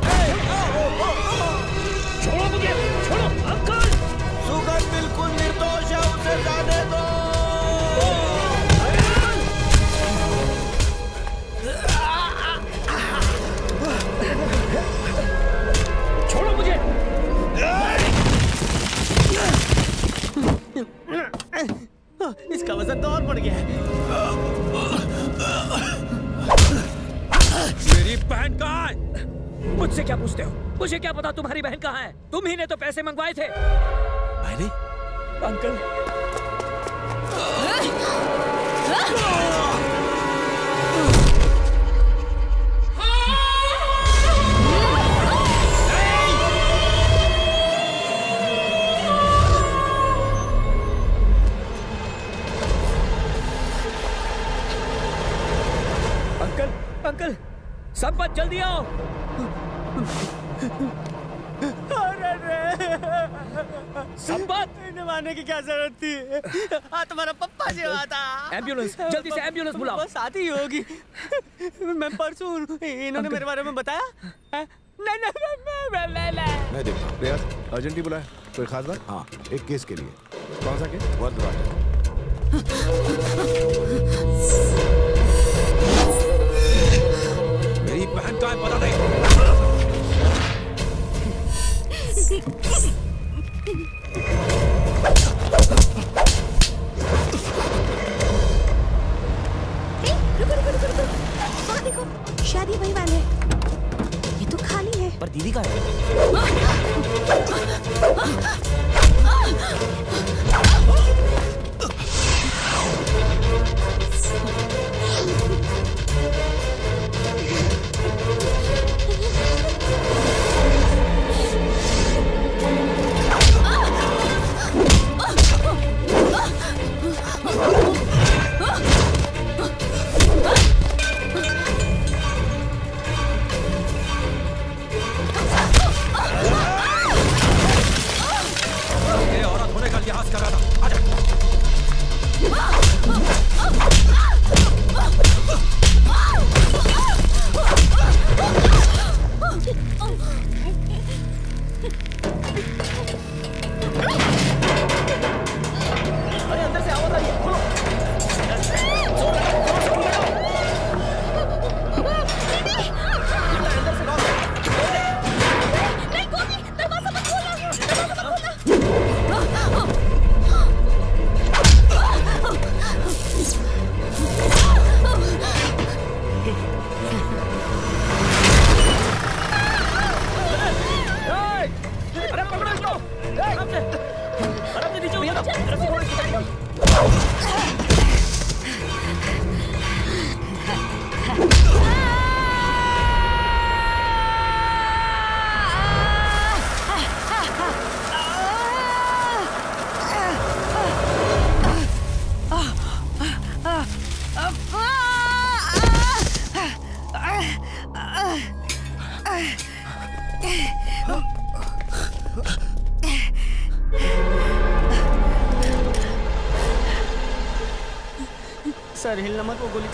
छोड़ो मुझे, छोड़ो अंकल। सुगन बिल्कुल निर्दोष है, उसे जाने दो। छोड़ो मुझे। इसका वजन तो और बढ़ गया है। मेरी बहन कहाँ है? मुझसे क्या पूछते हो? मुझे क्या पता तुम्हारी बहन कहाँ है? तुम ही ने तो पैसे मंगवाए थे। मैंने? अंकल अंकल, संपत जल्दी आओ। संपत, मारने की क्या जरूरत थी? हाँ तुम्हारा पप्पा जी था। एम्बुलेंस, जल्दी से एम्बुलेंस बुलाओ। बस आती ही होगी। मैं परसों इन्होंने मेरे बारे में बताया। नहीं मैं देखता हूँ। रियाज, अर्जेंटली बुलाया। कोई खास बात? हाँ, एक केस के लिए। कौन सा केस? वरदराजन। मेरी बहन कहाँ है बता दे। खाली वैन है। ये तो खाली है। पर दीदी का है। सर हिलना मत, वो गोली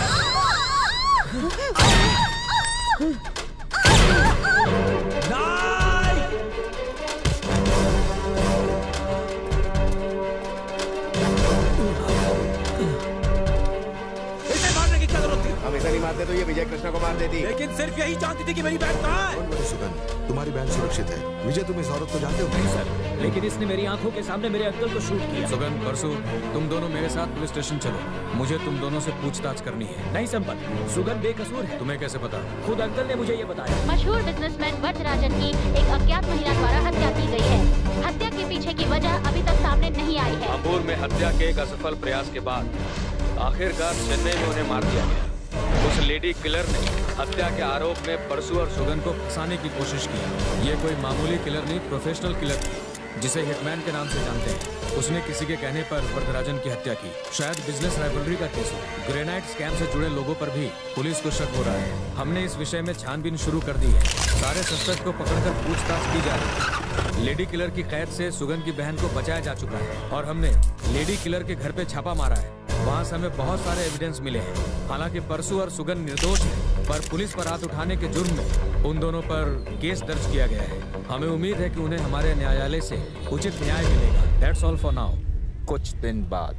हमेशा नहीं मारते तो ये विजय कृष्णा को मार देती। लेकिन सिर्फ यही जानती थी कि मेरी बहन कहाँ है। सुगंध, तुम्हारी बहन सुरक्षित है। विजय, तुम इस औरत को जानते हो? नहीं सर, लेकिन इसने मेरी आंखों के सामने मेरे अंकल को शूट किया। सुगंध, परसों तुम दोनों मेरे साथ पुलिस स्टेशन चलो। मुझे तुम दोनों से पूछताछ करनी है। नहीं संपत, सुगंध बेकसूर है। तुम्हें कैसे पता? खुद अंकल ने मुझे ये बताया। मशहूर बिजनेसमैन वरदराजन की एक अज्ञात महिला द्वारा हत्या की गई है। हत्या के पीछे की वजह अभी तक सामने नहीं आई है। अंबूर में हत्या के एक असफल प्रयास के बाद आखिरकार चेन्नई में उन्हें मार दिया गया। उस लेडी किलर ने हत्या के आरोप में परसू और सुगंध को फंसाने की कोशिश की। ये कोई मामूली किलर नहीं, प्रोफेशनल किलर थी, जिसे हिटमैन के नाम से जानते हैं। उसने किसी के कहने पर वरदराजन की हत्या की। शायद बिजनेस राइवलरी का केस हो। ग्रेनाइट स्कैम से जुड़े लोगों पर भी पुलिस को शक हो रहा है। हमने इस विषय में छानबीन शुरू कर दी है। सारे सस्पेक्ट को पकड़कर पूछताछ की जा रही है। लेडी किलर की कैद से सुगंध की बहन को बचाया जा चुका है और हमने लेडी किलर के घर पे छापा मारा है। वहाँ से हमें बहुत सारे एविडेंस मिले हैं। हालांकि परसू और सुगंध निर्दोष है, पर पुलिस पर हाथ उठाने के जुर्म में उन दोनों पर केस दर्ज किया गया है। हमें उम्मीद है कि उन्हें हमारे न्यायालय से उचित न्याय मिलेगा। That's all for now। कुछ दिन बाद।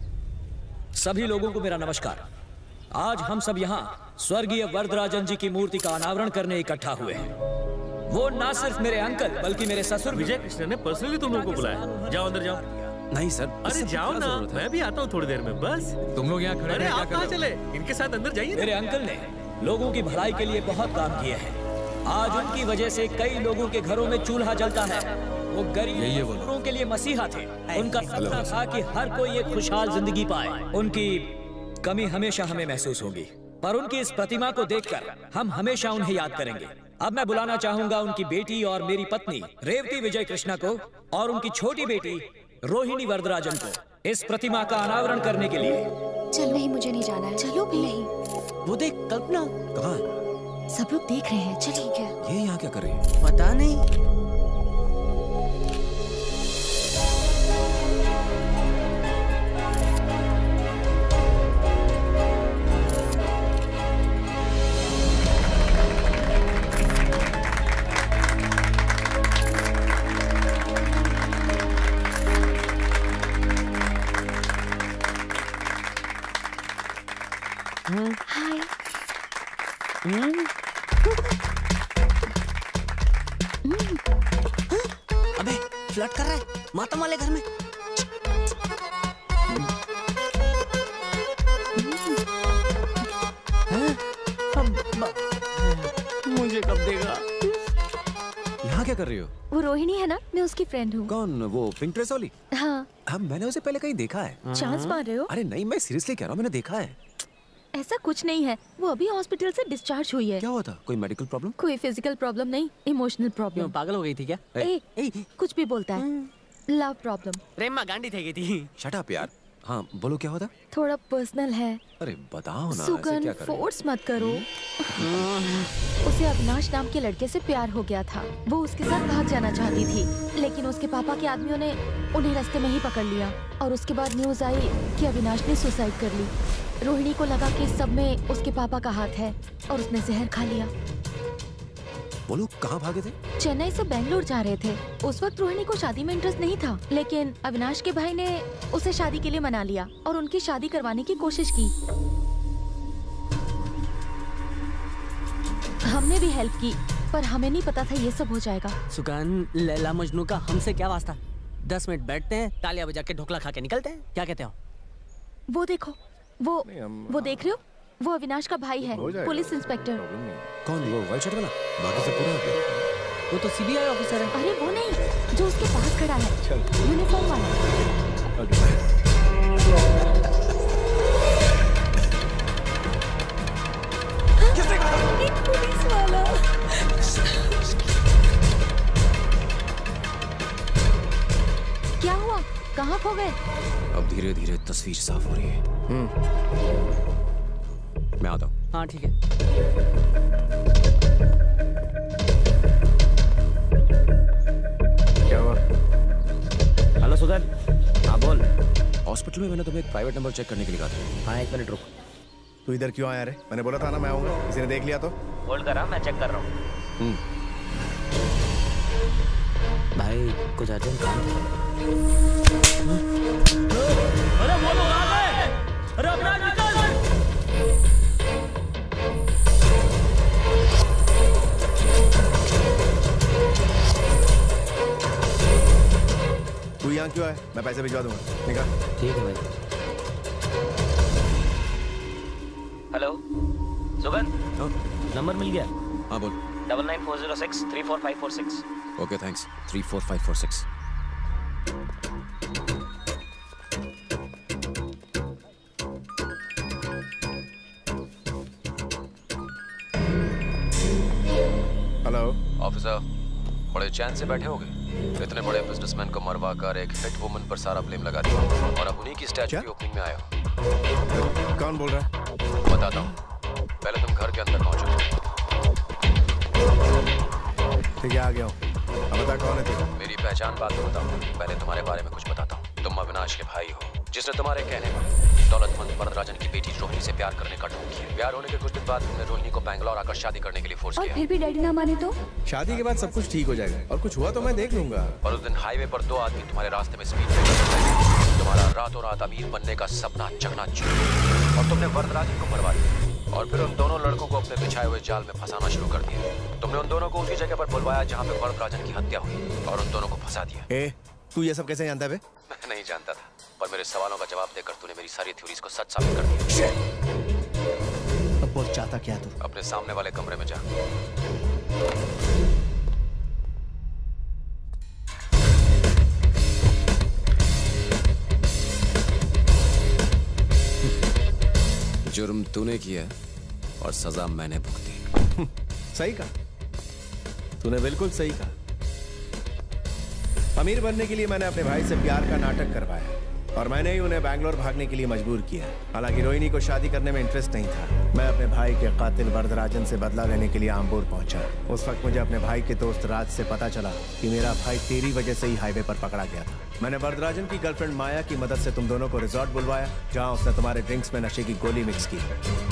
सभी लोगों को मेरा नमस्कार। आज हम सब यहाँ स्वर्गीय वरदराजन जी की मूर्ति का अनावरण करने इकट्ठा हुए हैं। वो ना सिर्फ मेरे अंकल बल्कि मेरे ससुर विजय कृष्ण ने पर्सनली तुम लोगों को बुलाया। जाओ अंदर जाओ। नहीं सर, अरे जाओ ना, मैं भी आता हूँ थोड़ी देर में। बस तुम लोग यहाँ खड़े अरे आप कहाँ चले? इनके साथ अंदर जाइए। मेरे अंकल ने लोगों की भलाई के लिए बहुत काम किए हैं। आज उनकी वजह से कई लोगों के घरों में चूल्हा जलता है। वो गरीब लोगों के लिए मसीहा थे। उनका सपना था कि हर कोई एक खुशहाल जिंदगी पाए। उनकी कमी हमेशा हमें महसूस होगी, पर उनकी इस प्रतिमा को देखकर हम हमेशा उन्हें याद करेंगे। अब मैं बुलाना चाहूंगा उनकी बेटी और मेरी पत्नी रेवती विजय कृष्णा को और उनकी छोटी बेटी रोहिणी वरदराजन को इस प्रतिमा का अनावरण करने के लिए। चलो। नहीं, मुझे नहीं जाना है। चलो भी। नहीं, वो देख कल्पना कहाँ? सब लोग देख रहे हैं। चल ठीक है। ये यहाँ क्या कर रही है? पता नहीं। हाय। अबे फ्लर्ट कर रहा है मातम वाले घर में। मुझे कब देगा? यहाँ क्या कर रही हो? वो रोहिणी है ना, मैं उसकी फ्रेंड हूँ। कौन? वो पिंक ड्रेस वाली? हाँ। मैंने उसे पहले कहीं देखा है। चांस मार रहे हो? अरे नहीं, मैं सीरियसली कह रहा हूँ, मैंने देखा है। ऐसा कुछ नहीं है, वो अभी हॉस्पिटल से डिस्चार्ज हुई है। क्या हुआ था? कोई मेडिकल प्रॉब्लम? कोई फिजिकल प्रॉब्लम नहीं, इमोशनल प्रॉब्लम। पागल हो गई थी क्या? कुछ भी बोलता है। Love problem. प्रेम में गांडी थे गई थी। शट अप यार। हाँ बोलो, क्या हुआ था? थोड़ा पर्सनल है। अरे बताओ ना। सुगन, फोर्स मत करो। उसे अविनाश नाम के लड़के से प्यार हो गया था। वो उसके साथ भाग जाना चाहती थी, लेकिन उसके पापा के आदमियों ने उन्हें रास्ते में ही पकड़ लिया। और उसके बाद न्यूज आई कि अविनाश ने सुसाइड कर ली। रोहिणी को लगा कि सब में उसके पापा का हाथ है और उसने जहर खा लिया। वो लोग कहाँ भागे थे? चेन्नई से बेंगलोर जा रहे थे। उस वक्त रोहिणी को शादी में इंटरेस्ट नहीं था, लेकिन अविनाश के भाई ने उसे शादी के लिए मना लिया और उनकी शादी करवाने की कोशिश की। हमने भी हेल्प की, पर हमें नहीं पता था ये सब हो जाएगा। सुगन, लैला मजनू का हमसे क्या वास्ता? 10 मिनट बैठते हैं, तालियां बजा के ढोकला खा के निकलते हैं। क्या कहते हो? वो देखो, वो देख रहे हो? वो अविनाश का भाई है, पुलिस इंस्पेक्टर। कौन? वो व्हाइट शर्ट वाला? बाकी सब पूरा हो गया। वो तो सीबीआई ऑफिसर है। अरे वो नहीं, जो उसके पास खड़ा है, यूनिफॉर्म वाला। किसने कहा? एक पुलिस वाला। क्या हुआ? कहाँ खो गए? अब धीरे धीरे तस्वीर साफ हो रही है। मैं आता हूँ। हाँ ठीक है। क्या हुआ? हेलो सुगन। हाँ बोल। हॉस्पिटल में मैंने तुम्हें एक प्राइवेट नंबर चेक करने के लिए कहा था। हाँ 1 मिनट रुक। तू इधर क्यों आया रे? मैंने बोला था ना मैं आऊंगा। किसी ने देख लिया तो? होल्ड कर रहा, मैं चेक कर रहा हूँ। भाई कुछ अर्जेंट काम था। अरे वो लोग आ गए! अरे अविनाश निकल! तू यहाँ क्यों आया? मैं पैसे भिजवा दूंगा। निकाल। ठीक है भाई। हेलो सुगन, नंबर मिल गया? हाँ बोल। 99406 34546। Okay thanks. 34546। हेलो ऑफिसर, बड़े चैन से बैठे होगे। इतने बड़े बिजनेसमैन को मरवा कर एक हिट वुमन पर सारा ब्लेम लगा दिया और अब उन्हीं की स्टैचू की ओपनिंग में आया हो। कौन बोल रहा है? बताता हूँ, पहले तुम घर के अंदर पहुंचो। ठीक है, आ गया हूँ। अब बता कौन है तू? मेरी पहचान बाद में बताऊँ, पहले तुम्हारे बारे में कुछ बताता हूँ। तुम अविनाश के भाई हो, जिसने तुम्हारे कहने पर दौलतमंद वरदराजन की बेटी रोहिणी से प्यार करने का ढोंग किया। प्यार होने के कुछ दिन बाद तुमने रोहिणी को बैंगलोर आकर शादी करने के लिए फोर्स और किया। फिर भी डैडी ना माने तो? शादी के बाद सब कुछ ठीक हो जाएगा और कुछ हुआ तो मैं देख लूंगा। और उस दिन हाईवे पर 2 आदमी तुम्हारे रास्ते में स्पीड ब्रेकर, तुम्हारा रातों रात अमीर बनने का सपना चकनाचूर, और तुमने वरदराजन को मरवा दिया और फिर उन दोनों लड़कों को अपने बिछाए हुए जाल में फंसाना शुरू कर दिया। तुमने उन दोनों को उसी जगह पर बुलवाया जहाँ पे वरदराजन की हत्या हुई और उन दोनों को फंसा दिया। तू ये सब कैसे जानता है? मैं नहीं जानता था, पर मेरे सवालों का जवाब देकर तूने मेरी सारी थ्योरीज को सच साबित कर दिया। अब बोल, चाहता क्या तू? अपने सामने वाले कमरे में जा। जुर्म तूने किया और सजा मैंने भुगती। सही कहा तूने, बिल्कुल सही कहा। अमीर बनने के लिए मैंने अपने भाई से प्यार का नाटक करवाया और मैंने ही उन्हें बैंगलोर भागने के लिए मजबूर किया। हालांकि रोहिणी को शादी करने में इंटरेस्ट नहीं था। मैं अपने भाई के कातिल वरदराजन से बदला लेने के लिए आम्बूर पहुंचा। उस वक्त मुझे अपने भाई के दोस्त राज से पता चला कि मेरा भाई तेरी वजह से ही हाईवे पर पकड़ा गया था। मैंने वरदराजन की गर्लफ्रेंड माया की मदद से तुम दोनों को रिजॉर्ट बुलवाया, जहाँ उसने तुम्हारे ड्रिंक्स में नशे की गोली मिक्स की।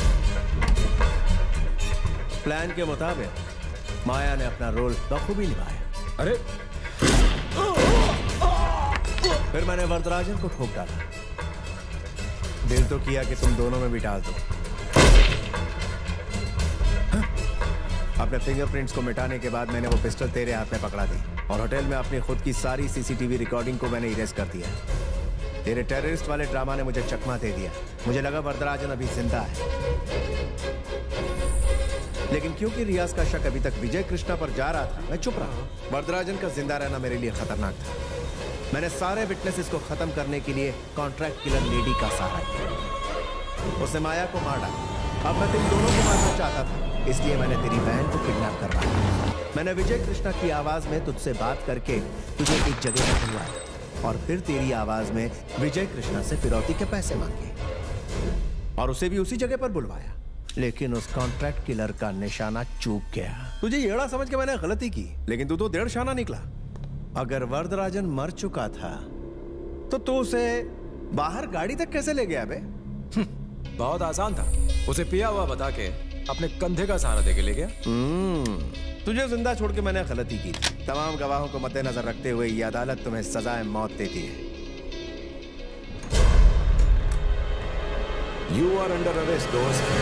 प्लान के मुताबिक माया ने अपना रोल बखूबी निभाया। अरे फिर मैंने वरदराजन को ठोक डाला। दिल तो किया कि तुम दोनों में भी डाल दो। अपने फिंगरप्रिंट्स को मिटाने के बाद मैंने वो पिस्टल तेरे हाथ में पकड़ा दी और होटल में अपनी खुद की सारी सीसीटीवी रिकॉर्डिंग को मैंने इरेज कर दिया। तेरे टेररिस्ट वाले ड्रामा ने मुझे चकमा दे दिया। मुझे लगा वरदराजन अभी जिंदा है, लेकिन क्योंकि रियाज का शक अभी तक विजय कृष्णा पर जा रहा था, मैं चुप रहा। वरदराजन का जिंदा रहना मेरे लिए खतरनाक था। मैंने सारे विटनेसेस को खत्म करने के लिए कॉन्ट्रैक्ट किलर लेडी का सहारा किया। उसने माया को मार डाला। अब मैं तुम दोनों को मारना चाहता था, इसलिए मैंने तेरी बहन को किडनैप करवाया। मैंने विजय कृष्णा की आवाज में तुझसे बात करके तुझे एक जगह पर बुलवाया और फिर तेरी आवाज में विजय कृष्णा से फिरौती के पैसे मांगे और उसे भी उसी जगह पर बुलवाया। लेकिन उस कॉन्ट्रैक्ट किलर का निशाना चूक गया। तुझे येड़ा समझ के मैंने गलती की, लेकिन तू तो 1.5 शाना निकला। अगर वरदराजन मर चुका था तो तू उसे बाहर गाड़ी तक कैसे ले गया बे? बहुत आसान था। उसे पिया हुआ बता के अपने कंधे का सहारा देके ले गया। तुझे जिंदा छोड़ के मैंने गलती की थी। तमाम गवाहों को मद्देनजर रखते हुए ये अदालत तुम्हें सजाए मौत देती है। You are under arrest, दोस्त।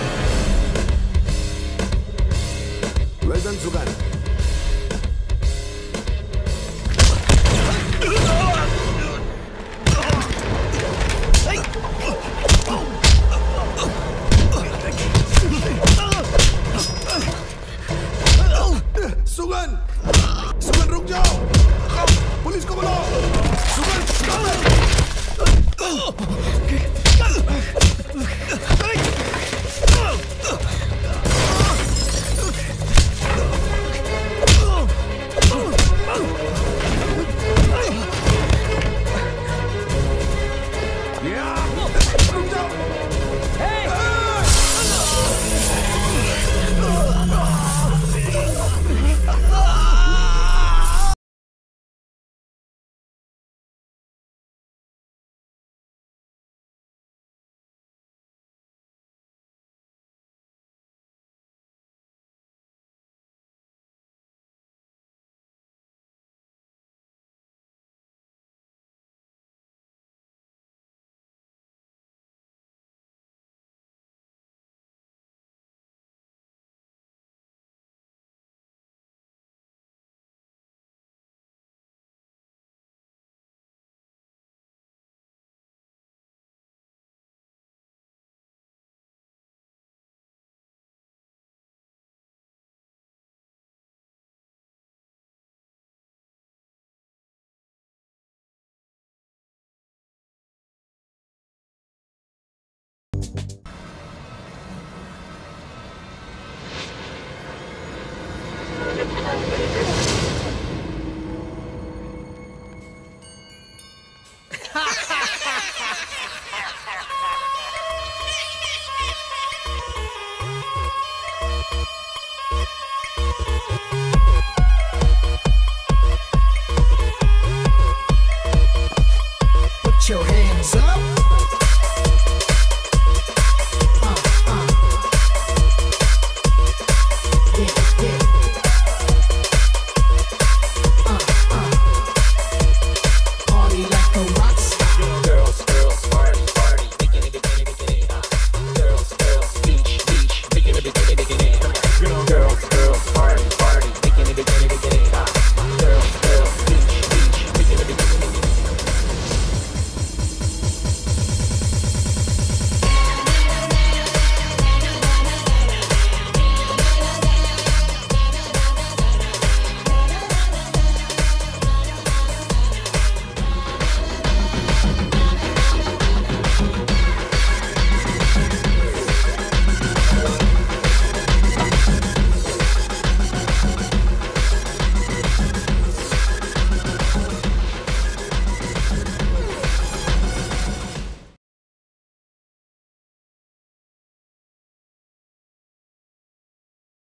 Well done, Sugan। Sugan, Sugan रुक जाओ, पुलिस को बुलाओ। सुगन,